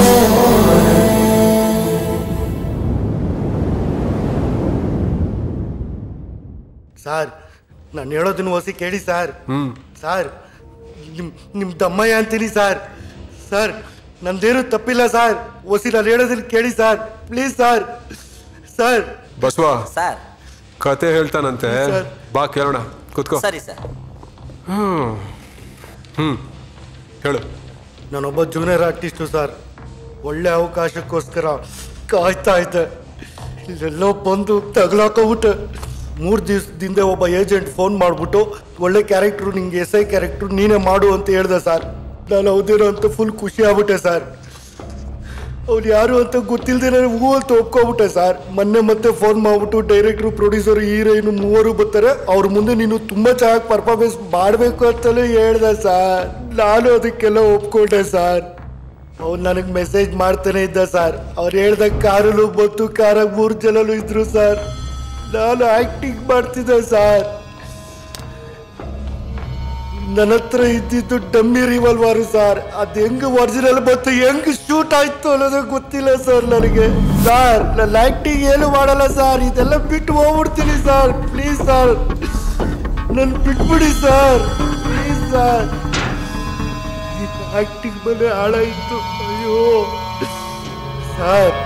ಸಾರ್, ನಾನು ಹೇಳೋದನ್ನ ಹೊಸಿ ಕೇಳಿ ಸಾರ್. ಸಾರ್, ನಿಮ್ ದಮ್ಮಯ್ಯ ಅಂತೀನಿ ಸಾರ್. ಸರ್, ನಂದೇನು ತಪ್ಪಿಲ್ಲ ಸರ್. ಹೊಸಿ ನಾನು ಹೇಳೋದನ್ನ ಕೇಳಿ sir, please sir. Sir Basava sir ಕತೆ ಹೇಳ್ತಾನಂತೆ, ಬಾ ಕೇಳೋಣ. ಕೂತ್ಕೋ. ಸರಿ ಸರ್. ಹೇಳು. ನಾನೊಬ್ಬ ಜೂನಿಯರ್ ಆರ್ಟಿಸ್ಟು ಸರ್. ಒಳ್ಳೆ ಅವಕಾಶಕ್ಕೋಸ್ಕರ ಕಾಯ್ತಾ ಇದ್ದೆ. ಇಲ್ಲೆಲ್ಲೋ ಬಂದು ತಗಲಾಕೋಬಿಟ್ಟೆ. 3 ದಿವಸದಿಂದ ಒಬ್ಬ ಏಜೆಂಟ್ ಫೋನ್ ಮಾಡಿಬಿಟ್ಟು ಒಳ್ಳೆ ಕ್ಯಾರೆಕ್ಟ್ರು, ನಿಂಗೆ SI ಕ್ಯಾರೆಕ್ಟ್ರು ನೀನೇ ಮಾಡು ಅಂತ ಹೇಳ್ದೆ ಸರ್. ನಾನು ಹೌದೇನೋ ಅಂತ ಫುಲ್ ಖುಷಿ ಆಗ್ಬಿಟ್ಟೆ ಸರ್. ಅವ್ರು ಯಾರು ಅಂತ ಗೊತ್ತಿಲ್ಲದೆ ನಾನು ಹೂ ಅಂತ ಒಪ್ಕೊಬಿಟ್ಟೆ ಸರ್. ಮೊನ್ನೆ ಮತ್ತೆ ಫೋನ್ ಮಾಡ್ಬಿಟ್ಟು ಡೈರೆಕ್ಟ್ರು, ಪ್ರೊಡ್ಯೂಸರು, ಹೀರೋಯಿನ್ 3 ಬರ್ತಾರೆ, ಅವ್ರ ಮುಂದೆ ನೀನು ತುಂಬ ಚೆನ್ನಾಗಿ ಪರ್ಫಾರ್ಮೆನ್ಸ್ ಮಾಡಬೇಕು ಅಂತಲೂ ಹೇಳ್ದೆ ಸರ್. ನಾನು ಅದಕ್ಕೆಲ್ಲ ಒಪ್ಕೊಂಡೆ ಸರ್. ಅವ್ರು ನನಗೆ ಮೆಸೇಜ್ ಮಾಡ್ತಾನೆ ಇದ್ದ ಸರ್. ಅವ್ರು ಹೇಳ್ದ ಕಾರಲ್ಲೂ ಬಂತು, ಕಾರಾಗ 3 ಜನರು ಇದ್ರು ಸರ್. ನಾನು ಆಕ್ಟಿಂಗ್ ಮಾಡ್ತಿದ್ದೆ ಸರ್. ನನ್ನ ಹತ್ರ ಇದ್ದಿದ್ದು ಡಮ್ಮಿ ರಿವಾಲ್ವರ್ ಸರ್. ಅದು ಹೆಂಗ್ ಒರಿಜಿನಲ್ ಬಂತು ಹೆಂಗ್ ಶೂಟ್ ಆಯ್ತು ಅನ್ನೋದು ಗೊತ್ತಿಲ್ಲ ಸರ್ ನನಗೆ. ಸರ್ ನನ್ನ ಆಕ್ಟಿಂಗ್ ಏನು ಮಾಡಲ್ಲ ಸರ್, ಇದೆಲ್ಲ ಬಿಟ್ಟು ಹೋಗ್ಬಿಡ್ತೀನಿ ಸರ್. ಪ್ಲೀಸ್ ಸರ್, ನನ್ ಬಿಟ್ಬಿಡಿ ಸರ್, ಪ್ಲೀಸ್ ಸರ್. ಆಕ್ಟಿಂಗ್ ಮನೆ ಹಾಳಾಯ್ತು. ಅಯ್ಯೋ ಸರ್.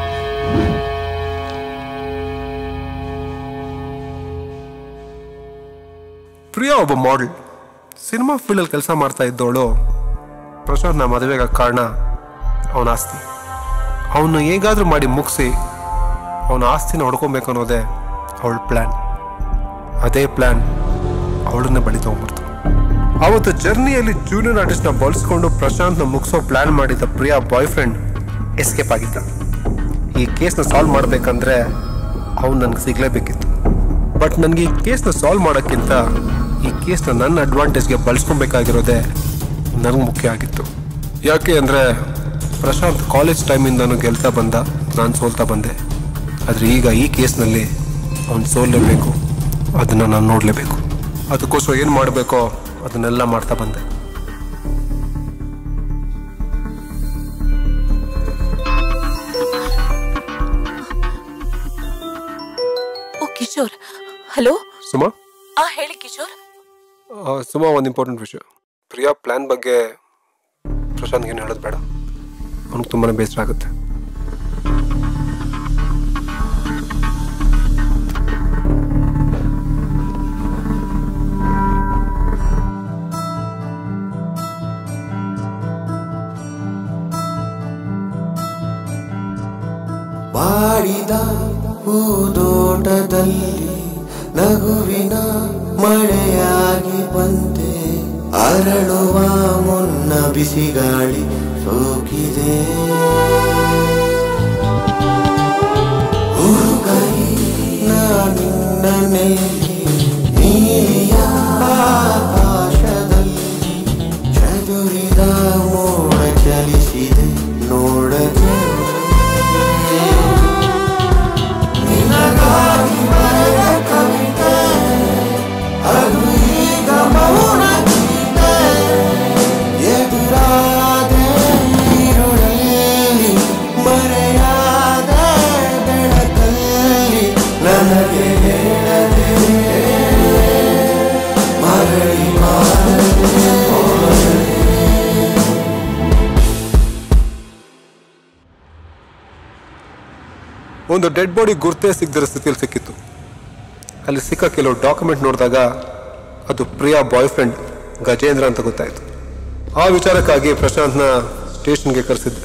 ಪ್ರಿಯಾ ಒಬ್ಬ ಮಾಡೆಲ್, ಸಿನಿಮಾ ಫೀಲ್ಡಲ್ಲಿ ಕೆಲಸ ಮಾಡ್ತಾ ಇದ್ದವಳು. ಪ್ರಶಾಂತ್ನ ಮದುವೆಗೆ ಕಾರಣ ಅವನ ಆಸ್ತಿ. ಅವನು ಹೇಗಾದ್ರೂ ಮಾಡಿ ಮುಗಿಸಿ ಅವನ ಆಸ್ತಿನ ಹೊಡ್ಕೊಬೇಕು ಅನ್ನೋದೇ ಅವಳ ಪ್ಲ್ಯಾನ್. ಅದೇ ಪ್ಲ್ಯಾನ್ ಅವಳನ್ನ ಬಳಿ ತಗೊಂಡ್ಬರ್ತು. ಅವತ್ತು ಜರ್ನಿಯಲ್ಲಿ ಜೂನಿಯರ್ ಆರ್ಟಿಸ್ಟ್ನ ಬಳಸ್ಕೊಂಡು ಪ್ರಶಾಂತ್ನ ಮುಗಿಸೋ ಪ್ಲ್ಯಾನ್ ಮಾಡಿದ್ದ ಪ್ರಿಯಾ ಬಾಯ್ ಫ್ರೆಂಡ್ ಎಸ್ಕೇಪ್ ಆಗಿದ್ದ. ಈ ಕೇಸ್ನ ಸಾಲ್ವ್ ಮಾಡಬೇಕಂದ್ರೆ ಅವನು ನನಗೆ ಸಿಗಲೇಬೇಕಿತ್ತು. ಬಟ್ ನನಗೆ ಈ ಕೇಸ್ನ ಸಾಲ್ವ್ ಮಾಡೋಕ್ಕಿಂತ ಈ ಕೇಸ್ನ ನನ್ನ ಅಡ್ವಾಂಟೇಜ್ಗೆ ಬಳಸ್ಕೊಬೇಕಾಗಿರೋದೇ ನನಗೆ ಮುಖ್ಯ ಆಗಿತ್ತು. ಯಾಕೆ ಅಂದರೆ ಪ್ರಶಾಂತ್ ಕಾಲೇಜ್ ಟೈಮಿಂದನೂ ಗೆಲ್ತಾ ಬಂದ, ನಾನು ಸೋಲ್ತಾ ಬಂದೆ. ಆದರೆ ಈಗ ಈ ಕೇಸ್ನಲ್ಲಿ ಅವನು ಸೋಲ್ಲೇಬೇಕು, ಅದನ್ನು ನಾನು ನೋಡಲೇಬೇಕು. ಅದಕ್ಕೋಸ್ಕರ ಏನು ಮಾಡಬೇಕೋ ಅದನ್ನೆಲ್ಲ ಮಾಡ್ತಾ ಬಂದೆ. ಓ ಕಿಶೋರ್, ಹಲೋ. ಸುಮಾ, ಹೇಳಿ ಕಿಶೋರ್. ಸುಮಾ, ಒಂದು ಇಂಪಾರ್ಟೆಂಟ್ ವಿಷಯ. ಪ್ರಿಯಾ ಪ್ಲ್ಯಾನ್ ಬಗ್ಗೆ ಪ್ರಶಾಂತ್ಗೆ ಏನು ಹೇಳೋದು ಬೇಡ, ಅವನಿಗೆ ತುಂಬಾ ಬೇಸರ ಆಗುತ್ತೆ. ಬಾಡಿದ ಹೂದೋಟದಲ್ಲಿ ನಗುವಿನ ಮಳೆಯಾಗಿ ಬಂದೆ, ಅರಳುವ ಮುನ್ನ ಬಿಸಿಗಾಳಿ ಸೋಕಿದೆ. ಹುಡುಗೈ ನಾನಿನ್ನ ನೆಲ್ಲಿ ನೀಲಿಯ ಆಕಾಶದಲ್ಲಿ ಚದುರಿದ ಮೋಡ ಚಲಿಸಿದೆ ನೋಡದೆ. ನಿನಗಾಗಿ ಬರೆದ ಕವಿತೆ ಅದು ಈಗ ಮೌನ ಗೀತೆ. ಎದುರಾದೆ ಈರುಳಲ್ಲಿ ಮರೆಯಾದ ಬೆಳಕಲ್ಲಿ ನನಗೆ ಹೇಳದೆ ಮರಳಿ ಮಾಡದೆ. ಒಂದು ಡೆಡ್ ಬಾಡಿ ಗುರ್ತೇ ಸಿಗದಿರೋ ಸ್ಥಿತಿಯಲ್ಲಿ ಸಿಕ್ಕಿತ್ತು. ಅಲ್ಲಿ ಸಿಕ್ಕ ಕೆಲವು ಡಾಕ್ಯುಮೆಂಟ್ ನೋಡಿದಾಗ ಅದು ಪ್ರಿಯಾ ಬಾಯ್ ಫ್ರೆಂಡ್ ಗಜೇಂದ್ರ ಅಂತ ಗೊತ್ತಾಯಿತು. ಆ ವಿಚಾರಕ್ಕಾಗಿ ಪ್ರಶಾಂತ್ನ ಸ್ಟೇಷನ್ಗೆ ಕರೆಸಿದ್ದೆ.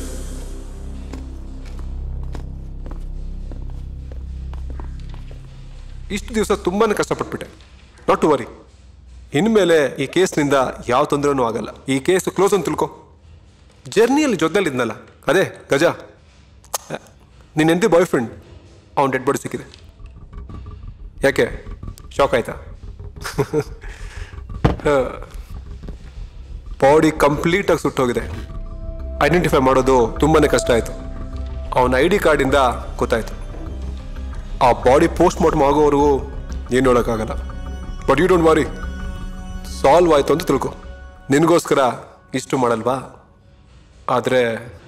ಇಷ್ಟು ದಿವಸ ತುಂಬಾ ಕಷ್ಟಪಟ್ಬಿಟ್ಟೆ. ನಾಟ್ ಟು ವರಿ, ಇನ್ಮೇಲೆ ಈ ಕೇಸ್ನಿಂದ ಯಾವ ತೊಂದರೆನೂ ಆಗಲ್ಲ. ಈ ಕೇಸ್ ಕ್ಲೋಸ್ ಅಂತ ತಿಳ್ಕೊ. ಜರ್ನಿಯಲ್ಲಿ ಜೊತೆಲಿದ್ನಲ್ಲ ಅದೇ ಗಜ, ನಿನ್ನ ಎಂತಿ ಬಾಯ್ ಫ್ರೆಂಡ್, ಅವನ ಡೆಡ್ ಬಾಡಿ ಸಿಕ್ಕಿದೆ. ಯಾಕೆ ಶಾಕ್ ಆಯ್ತಾ? ಬಾಡಿ ಕಂಪ್ಲೀಟಾಗಿ ಸುಟ್ಟೋಗಿದೆ. ಐಡೆಂಟಿಫೈ ಮಾಡೋದು ತುಂಬಾ ಕಷ್ಟ ಆಯಿತು. ಅವನ ID ಕಾರ್ಡಿಂದ ಗೊತ್ತಾಯಿತು. ಆ ಬಾಡಿ ಪೋಸ್ಟ್ ಮಾರ್ಟಮ್ ಆಗೋವರೆಗೂ ಏನು ನೋಡೋಕ್ಕಾಗಲ್ಲ. But you don't worry, solve ಆಯಿತು ಅಂತ ತಿಳ್ಕೊ. ನಿನಗೋಸ್ಕರ ಇಷ್ಟು ಮಾಡಲ್ವಾ, ಆದರೆ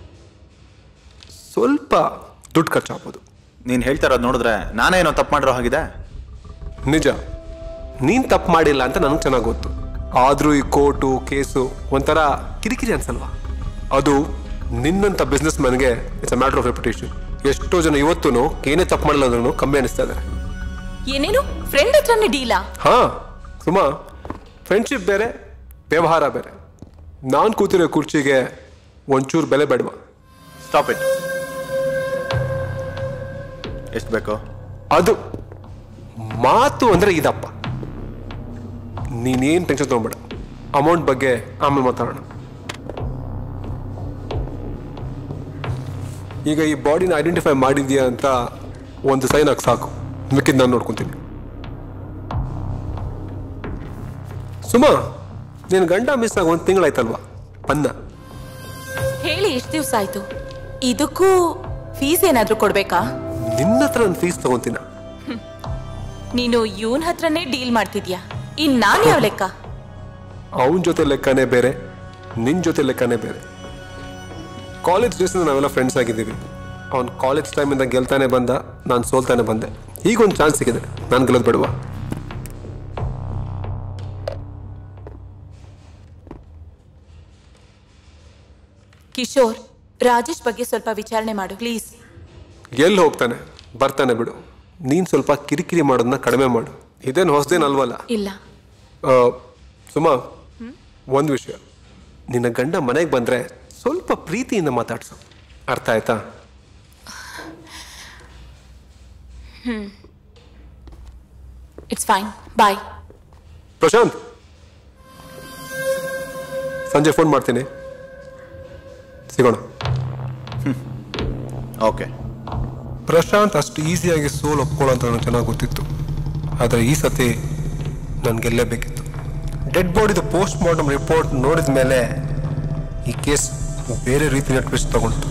ಸ್ವಲ್ಪ ದುಡ್ಡು ಖರ್ಚಾಗ್ಬೋದು. ನೀನು ಹೇಳ್ತಾ ಇರೋದು ನೋಡಿದ್ರೆ ನಾನೇನೋ ತಪ್ಪು ಮಾಡಿರೋ ಹಾಗಿದೆ. ನಿಜ, ನೀನು ತಪ್ಪು ಮಾಡಿಲ್ಲ ಅಂತ ನನಗೆ ಚೆನ್ನಾಗಿ ಗೊತ್ತು. ಆದರೂ ಈ ಕೋರ್ಟು ಕೇಸು ಒಂಥರ ಕಿರಿಕಿರಿ ಅನ್ಸಲ್ವಾ? ಅದು ನಿನ್ನಂಥ ಬಿಸ್ನೆಸ್ ಮ್ಯಾನ್ಗೆ it's a matter of reputation. ಎಷ್ಟೋ ಜನ ಇವತ್ತೂ ಏನೇ ತಪ್ಪು ಮಾಡಿಲ್ಲ ಅಂದ್ರೂ ಕಮ್ಮಿ ಅನಿಸ್ತಾ ಇದ್ದಾರೆ. ಏನೇನು ಫ್ರೆಂಡ್ ಹತ್ರನೇ ಡೀಲಾ? ಹಾ ಸುಮಾ, ಫ್ರೆಂಡ್ಶಿಪ್ ಬೇರೆ, ವ್ಯವಹಾರ ಬೇರೆ. ನಾನು ಕೂತಿರೋ ಕುರ್ಚಿಗೆ ಒಂಚೂರು ಬೆಲೆ ಬೇಡವಾ? Stop it. ಎಷ್ಟು ಬೇಕೋ? ಅದು ಮಾತು ಅಂದರೆ ಇದಪ್ಪ. ನೀನೇನು ಟೆನ್ಷನ್ ತೊಗೊಂಬೇಡ, ಅಮೌಂಟ್ ಬಗ್ಗೆ ಆಮೇಲೆ ಮಾತಾಡೋಣ. ಈಗ ಈ ಬಾಡಿನ ಐಡೆಂಟಿಫೈ ಮಾಡಿದ್ಯಾ ಅಂತ ಒಂದು ಸೈನ್ ಹಾಕಿ ಸಾಕು, ಮಿಕ್ಕಿದ್ದು ನಾನು ನೋಡ್ಕೊತೀನಿ. ಸುಮಾ, ನೀನು ಗಂಡ ಮಿಸ್ ಆಗಿ 1 ತಿಂಗಳಾಯ್ತಲ್ವಾ? ಪನ್ನ ಹೇಳಿ ಎಷ್ಟು ದಿವಸ ಆಯ್ತು? ಇದಕ್ಕೂ ಫೀಸ್ ಏನಾದ್ರೂ ಕೊಡ್ಬೇಕಾ? ನಿನ್ನ ಹತ್ರ ನಾನು ಫೀಸ್ ತಗೊಂತೀನ? ನೀನು ಇವನ್ ಹತ್ರನೇ ಡೀಲ್ ಮಾಡ್ತಿದ್ಯಾ, ಇನ್ ನಾನು ಯಾವ ಲೆಕ್ಕ? ಅವನ ಜೊತೆ ಲೆಕ್ಕನೇ ಬೇರೆ, ನಿನ್ನ ಜೊತೆ ಲೆಕ್ಕನೇ ಬೇರೆ. ಕಾಲೇಜ್ ಡೇಸಿಂದ ನಾವೆಲ್ಲ ಫ್ರೆಂಡ್ಸ್ ಆಗಿದ್ದೀವಿ. ಅವ್ನು ಕಾಲೇಜ್ ಟೈಮಿಂದ ಗೆಲ್ತಾನೆ ಬಂದ, ನಾನು ಸೋಲ್ತಾನೆ ಬಂದೆ. ಈಗೊಂದು ಚಾನ್ಸ್ ಸಿಗಿದೆ, ನಾನು ಗೆಲ್ಲೋದು ಬೇಡವಾ? ಕಿಶೋರ್, ರಾಜೇಶ್ ಬಗ್ಗೆ ಸ್ವಲ್ಪ ವಿಚಾರಣೆ ಮಾಡು ಪ್ಲೀಸ್. ಎಲ್ಲಿ ಹೋಗ್ತಾನೆ, ಬರ್ತಾನೆ ಬಿಡು. ನೀನು ಸ್ವಲ್ಪ ಕಿರಿಕಿರಿ ಮಾಡೋದನ್ನ ಕಡಿಮೆ ಮಾಡು. ಇದೇನು ಹೊಸದೇನು ಅಲ್ವಲ್ಲ? ಇಲ್ಲ. ಸುಮಾ, ಒಂದು ವಿಷಯ, ನಿನ್ನ ಗಂಡ ಮನೆಗೆ ಬಂದರೆ ಸ್ವಲ್ಪ ಪ್ರೀತಿಯಿಂದ ಮಾತಾಡ್ಸು, ಅರ್ಥ ಆಯ್ತಾ? ಇಟ್ಸ್ ಫೈನ್, ಬಾಯ್. ಪ್ರಶಾಂತ್, ಸಂಜೆ ಫೋನ್ ಮಾಡ್ತೀನಿ, ಸಿಗೋಣ. ಓಕೆ. ಪ್ರಶಾಂತ್ ಅಷ್ಟು ಈಸಿಯಾಗಿ ಸೋಲು ಒಪ್ಕೊಳ್ಳೋಂತ ನನಗೆ ಚೆನ್ನಾಗಿ ಗೊತ್ತಿತ್ತು. ಆದರೆ ಈ ಸತಿ ನಾನು ಗೆಲ್ಲೇಬೇಕಿತ್ತು. ಡೆಡ್ ಬಾಡಿದ ಪೋಸ್ಟ್ ಮಾರ್ಟಮ್ ರಿಪೋರ್ಟ್ ನೋಡಿದ ಮೇಲೆ ಈ ಕೇಸ್ ಬೇರೆ ರೀತಿಯ ಟ್ವಿಸ್ಟ್ ತಗೊಂಡು.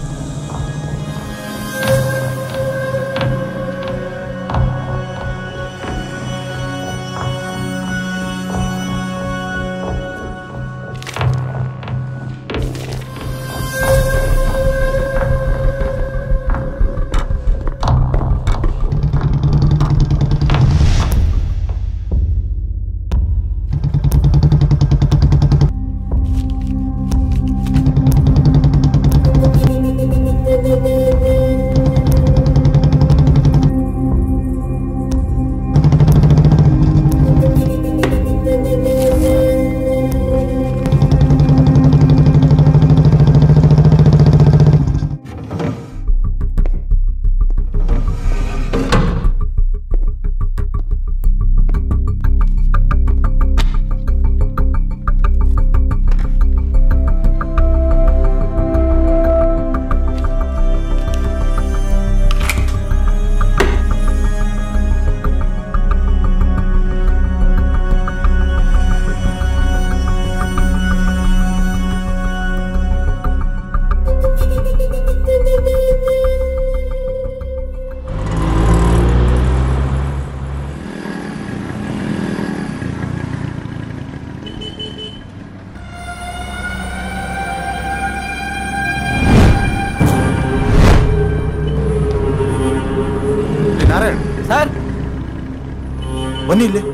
ಸರ್ ಬನ್ನಿ ಇಲ್ಲಿ.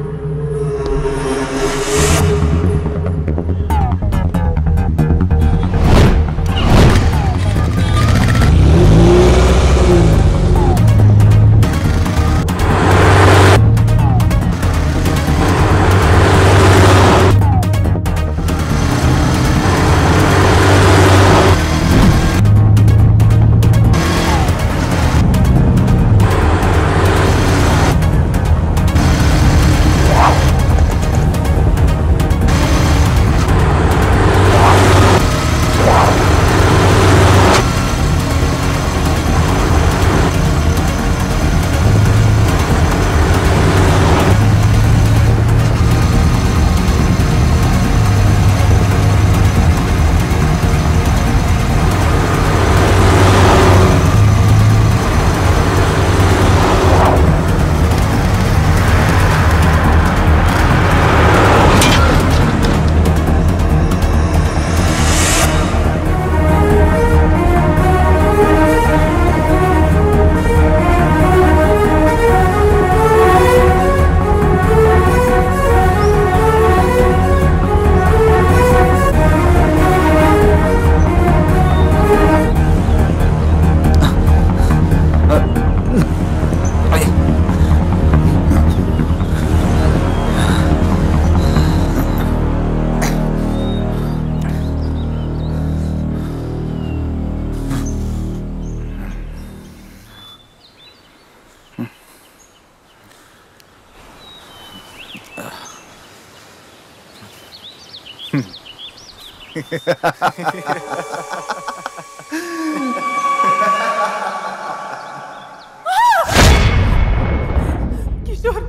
Kishore,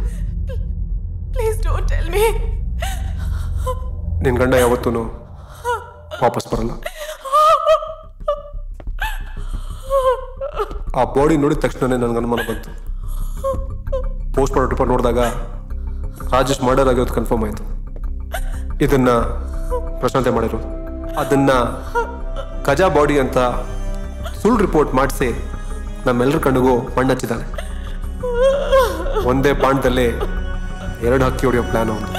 please don't tell me. ನಿನ್ನ ಗಂಡ ಯಾವತ್ತೂ ವಾಪಸ್ ಬರಲ್ಲ. ಆ ಬಾಡಿ ನೋಡಿದ ತಕ್ಷಣನೇ ನನಗೆ ಅನುಮಾನ ಬಂತು. ಪೋಸ್ಟ್ ಮಾರ್ಟಮ್ ರಿಪೋರ್ಟ್ ನೋಡಿದಾಗ ರಾಜೇಶ್ ಮರ್ಡರ್ ಆಗಿರೋದು ಕನ್ಫರ್ಮ್ ಆಯಿತು. ಇದನ್ನ ಪ್ರಶಾಂತೆ ಮಾಡಿರೋದು. ಅದನ್ನ ಕಜಾ ಬಾಡಿ ಅಂತ ಸುಳ್ಳು ರಿಪೋರ್ಟ್ ಮಾಡಿಸಿ ನಮ್ಮೆಲ್ಲರ ಕಣ್ಣಿಗೂ ಮಣ್ಣು ಹಚ್ಚಿದ್ದಾನೆ. ಒಂದೇ ಬಾಂಡ್ದಲ್ಲಿ 2 ಹಕ್ಕಿ ಹೊಡೆಯೋ ಪ್ಲಾನ್ ಒಂದು.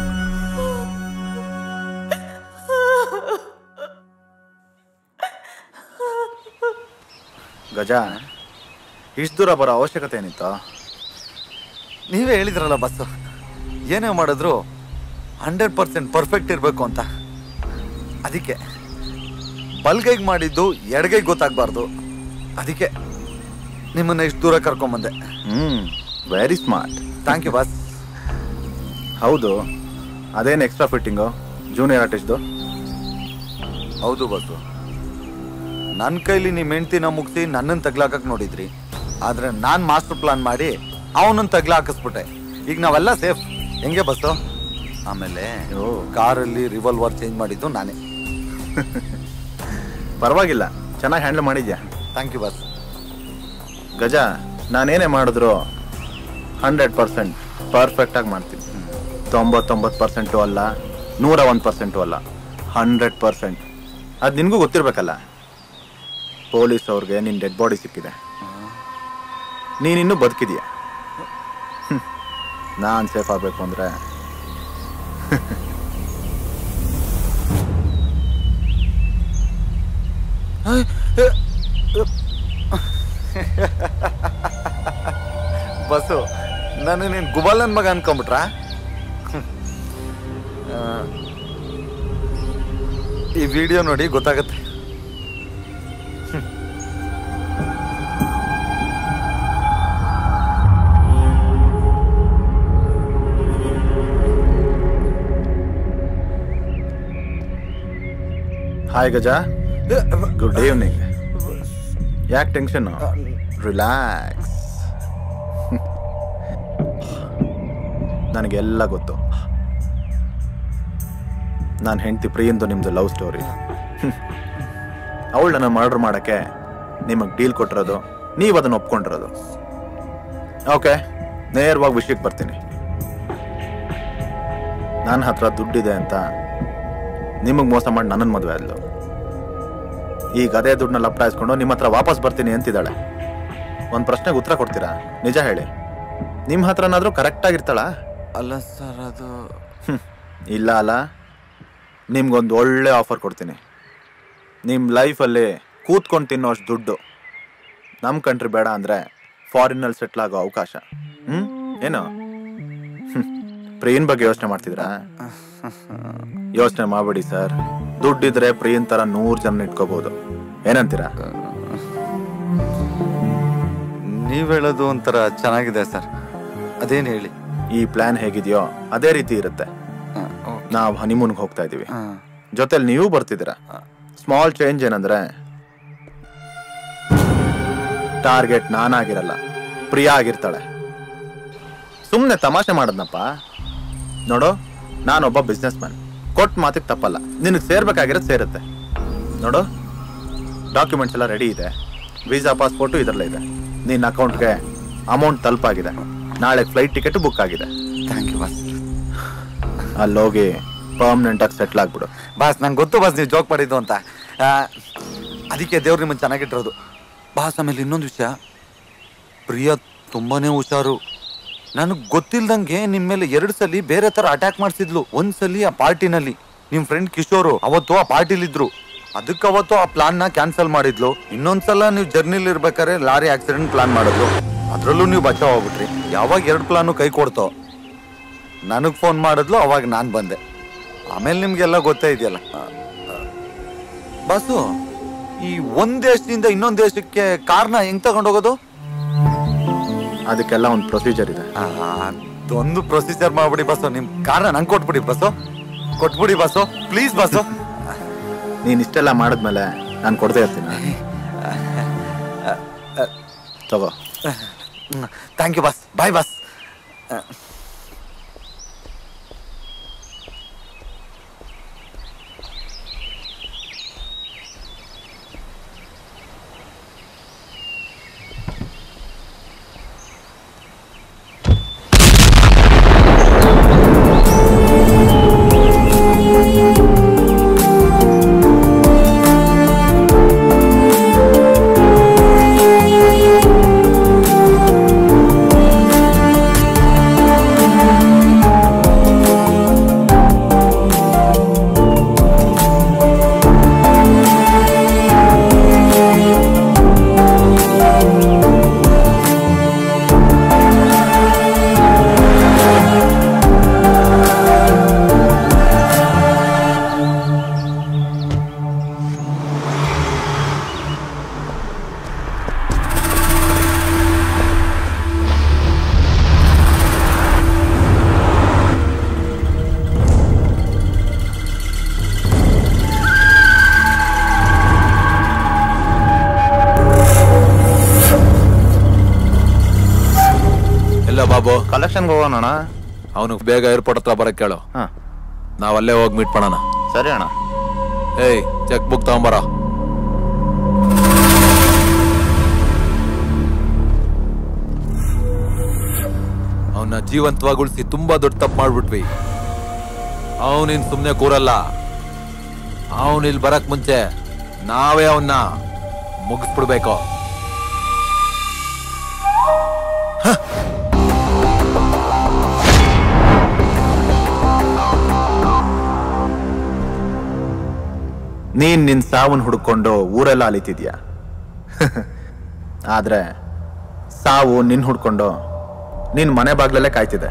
ಗಜ, ಇಷ್ಟು ದೂರ ಬರೋ ಅವಶ್ಯಕತೆ ಏನಿತ್ತು? ನೀವೇ ಹೇಳಿದ್ರಲ್ಲ ಬಸ್ಸು, ಏನೇ ಮಾಡಿದ್ರು 100% ಪರ್ಫೆಕ್ಟ್ ಇರಬೇಕು ಅಂತ. ಅದಕ್ಕೆ ಬಲ್ಗೈಗೆ ಮಾಡಿದ್ದು ಎಡಗೈಗೆ ಗೊತ್ತಾಗಬಾರ್ದು. ಅದಕ್ಕೆ ನಿಮ್ಮನ್ನ ಇಷ್ಟು ದೂರ ಕರ್ಕೊಂಬಂದೆ. Very smart. Thank you boss. ಹೌದು, ಅದೇನು ಎಕ್ಸ್ಟ್ರಾ ಫಿಟ್ಟಿಂಗು ಜೂನಿಯರ್ ಆರ್ಟಿಸ್ಟ್ದು? ಹೌದು ಬಸ್ಸು, ನನ್ನ ಕೈಲಿ ನಿಮ್ಮ ಹೆಂಡ್ತಿನ ಮುಗಿಸಿ ನನ್ನನ್ನು ತಗ್ಲಾಕಕ್ಕೆ ನೋಡಿದ್ರಿ. ಆದರೆ ನಾನು ಮಾಸ್ಟರ್ ಪ್ಲಾನ್ ಮಾಡಿ ಅವನನ್ನು ತಗ್ಲ ಹಾಕಿಸ್ಬಿಟ್ಟೆ. ಈಗ ನಾವೆಲ್ಲ ಸೇಫ್. ಹೆಂಗೆ ಬಸ್ಸು? ಆಮೇಲೆ ಕಾರಲ್ಲಿ ರಿವಾಲ್ವರ್ ಚೇಂಜ್ ಮಾಡಿದ್ದು ನಾನೇ. ಪರವಾಗಿಲ್ಲ, ಚೆನ್ನಾಗಿ ಹ್ಯಾಂಡಲ್ ಮಾಡಿದ್ಯಾ. Thank you boss. ಗಜ, ನಾನೇನೇ ಮಾಡಿದ್ರು 100% ಪರ್ಫೆಕ್ಟಾಗಿ ಮಾಡ್ತೀನಿ. 99% ಅಲ್ಲ, 101% ಅಲ್ಲ, 100%. ಅದು ನಿನಗೂ ಗೊತ್ತಿರಬೇಕಲ್ಲ. ಪೊಲೀಸ್ ಅವ್ರಿಗೆ ನಿನ್ನ ಡೆಡ್ ಬಾಡಿ ಸಿಕ್ಕಿದೆ, ನೀನಿನ್ನೂ ಬದುಕಿದೀಯ. ನಾನು ಸೇಫ್ ಆಗಬೇಕು ಅಂದರೆ ಬಸ್ಸು, ನಾನು ನೀನು ಗುಬಾಲನ್ ಮಗ ಅನ್ಕೊಂಬಿಟ್ರಾ? ಈ ವಿಡಿಯೋ ನೋಡಿ ಗೊತ್ತಾಗತ್ತೆ. Hi Gaja, good evening. ಯಾಕೆ ಟೆನ್ಷನ್? ರಿಲ್ಯಾಕ್ಸ್. ನನಗೆಲ್ಲ ಗೊತ್ತು. ನಾನು ಹೆಂಡ್ತಿ ಪ್ರಿಯಂದು ನಿಮ್ದು ಲವ್ ಸ್ಟೋರಿ. ಅವಳನ್ನ ಮರ್ಡರ್ ಮಾಡೋಕ್ಕೆ ನಿಮಗೆ ಡೀಲ್ ಕೊಟ್ಟಿರೋದು, ನೀವು ಅದನ್ನು ಒಪ್ಕೊಂಡಿರೋದು. ಓಕೆ, ನೇರವಾಗಿ ವಿಷಯಕ್ಕೆ ಬರ್ತೀನಿ. ನನ್ನ ಹತ್ರ ದುಡ್ಡಿದೆ ಅಂತ ನಿಮಗೆ ಮೋಸ ಮಾಡಿ ನನ್ನನ್ನು ಮದುವೆ ಆದ್ಲು. ಈಗ ಅದೇ ದುಡ್ಡನ್ನ ಲಪ್ಟಾಯಿಸ್ಕೊಂಡು ನಿಮ್ಮ ಹತ್ರ ವಾಪಸ್ ಬರ್ತೀನಿ ಅಂತಿದ್ದಾಳೆ. ಒಂದು ಪ್ರಶ್ನೆಗೆ ಉತ್ತರ ಕೊಡ್ತೀರಾ? ನಿಜ ಹೇಳಿ, ನಿಮ್ಮ ಹತ್ರನಾದರೂ ಕರೆಕ್ಟಾಗಿರ್ತಾಳ? ಅಲ್ಲ ಸರ್, ಅದು ಇಲ್ಲ ಅಲ್ಲ. ನಿಮ್ಗೊಂದು ಒಳ್ಳೆ ಆಫರ್ ಕೊಡ್ತೀನಿ. ನಿಮ್ಮ ಲೈಫಲ್ಲಿ ಕೂತ್ಕೊಂಡು ತಿನ್ನೋ ಅಷ್ಟು ದುಡ್ಡು ನಮ್ಮ ಕಂಟ್ರಿ ಬೇಡ ಅಂದರೆ ಫಾರಿನಲ್ಲಿ ಸೆಟ್ಲ್ ಆಗೋ ಅವಕಾಶ. ಏನು ಪ್ರಿಯನ್ ಬಗ್ಗೆ ಯೋಚನೆ ಮಾಡ್ತಿದ್ರಾ? ಯೋಚನೆ ಮಾಡಬೇಡಿ ಸರ್. ದುಡ್ಡಿದ್ರೆ ಪ್ರಿಯನ್ ತರ 100 ಜನ ಇಟ್ಕೋಬಹುದು. ಏನಂತೀರಾ? ನೀವ್ ಹೇಳೋದು ಒಂಥರ ಚೆನ್ನಾಗಿದೆ ಸರ್. ಅದೇನು ಹೇಳಿ? ಈ ಪ್ಲಾನ್ ಹೇಗಿದೆಯೋ ಅದೇ ರೀತಿ ಇರುತ್ತೆ. ನಾವು ಹನಿಮೂನ್ಗೆ ಹೋಗ್ತಾ ಇದೀವಿ, ಜೊತೆಲಿ ನೀವು ಬರ್ತಿದ್ದೀರಾ. ಸ್ಮಾಲ್ ಚೇಂಜ್ ಏನಂದ್ರೆ, ಟಾರ್ಗೆಟ್ ನಾನಾಗಿರಲ್ಲ, ಪ್ರಿಯಾ ಆಗಿರ್ತಾಳೆ. ಸುಮ್ಮನೆ ತಮಾಷೆ ಮಾಡದ್ನಪ್ಪ. ನೋಡು, ನಾನೊಬ್ಬ ಬಿಸ್ನೆಸ್ ಮ್ಯಾನ್. ಕೊಟ್ಟು ಮಾತಿಗೆ ತಪ್ಪಲ್ಲ. ನಿನಗೆ ಸೇರ್ಬೇಕಾಗಿರೋದು ಸೇರುತ್ತೆ. ನೋಡು, ಡಾಕ್ಯುಮೆಂಟ್ಸ್ ಎಲ್ಲ ರೆಡಿ ಇದೆ. ವೀಸಾ ಪಾಸ್ಪೋರ್ಟು ಇದರಲ್ಲೇ ಇದೆ. ನಿನ್ನ ಅಕೌಂಟ್ಗೆ ಅಮೌಂಟ್ ತಲುಪಾಗಿದೆ. ನಾಳೆ ಫ್ಲೈಟ್ ಟಿಕೆಟ್ ಬುಕ್ ಆಗಿದೆ. Thank you boss. ಅಲ್ಲೋಗಿ ಪರ್ಮನೆಂಟಾಗಿ ಸೆಟ್ಲ್ ಆಗ್ಬಿಡು. ಬಾಸ್, ನಂಗೆ ಗೊತ್ತು ಬಾಸ್ ನೀವು ಜೋಕ್ ಮಾಡಿದ್ದು ಅಂತ. ಅದಕ್ಕೆ ದೇವ್ರು ನಿಮ್ಮನ್ನು ಚೆನ್ನಾಗಿಟ್ಟಿರೋದು ಬಾಸ್. ಆಮೇಲೆ ಇನ್ನೊಂದು ವಿಷಯ, ಪ್ರಿಯಾ ತುಂಬಾನೇ ಹುಷಾರು. ನನಗೆ ಗೊತ್ತಿಲ್ದಂಗೆ ನಿಮ್ಮ ಮೇಲೆ 2 ಸಲ ಬೇರೆ ಥರ ಅಟ್ಯಾಕ್ ಮಾಡಿಸಿದ್ಲು. ಒಂದ್ಸಲಿ ಆ ಪಾರ್ಟಿನಲ್ಲಿ ನಿಮ್ಮ ಫ್ರೆಂಡ್ ಕಿಶೋರು ಅವತ್ತು ಆ ಪಾರ್ಟಿಲಿದ್ರು. ಅದಕ್ಕೆ ಅವತ್ತು ಆ ಪ್ಲಾನ್ನ ಕ್ಯಾನ್ಸಲ್ ಮಾಡಿದ್ಲು. ಇನ್ನೊಂದ್ಸಲ ನೀವು ಜರ್ನಿಲಿ ಇರ್ಬೇಕಾದ್ರೆ ಲಾರಿ ಆಕ್ಸಿಡೆಂಟ್ ಪ್ಲಾನ್ ಮಾಡಿದ್ರು. ಅದರಲ್ಲೂ ನೀವು ಬಚಾವ್ ಹೋಗ್ಬಿಟ್ರಿ. ಯಾವಾಗ 2 ಪ್ಲಾನು ಕೈ ಕೊಡ್ತೋ ನನಗೆ ಫೋನ್ ಮಾಡಿದ್ಲು, ಅವಾಗ ನಾನು ಬಂದೆ. ಆಮೇಲೆ ನಿಮ್ಗೆಲ್ಲ ಗೊತ್ತೇ ಇದೆಯಲ್ಲ ಬಾಸು. ಈ ಒಂದ್ ದೇಶದಿಂದ ಇನ್ನೊಂದು ದೇಶಕ್ಕೆ ಕಾರ್ನ ಹೆಂಗ್ ತಗೊಂಡೋಗೋದು? ಅದಕ್ಕೆಲ್ಲ ಒಂದು ಪ್ರೊಸೀಜರ್ ಇದೆ. ಅದೊಂದು ಪ್ರೊಸೀಜರ್ ಮಾಡ್ಬಿಡಿ ಬಾಸು. ನಿಮ್ ಕಾರ್ನ ನಂಗೆ ಕೊಟ್ಬಿಡಿ ಬಾಸು. ಕೊಟ್ಬಿಡಿ ಬಾಸು, ಪ್ಲೀಸ್ ಬಾಸು. ನೀನು ಇಷ್ಟೆಲ್ಲ ಮಾಡಿದ್ಮೇಲೆ ನಾನು ಕೊಡ್ತಾ ಇರ್ತೀನಿ. ತಗೋ. Thank you boss. Bye boss. Babu ಕಲೆಕ್ಷನ್ಗೆ ಹೋಗೋಣ. ಅವನು ಬೇಗ ಏರ್ಪೋರ್ಟ್ ಹತ್ರ ಬರಕ್ ಕೇಳು. ನಾವಲ್ಲೇ ಹೋಗಿ ಮೀಟ್ ಮಾಡೋಣ. ಸರಿ ಅಣ್ಣ. ಏಯ್ ಚೆಕ್ ಬುಕ್ ತಗೊಂಬರ. ಅವನ್ನ ಜೀವಂತವಾಗಿ ಉಳಿಸಿ ತುಂಬಾ ದೊಡ್ಡ ತಪ್ಪು ಮಾಡ್ಬಿಟ್ವಿ. ಅವನಿನ್ ಸುಮ್ನೆ ಕೂರಲ್ಲ. ಅವನ್ ಇಲ್ಲಿ ಬರಕ್ ಮುಂಚೆ ನಾವೇ ಅವನ್ನ ಮುಗಿಸ್ಬಿಡ್ಬೇಕು. ನೀನ್ ನಿನ್ ಸಾವನ್ ಹುಡ್ಕೊಂಡು ಊರೆಲ್ಲ ಅಲಿತಿದ್ಯಾ. ಆದ್ರೆ ಸಾವು ನಿನ್ ಹುಡ್ಕೊಂಡು ನಿನ್ ಮನೆ ಬಾಗ್ಲಲ್ಲೇ ಕಾಯ್ತಿದೆ.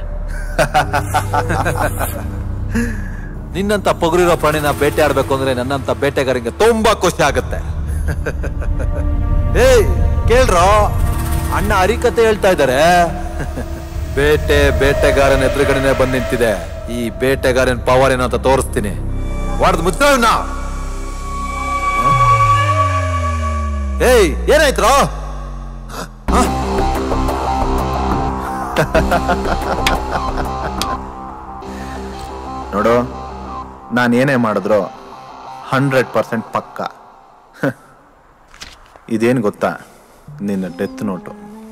ನಿನ್ನಂತ ಪೊಗರಿರೋ ಪ್ರಾಣಿನ ಬೇಟೆ ಆಡ್ಬೇಕು ಅಂದ್ರೆ ನನ್ನಂತ ಬೇಟೆಗಾರಿಗೆ ತುಂಬಾ ಖುಷಿ ಆಗತ್ತೆ. ಏಯ್ ಕೇಳ್ರೋ, ಅಣ್ಣ ಹರಿಕತೆ ಹೇಳ್ತಾ ಇದ್ದಾರೆ. ಬೇಟೆಗಾರನ ಎದುರುಗಡೆನೆ ಬಂದ್ ನಿಂತಿದೆ. ಈ ಬೇಟೆಗಾರನ ಪವರ್ ಏನೋ ಅಂತ ತೋರಿಸ್ತೀನಿ. ವಾಡ್ದು ಮುಚ್ಚ. ಏಯ್ ಏನಾಯ್ತ್ರೋ? ನೋಡು, ನಾನು ಏನೇ ಮಾಡಿದ್ರು 100% ಪಕ್ಕ. ಇದೇನು ಗೊತ್ತಾ, ನಿನ್ನ ಡೆತ್ ನೋಟು.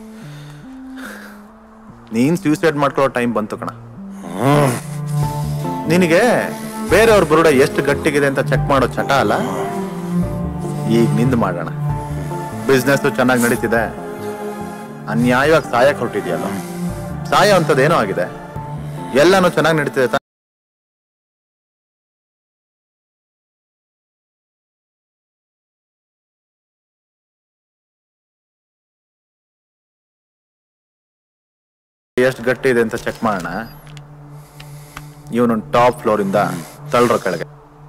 ನೀನ್ ಸೂಸೈಡ್ ಮಾಡ್ಕೊಳ್ಳೋ ಟೈಮ್ ಬಂತು ಕಣ. ನಿನಗೆ ಬೇರೆಯವ್ರ ಬುರುಡ ಎಷ್ಟು ಗಟ್ಟಿಗಿದೆ ಅಂತ ಚೆಕ್ ಮಾಡೋ ಚಟ ಅಲ್ಲ. ಈಗ ನಿಂದು ಮಾಡೋಣ. ಬಿಸ್ನೆಸ್ ಚೆನ್ನಾಗಿ ನಡೀತಿದೆ. ಅನ್ಯಾಯವಾಗಿ ಸಾಯಕ್ಕೆ ಹೊರಟಿದ್ಯಲ್ಲ. ಸಾಯ ಅಂತದೇನೋ ಆಗಿದೆ. ಎಲ್ಲಾನು ಚೆನ್ನಾಗಿ ನಡೀತಿದೆ. ಎಷ್ಟು ಗಟ್ಟಿ ಇದೆ ಅಂತ ಚೆಕ್ ಮಾಡೋಣ. ಇವನೊಂದು ಟಾಪ್ ಫ್ಲೋರ್ ಇಂದ ತಳ್ರೋ ಕೆಳಗೆ.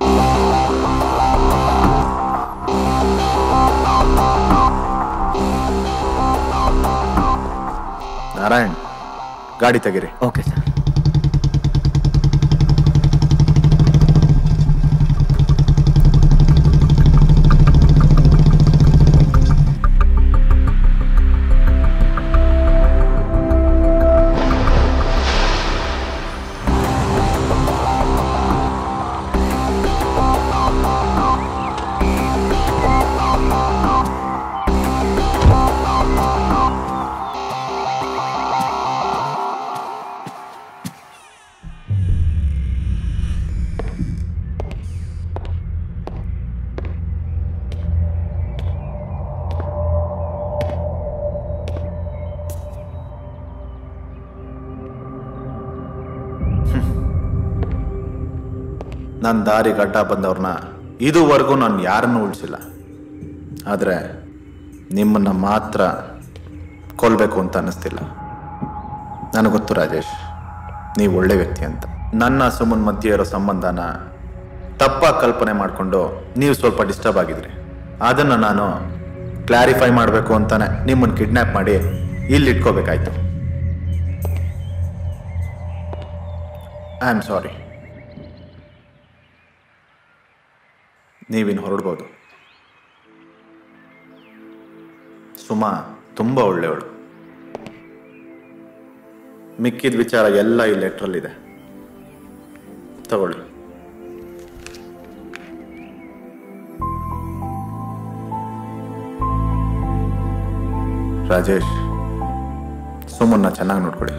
ನಾರಾಯಣ್, ಗಾಡಿ ತೆಗೀರಿ. Okay sir. ನನ್ನ ದಾರಿಗೆ ಅಡ್ಡ ಬಂದವ್ರನ್ನ ಇದುವರೆಗೂ ನಾನು ಯಾರನ್ನೂ ಉಳಿಸಿಲ್ಲ. ಆದರೆ ನಿಮ್ಮನ್ನು ಮಾತ್ರ ಕೊಲ್ಲಬೇಕು ಅಂತ ಅನ್ನಿಸ್ತಿಲ್ಲ. ನನಗೊತ್ತು ರಾಜೇಶ್, ನೀವು ಒಳ್ಳೆ ವ್ಯಕ್ತಿ ಅಂತ. ನನ್ನ ಸುಮನ್ ಮಧ್ಯೆ ಇರೋ ಸಂಬಂಧನ ತಪ್ಪಾಗಿ ಕಲ್ಪನೆ ಮಾಡಿಕೊಂಡು ನೀವು ಸ್ವಲ್ಪ ಡಿಸ್ಟರ್ಬ್ ಆಗಿದ್ರಿ. ಅದನ್ನು ನಾನು ಕ್ಲಾರಿಫೈ ಮಾಡಬೇಕು ಅಂತಾನೆ ನಿಮ್ಮನ್ನು ಕಿಡ್ನ್ಯಾಪ್ ಮಾಡಿ ಇಲ್ಲಿ ಇಟ್ಕೋಬೇಕಾಯ್ತು. I am sorry. ನೀವಿನ್ನು ಹೊರಡ್ಬೋದು. ಸುಮಾ ತುಂಬ ಒಳ್ಳೆಯವಳು. ಮಿಕ್ಕಿದ ವಿಚಾರ ಎಲ್ಲ ಈ ಲೆಟ್ರಲ್ಲಿದೆ, ತಗೊಳ್ಳಿ. ರಾಜೇಶ್, ಸುಮನ್ನ ಚೆನ್ನಾಗಿ ನೋಡ್ಕೊಳ್ಳಿ.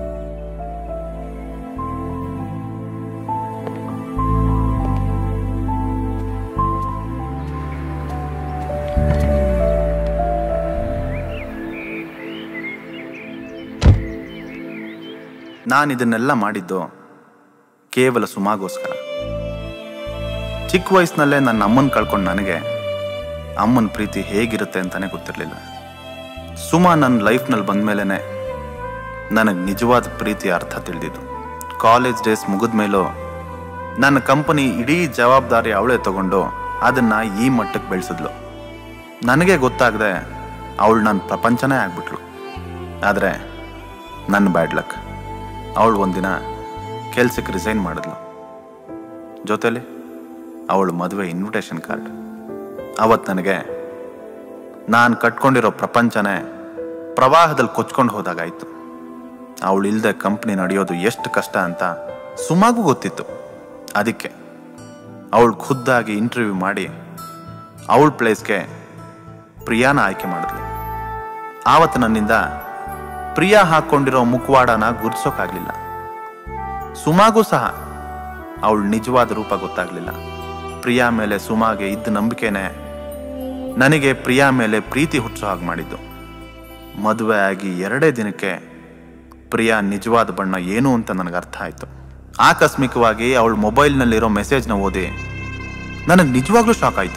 ನಾನು ಇದನ್ನೆಲ್ಲ ಮಾಡಿದ್ದು ಕೇವಲ ಸುಮಾಗೋಸ್ಕರ. ಚಿಕ್ಕ ವಯಸ್ಸಿನಲ್ಲೇ ನನ್ನ ಅಮ್ಮನ ಕಳ್ಕೊಂಡು ನನಗೆ ಅಮ್ಮನ ಪ್ರೀತಿ ಹೇಗಿರುತ್ತೆ ಅಂತಾನೆ ಗೊತ್ತಿರಲಿಲ್ಲ. ಸುಮಾ ನನ್ನ ಲೈಫ್ನಲ್ಲಿ ಬಂದಮೇಲೆ ನನಗೆ ನಿಜವಾದ ಪ್ರೀತಿಯ ಅರ್ಥ ತಿಳಿದಿದ್ದು. ಕಾಲೇಜ್ ಡೇಸ್ ಮುಗಿದ ಮೇಲೂ ನನ್ನ ಕಂಪನಿ ಇಡೀ ಜವಾಬ್ದಾರಿ ಅವಳೇ ತಗೊಂಡು ಅದನ್ನು ಈ ಮಟ್ಟಕ್ಕೆ ಬೆಳೆಸಿದ್ಲು. ನನಗೆ ಗೊತ್ತಾಗದೆ ಅವಳು ನನ್ನ ಪ್ರಪಂಚನೇ ಆಗ್ಬಿಟ್ಲು. ಆದರೆ ನನ್ನ ಬ್ಯಾಡ್ ಲಕ್, ಅವಳು ಒಂದಿನ ಕೆಲ್ಸಕ್ಕೆ ರಿಸೈನ್ ಮಾಡಿದ್ಲು. ಜೊತೆಲಿ ಅವಳು ಮದುವೆ ಇನ್ವಿಟೇಷನ್ ಕಾರ್ಡ್. ಅವತ್ತು ನನಗೆ ನಾನು ಕಟ್ಕೊಂಡಿರೋ ಪ್ರಪಂಚನೇ ಪ್ರವಾಹದಲ್ಲಿ ಕೊಚ್ಕೊಂಡು ಹೋದಾಗಾಯಿತು. ಅವಳಿಲ್ದೆ ಕಂಪ್ನಿ ನಡೆಯೋದು ಎಷ್ಟು ಕಷ್ಟ ಅಂತ ಸುಮಾಗೂ ಗೊತ್ತಿತ್ತು. ಅದಕ್ಕೆ ಅವಳು ಖುದ್ದಾಗಿ ಇಂಟರ್ವ್ಯೂ ಮಾಡಿ ಅವಳ ಪ್ಲೇಸ್ಗೆ ಪ್ರಿಯಾನ ಆಯ್ಕೆ ಮಾಡಿದ್ಲು. ಆವತ್ತು ನನ್ನಿಂದ ಪ್ರಿಯಾ ಹಾಕ್ಕೊಂಡಿರೋ ಮುಖವಾಡನ ಗುರ್ಸೋಕ್ಕಾಗಲಿಲ್ಲ. ಸುಮಾಗೂ ಸಹ ಅವಳ ನಿಜವಾದ ರೂಪ ಗೊತ್ತಾಗಲಿಲ್ಲ. ಪ್ರಿಯಾ ಮೇಲೆ ಸುಮಾಗೆ ಇದ್ದ ನಂಬಿಕೆನೆ ನನಗೆ ಪ್ರಿಯಾ ಮೇಲೆ ಪ್ರೀತಿ ಹುಟ್ಟಿಸೋ ಹಾಗೆ ಮಾಡಿದ್ದು. ಮದುವೆ ಆಗಿ 2 ದಿನಕ್ಕೆ ಪ್ರಿಯಾ ನಿಜವಾದ ಬಣ್ಣ ಏನು ಅಂತ ನನಗೆ ಅರ್ಥ ಆಯಿತು. ಆಕಸ್ಮಿಕವಾಗಿ ಅವಳ ಮೊಬೈಲ್ನಲ್ಲಿರೋ ಮೆಸೇಜ್ನ ಓದಿ ನನಗೆ ನಿಜವಾಗ್ಲೂ ಶಾಕ್ ಆಯಿತು.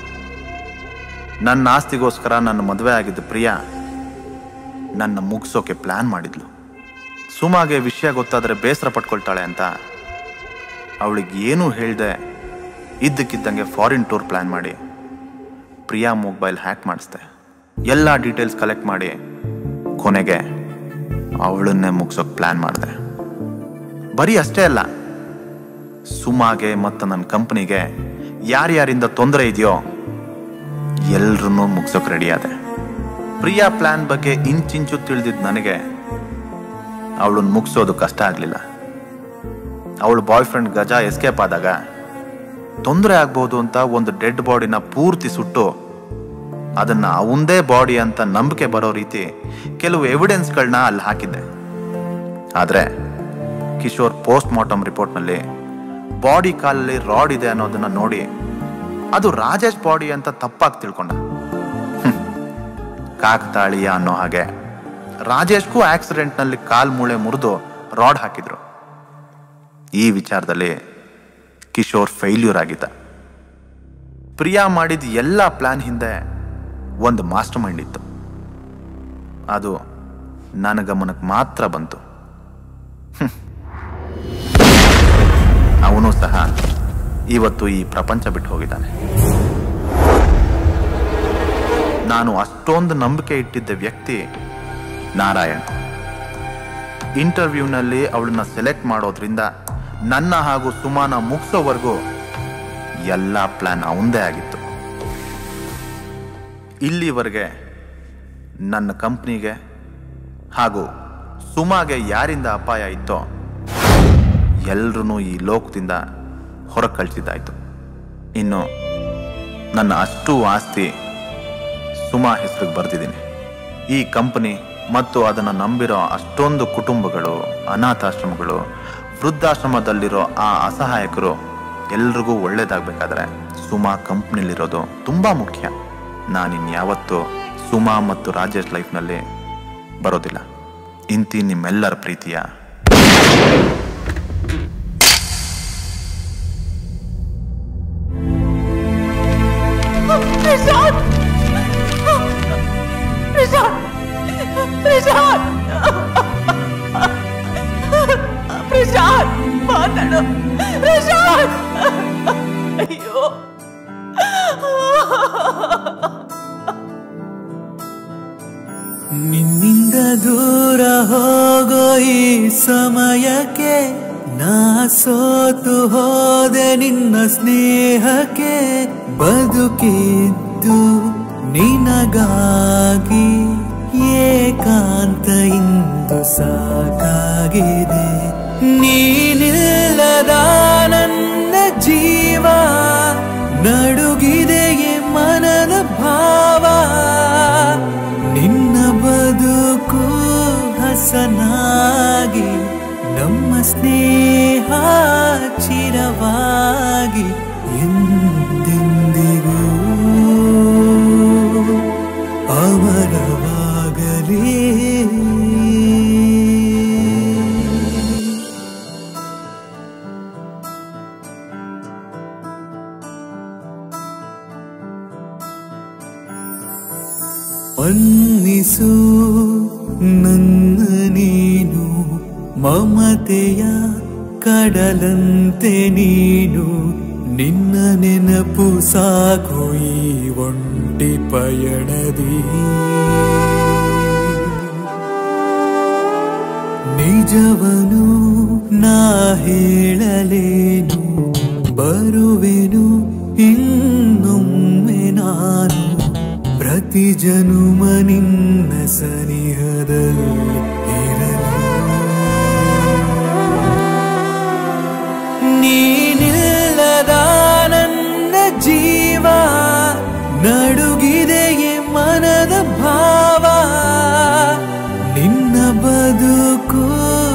ನನ್ನ ಆಸ್ತಿಗೋಸ್ಕರ ನನ್ನ ಮದುವೆ ಆಗಿದ್ದ ಪ್ರಿಯಾ ನನ್ನ ಮುಗಿಸೋಕೆ ಪ್ಲ್ಯಾನ್ ಮಾಡಿದ್ಲು. ಸುಮಾಗೆ ವಿಷಯ ಗೊತ್ತಾದರೆ ಬೇಸರ ಪಟ್ಕೊಳ್ತಾಳೆ ಅಂತ ಅವಳಿಗೆ ಏನೂ ಹೇಳ್ದೆ ಇದ್ದಕ್ಕಿದ್ದಂಗೆ ಫಾರಿನ್ ಟೂರ್ ಪ್ಲ್ಯಾನ್ ಮಾಡಿ ಪ್ರಿಯಾ ಮೊಬೈಲ್ ಹ್ಯಾಕ್ ಮಾಡಿಸ್ದೆ. ಎಲ್ಲ ಡೀಟೇಲ್ಸ್ ಕಲೆಕ್ಟ್ ಮಾಡಿ ಕೊನೆಗೆ ಅವಳನ್ನೇ ಮುಗಿಸೋಕೆ ಪ್ಲ್ಯಾನ್ ಮಾಡಿದೆ. ಬರೀ ಅಷ್ಟೇ ಅಲ್ಲ, ಸುಮಾಗೆ ಮತ್ತು ನನ್ನ ಕಂಪ್ನಿಗೆ ಯಾರ್ಯಾರಿಂದ ತೊಂದರೆ ಇದೆಯೋ ಎಲ್ರನ್ನೂ ಮುಗಿಸೋಕೆ ರೆಡಿ ಆದೆ. ಪ್ರಿಯಾ ಪ್ಲ್ಯಾನ್ ಬಗ್ಗೆ ಇಂಚಿಂಚು ತಿಳಿದಿದ್ದು ನನಗೆ ಅವಳನ್ನ ಮುಗಿಸೋದು ಕಷ್ಟ ಆಗಲಿಲ್ಲ. ಅವಳ ಬಾಯ್ ಫ್ರೆಂಡ್ ಗಜ ಎಸ್ಕೇಪ್ ಆದಾಗ ತೊಂದರೆ ಆಗ್ಬೋದು ಅಂತ ಒಂದು ಡೆಡ್ ಬಾಡಿನ ಪೂರ್ತಿ ಸುಟ್ಟು ಅದನ್ನ ಅವಂದೇ ಬಾಡಿ ಅಂತ ನಂಬಿಕೆ ಬರೋ ರೀತಿ ಕೆಲವು ಎವಿಡೆನ್ಸ್ಗಳನ್ನ ಅಲ್ಲಿ ಹಾಕಿದ್ದೆ. ಆದರೆ ಕಿಶೋರ್ ಪೋಸ್ಟ್ ಮಾರ್ಟಮ್ ರಿಪೋರ್ಟ್ನಲ್ಲಿ ಬಾಡಿ ಕಾಲಲ್ಲಿ ರಾಡ್ ಇದೆ ಅನ್ನೋದನ್ನ ನೋಡಿ ಅದು ರಾಜೇಶ್ ಬಾಡಿ ಅಂತ ತಪ್ಪಾಗಿ ತಿಳ್ಕೊಂಡ. ಕಾಕತಾಳೀಯ ಅನ್ನೋ ಹಾಗೆ ರಾಜೇಶ್ಗೂ ಆಕ್ಸಿಡೆಂಟ್ನಲ್ಲಿ ಕಾಲ್ ಮೂಳೆ ಮುರಿದು ರಾಡ್ ಹಾಕಿದ್ರು. ಈ ವಿಚಾರದಲ್ಲಿ ಕಿಶೋರ್ ಫೇಲ್ಯೂರ್ ಆಗಿದ್ದ. ಪ್ರಿಯಾ ಮಾಡಿದ ಎಲ್ಲ ಪ್ಲಾನ್ ಹಿಂದೆ ಒಂದು ಮಾಸ್ಟರ್ ಮೈಂಡ್ ಇತ್ತು. ಅದು ನನ್ನ ಗಮನಕ್ಕೆ ಮಾತ್ರ ಬಂತು. ಅವನು ಸಹ ಇವತ್ತು ಈ ಪ್ರಪಂಚ ಬಿಟ್ಟು ಹೋಗಿದ್ದಾನೆ. ನಾನು ಅಷ್ಟೊಂದು ನಂಬಿಕೆ ಇಟ್ಟಿದ್ದ ವ್ಯಕ್ತಿ ನಾರಾಯಣ್. ಇಂಟರ್ವ್ಯೂನಲ್ಲಿ ಅವಳನ್ನ ಸೆಲೆಕ್ಟ್ ಮಾಡೋದ್ರಿಂದ ನನ್ನ ಹಾಗೂ ಸುಮಾನ ಮುಗಿಸೋವರೆಗೂ ಎಲ್ಲ ಪ್ಲಾನ್ ಅವಂದೇ ಆಗಿತ್ತು. ಇಲ್ಲಿವರೆಗೆ ನನ್ನ ಕಂಪ್ನಿಗೆ ಹಾಗೂ ಸುಮಾಗೆ ಯಾರಿಂದ ಅಪಾಯ ಇತ್ತೋ ಎಲ್ರೂ ಈ ಲೋಕದಿಂದ ಹೊರಗೆ ಕಳಿಸಿದ್ದಾಯ್ತು. ಇನ್ನು ನನ್ನ ಅಷ್ಟು ಆಸ್ತಿ ಸುಮಾ ಹೆಸರಿಗೆ ಬರೆದಿದ್ದೀನಿ. ಈ ಕಂಪನಿ ಮತ್ತು ಅದನ್ನು ನಂಬಿರೋ ಅಷ್ಟೊಂದು ಕುಟುಂಬಗಳು, ಅನಾಥಾಶ್ರಮಗಳು, ವೃದ್ಧಾಶ್ರಮದಲ್ಲಿರೋ ಆ ಅಸಹಾಯಕರು ಎಲ್ರಿಗೂ ಒಳ್ಳೇದಾಗಬೇಕಾದ್ರೆ ಸುಮಾ ಕಂಪ್ನಿಲಿರೋದು ತುಂಬ ಮುಖ್ಯ. ನಾನಿನ್ಯಾವತ್ತೂ ಸುಮಾ ಮತ್ತು ರಾಜೇಶ್ ಲೈಫ್ನಲ್ಲಿ ಬರೋದಿಲ್ಲ. ಇಂತಿ ನಿಮ್ಮೆಲ್ಲರ ಪ್ರೀತಿಯ ಮಾತಾಡು ಪ್ರಶಾಂತ್. ಅಯ್ಯೋ, ನಿನ್ನಿಂದ ದೂರ ಹೋಗೋ ಈ ಸಮಯಕ್ಕೆ ನಾ ಸೋತು ಹೋದೆ ನಿನ್ನ ಸ್ನೇಹಕ್ಕೆ. ಬದುಕಿದ್ದು ನಿನಗಾಗಿ, ಏಕಾಂತ ಇಂದು ಸಾಕಾಗಿದೆ. ನೀನಿಲ್ಲದ ನನ್ನ ಜೀವ ನಡುಗಿದೆಯೇ ಮನದ ಭಾವ. ನಿನ್ನ ಬದುಕು ಹಸನಾಗಿ, ನಮ್ಮ ಸ್ನೇಹ ಚಿರವಾಗಿ ಎಂದೆಂದಿಗೂ ಅಮರವಾಗಲಿ. ಅನ್ನಿಸು ನನ್ನ ನೀನು, ಮಮತೆಯ ಕಡಲಂತೆ ನೀನು. ನಿನ್ನ ನೆನಪು ಸಾಕು ಈ ಒಂಟಿ ಪಯಣದಿ. ನಿಜವನು ನಾ ಹೇಳಲೇನು, ಬರುವೆನು ಇನ್ನೊಮ್ಮೆ ನಾನು. ಪ್ರತಿ ಜನುಮ ನಿನ್ನ ಸನಿಹದಲ್ಲಿ ಇರಲು. ಸದಾ ನನ್ನ ಜೀವ ನಡುಗಿದೆಯೇ ಮನದ ಭಾವ ನಿನ್ನ ಬದುಕು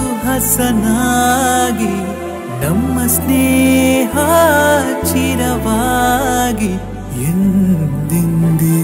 ಹಸನಾಗಿ ನಮ್ಮ ಸ್ನೇಹ ಚಿರವಾಗಿ ಎಂದೆಂದಿಗೂ